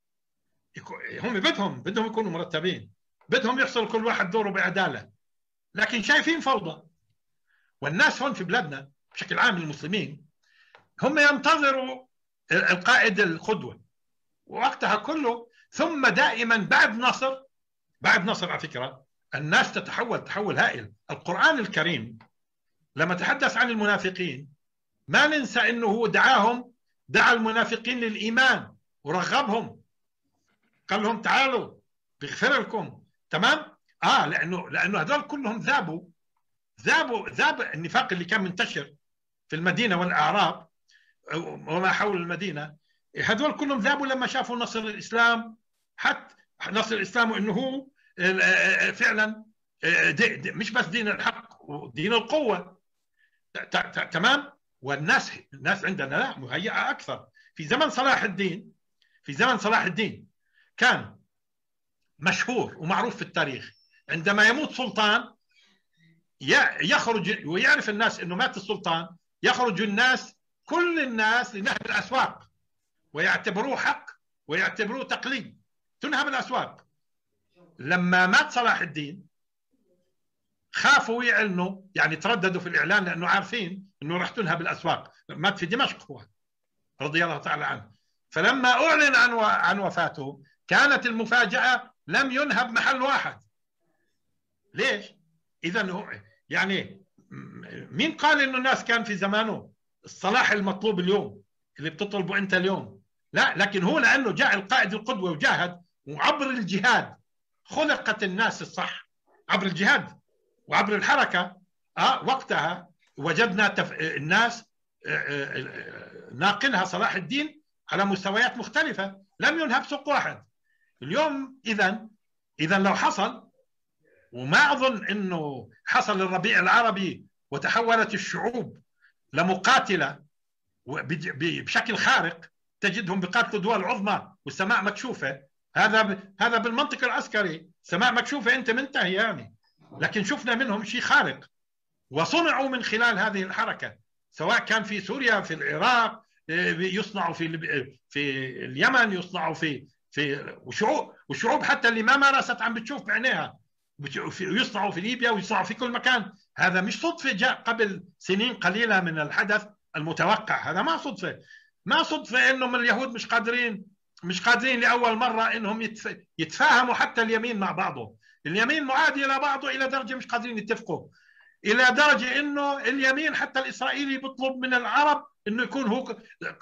هم بدهم بدهم يكونوا مرتبين، بدهم يحصل كل واحد دوره بعداله، لكن شايفين فوضى. والناس هون في بلادنا بشكل عام المسلمين هم ينتظروا القائد القدوة ووقتها كله. ثم دائما بعد نصر بعد نصر على فكرة الناس تتحول تحول هائل. القرآن الكريم لما تحدث عن المنافقين ما ننسى أنه هو دعاهم، دعا المنافقين للإيمان ورغبهم. قال لهم تعالوا بيغفر لكم. تمام؟ اه لانه لانه هذول كلهم ذابوا ذابوا ذاب النفاق اللي كان منتشر في المدينه والاعراب وما حول المدينه، هذول كلهم ذابوا لما شافوا نصر الاسلام، حتى نصر الاسلام وانه هو فعلا دي دي مش بس دين الحق ودين القوه. تمام؟ والناس الناس عندنا لا مهيئه اكثر. في زمن صلاح الدين في زمن صلاح الدين كان مشهور ومعروف في التاريخ، عندما يموت سلطان يخرج ويعرف الناس انه مات السلطان، يخرج الناس كل الناس لنهب الاسواق ويعتبروه حق ويعتبروه تقليد، تنهب الاسواق. لما مات صلاح الدين خافوا يعلنوا، يعني ترددوا في الاعلان لانه عارفين انه راح تنهب الاسواق. مات في دمشق هو رضي الله تعالى عنه. فلما اعلن عن عن وفاته كانت المفاجاه لم ينهب محل واحد. ليش؟ اذا يعني مين قال انه الناس كان في زمانه الصلاح المطلوب اليوم اللي بتطلبه انت اليوم؟ لا، لكن هو لانه جاء القائد القدوه وجاهد، وعبر الجهاد خلقت الناس الصح، عبر الجهاد وعبر الحركه. اه وقتها وجدنا تف... الناس ناقلها صلاح الدين على مستويات مختلفه، لم ينهب سوق واحد. اليوم اذا اذا لو حصل، وما اظن انه حصل الربيع العربي وتحولت الشعوب لمقاتله بشكل خارق، تجدهم بقاتلوا دول عظمى والسماء مكشوفه. هذا ب... هذا بالمنطق العسكري سماء مكشوفه انت منتهي يعني. لكن شفنا منهم شيء خارق وصنعوا من خلال هذه الحركه، سواء كان في سوريا، في العراق، يصنعوا في في اليمن، يصنعوا في في وشعوب وشعوب حتى اللي ما مارست عم بتشوف بعينيها، يصنعوا في ليبيا ويصنعوا في كل مكان. هذا مش صدفه جاء قبل سنين قليله من الحدث المتوقع، هذا ما صدفه. ما صدفه انهم اليهود مش قادرين مش قادرين لاول مره انهم يتف... يتفاهموا حتى اليمين مع بعضه. اليمين معادي الى بعضه الى درجه مش قادرين يتفقوا، الى درجه انه اليمين حتى الاسرائيلي بيطلب من العرب انه يكون هو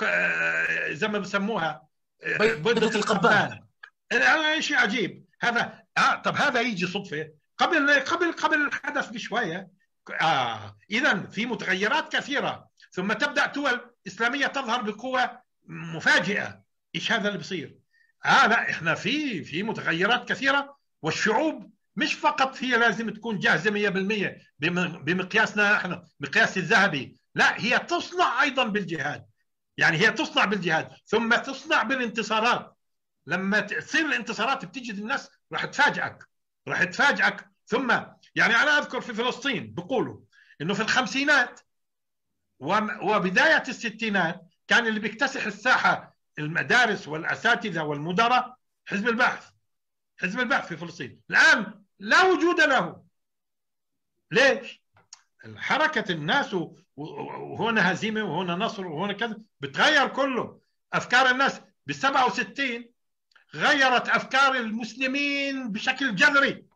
زي ما بسموها
بيضة القبان.
هذا شيء عجيب. هذا آه طب هذا يجي صدفه قبل قبل قبل الحدث بشويه. آه اذا في متغيرات كثيره، ثم تبدا دول اسلاميه تظهر بقوه مفاجئه. ايش هذا اللي بصير؟ اه لا احنا في في متغيرات كثيره، والشعوب مش فقط هي لازم تكون جاهزه مئة بالمئة بمقياسنا احنا مقياس الذهبي، لا هي تصنع ايضا بالجهاد. يعني هي تصنع بالجهاد ثم تصنع بالانتصارات. لما تصير الانتصارات بتجد الناس راح تفاجئك راح تفاجئك ثم يعني انا اذكر في فلسطين بيقولوا انه في الخمسينات وبدايه الستينات كان اللي بيكتسح الساحه المدارس والاساتذه والمدراء حزب البعث. حزب البعث في فلسطين الان لا وجود له. ليش؟ حركه الناس وهنا هزيمه وهنا نصر وهنا كذا بتغير كله. افكار الناس بال سبعة وستين غيرت افكار المسلمين بشكل جذري،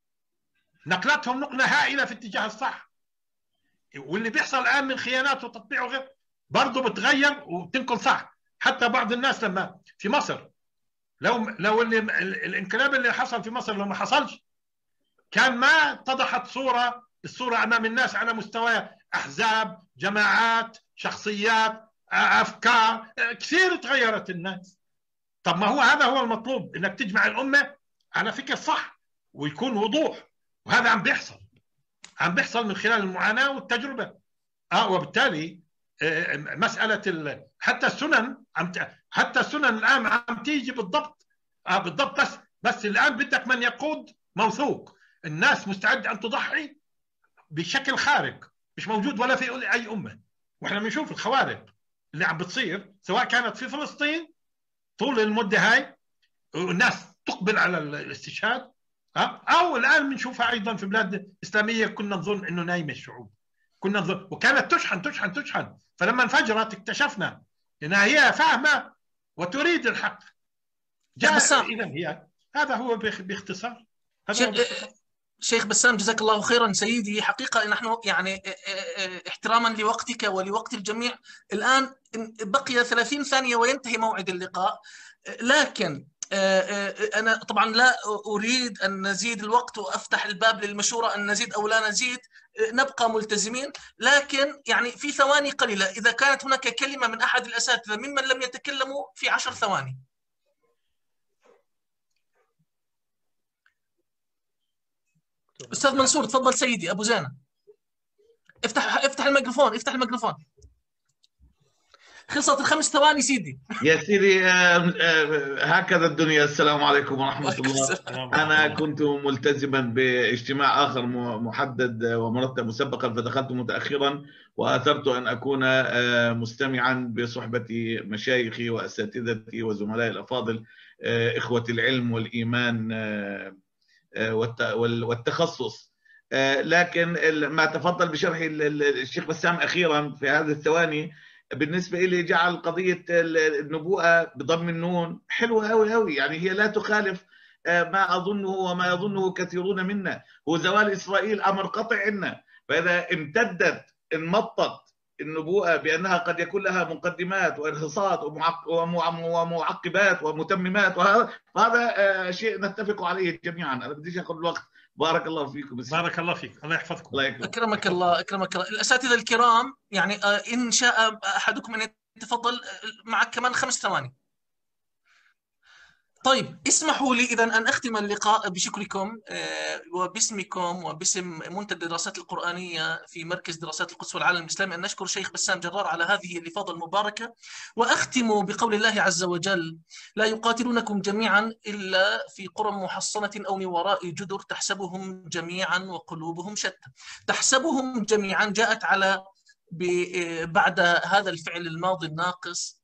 نقلتهم نقله هائله في اتجاه الصح. واللي بيحصل الان من خيانات وتطبيع وغير برضه بتغير وبتنقل صح. حتى بعض الناس لما في مصر لو لو اللي الانقلاب اللي حصل في مصر لو ما حصلش كان ما اتضحت صوره الصوره امام الناس على مستوى احزاب، جماعات، شخصيات، افكار كثير تغيرت الناس. طب ما هو هذا هو المطلوب، انك تجمع الامه على فكر صح ويكون وضوح، وهذا عم بيحصل عم بيحصل من خلال المعاناه والتجربه. اه وبالتالي آه مساله حتى السنن عم حتى السنن الان عم تيجي بالضبط اه بالضبط بس بس الان بدك من يقود موثوق. الناس مستعده ان تضحي بشكل خارق مش موجود ولا في اي امه. واحنا بنشوف الخوارق اللي عم بتصير سواء كانت في فلسطين طول المده هاي والناس تقبل على الاستشهاد، او الان بنشوفها ايضا في بلاد اسلاميه كنا نظن انه نايمه الشعوب، كنا نظن وكانت تشحن تشحن تشحن، فلما انفجرت اكتشفنا انها هي فاهمه وتريد الحق. جاء اذا هي هذا هو باختصار. هذا هو باختصار.
شيخ بسام جزاك الله خيرا سيدي. حقيقة نحن يعني احتراما لوقتك ولوقت الجميع الآن بقي ثلاثين ثانية وينتهي موعد اللقاء، لكن أنا طبعا لا أريد أن نزيد الوقت وأفتح الباب للمشورة أن نزيد أو لا نزيد، نبقى ملتزمين، لكن يعني في ثواني قليلة إذا كانت هناك كلمة من أحد الأساتذة ممن لم يتكلموا في عشر ثواني. أستاذ منصور تفضل سيدي. أبو زينة افتح افتح الميكروفون افتح الميكروفون. خلصت الخمس ثواني سيدي.
يا سيدي هكذا الدنيا. السلام عليكم ورحمة الله. أنا كنت ملتزما باجتماع آخر محدد ومرتب مسبقا فدخلت متأخرا، وآثرت أن أكون مستمعا بصحبة مشايخي وأساتذتي وزملائي الأفاضل إخوة العلم والإيمان والتخصص. لكن ما تفضل بشرحه الشيخ بسام أخيرا في هذه الثواني بالنسبة لي جعل قضية النبوءة بضم النون حلوة أوي أوي، يعني هي لا تخالف ما أظنه وما يظنه كثيرون منا. هو زوال إسرائيل أمر قطع عنا، فإذا امتدت انمطت النبوءة بأنها قد يكون لها مقدمات وإرهاصات ومعقبات ومتممات، وهذا فهذا شيء نتفق عليه جميعا. أنا بديش أخذ الوقت. بارك الله فيكم.
بارك الله فيك. الله يحفظكم.
الله يكرمك.
أكرمك الله أكرمك الله. الأساتذة الكرام يعني إن شاء أحدكم أن يتفضل معك كمان خمس ثواني. طيب اسمحوا لي إذا أن أختم اللقاء بشكركم وباسمكم وباسم منتدى الدراسات القرآنية في مركز دراسات القدس والعالم الإسلامي أن نشكر الشيخ بسام جرار على هذه الإفاضة المباركة، وأختم بقول الله عز وجل: لا يقاتلونكم جميعا إلا في قرى محصنة أو من وراء جدر تحسبهم جميعا وقلوبهم شتى. تحسبهم جميعا جاءت على بعد هذا الفعل الماضي الناقص،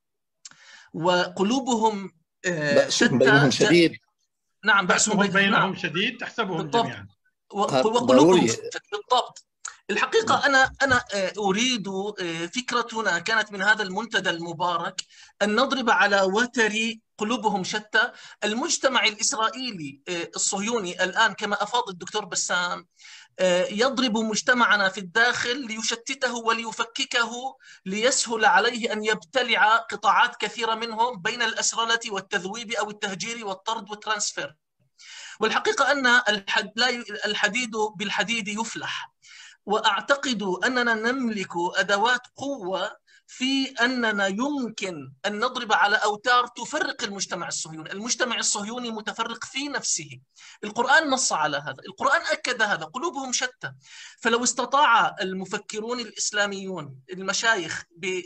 وقلوبهم
بأسهم بينهم شديد.
نعم بأسهم
بينهم نعم. شديد تحسبهم بالضبط. جميعا
وقلوبهم بالضبط. الحقيقة أنا أنا أريد فكرتنا كانت من هذا المنتدى المبارك أن نضرب على وتر قلوبهم شتى. المجتمع الإسرائيلي الصهيوني الآن كما أفاض الدكتور بسام يضرب مجتمعنا في الداخل ليشتته وليفككه ليسهل عليه أن يبتلع قطاعات كثيرة منهم بين الأسرلة والتذويب أو التهجير والطرد والترانسفير. والحقيقة أن الحديد بالحديد يفلح، وأعتقد أننا نملك أدوات قوة في أننا يمكن أن نضرب على أوتار تفرق المجتمع الصهيوني. المجتمع الصهيوني متفرق في نفسه، القرآن نص على هذا، القرآن أكد هذا، قلوبهم شتى. فلو استطاع المفكرون الإسلاميون المشايخ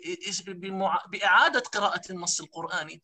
بإعادة قراءة النص القرآني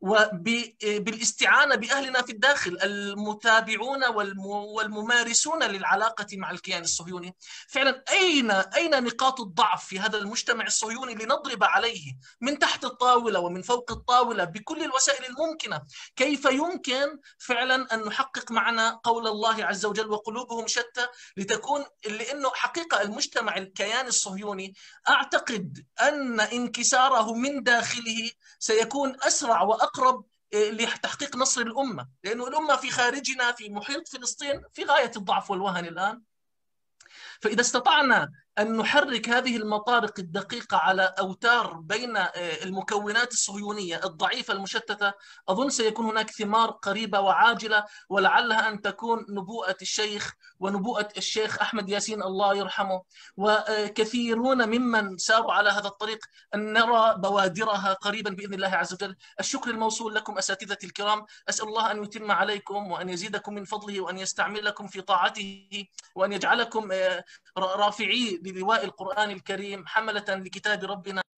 وبالاستعانة بأهلنا في الداخل المتابعون والممارسون للعلاقة مع الكيان الصهيوني، فعلا أين أين نقاط الضعف في هذا المجتمع الصهيوني لنضرب عليه من تحت الطاولة ومن فوق الطاولة بكل الوسائل الممكنة. كيف يمكن فعلا أن نحقق معنا قول الله عز وجل وقلوبهم شتى، لتكون لأنه حقيقة المجتمع الكيان الصهيوني أعتقد أن انكساره من داخله سيكون أسرع وأقرب لتحقيق نصر الأمة، لأنه الأمة في خارجنا في محيط فلسطين في غاية الضعف والوهن الآن. فإذا استطعنا أن نحرك هذه المطارق الدقيقة على أوتار بين المكونات الصهيونية الضعيفة المشتتة، أظن سيكون هناك ثمار قريبة وعاجلة، ولعلها أن تكون نبوءة الشيخ ونبوءة الشيخ أحمد ياسين الله يرحمه وكثيرون ممن ساروا على هذا الطريق أن نرى بوادرها قريبا بإذن الله عز وجل. الشكر الموصول لكم أساتذتي الكرام، أسأل الله أن يتم عليكم وأن يزيدكم من فضله وأن يستعملكم في طاعته وأن يجعلكم رافعي للواء القرآن الكريم حملة لكتاب ربنا.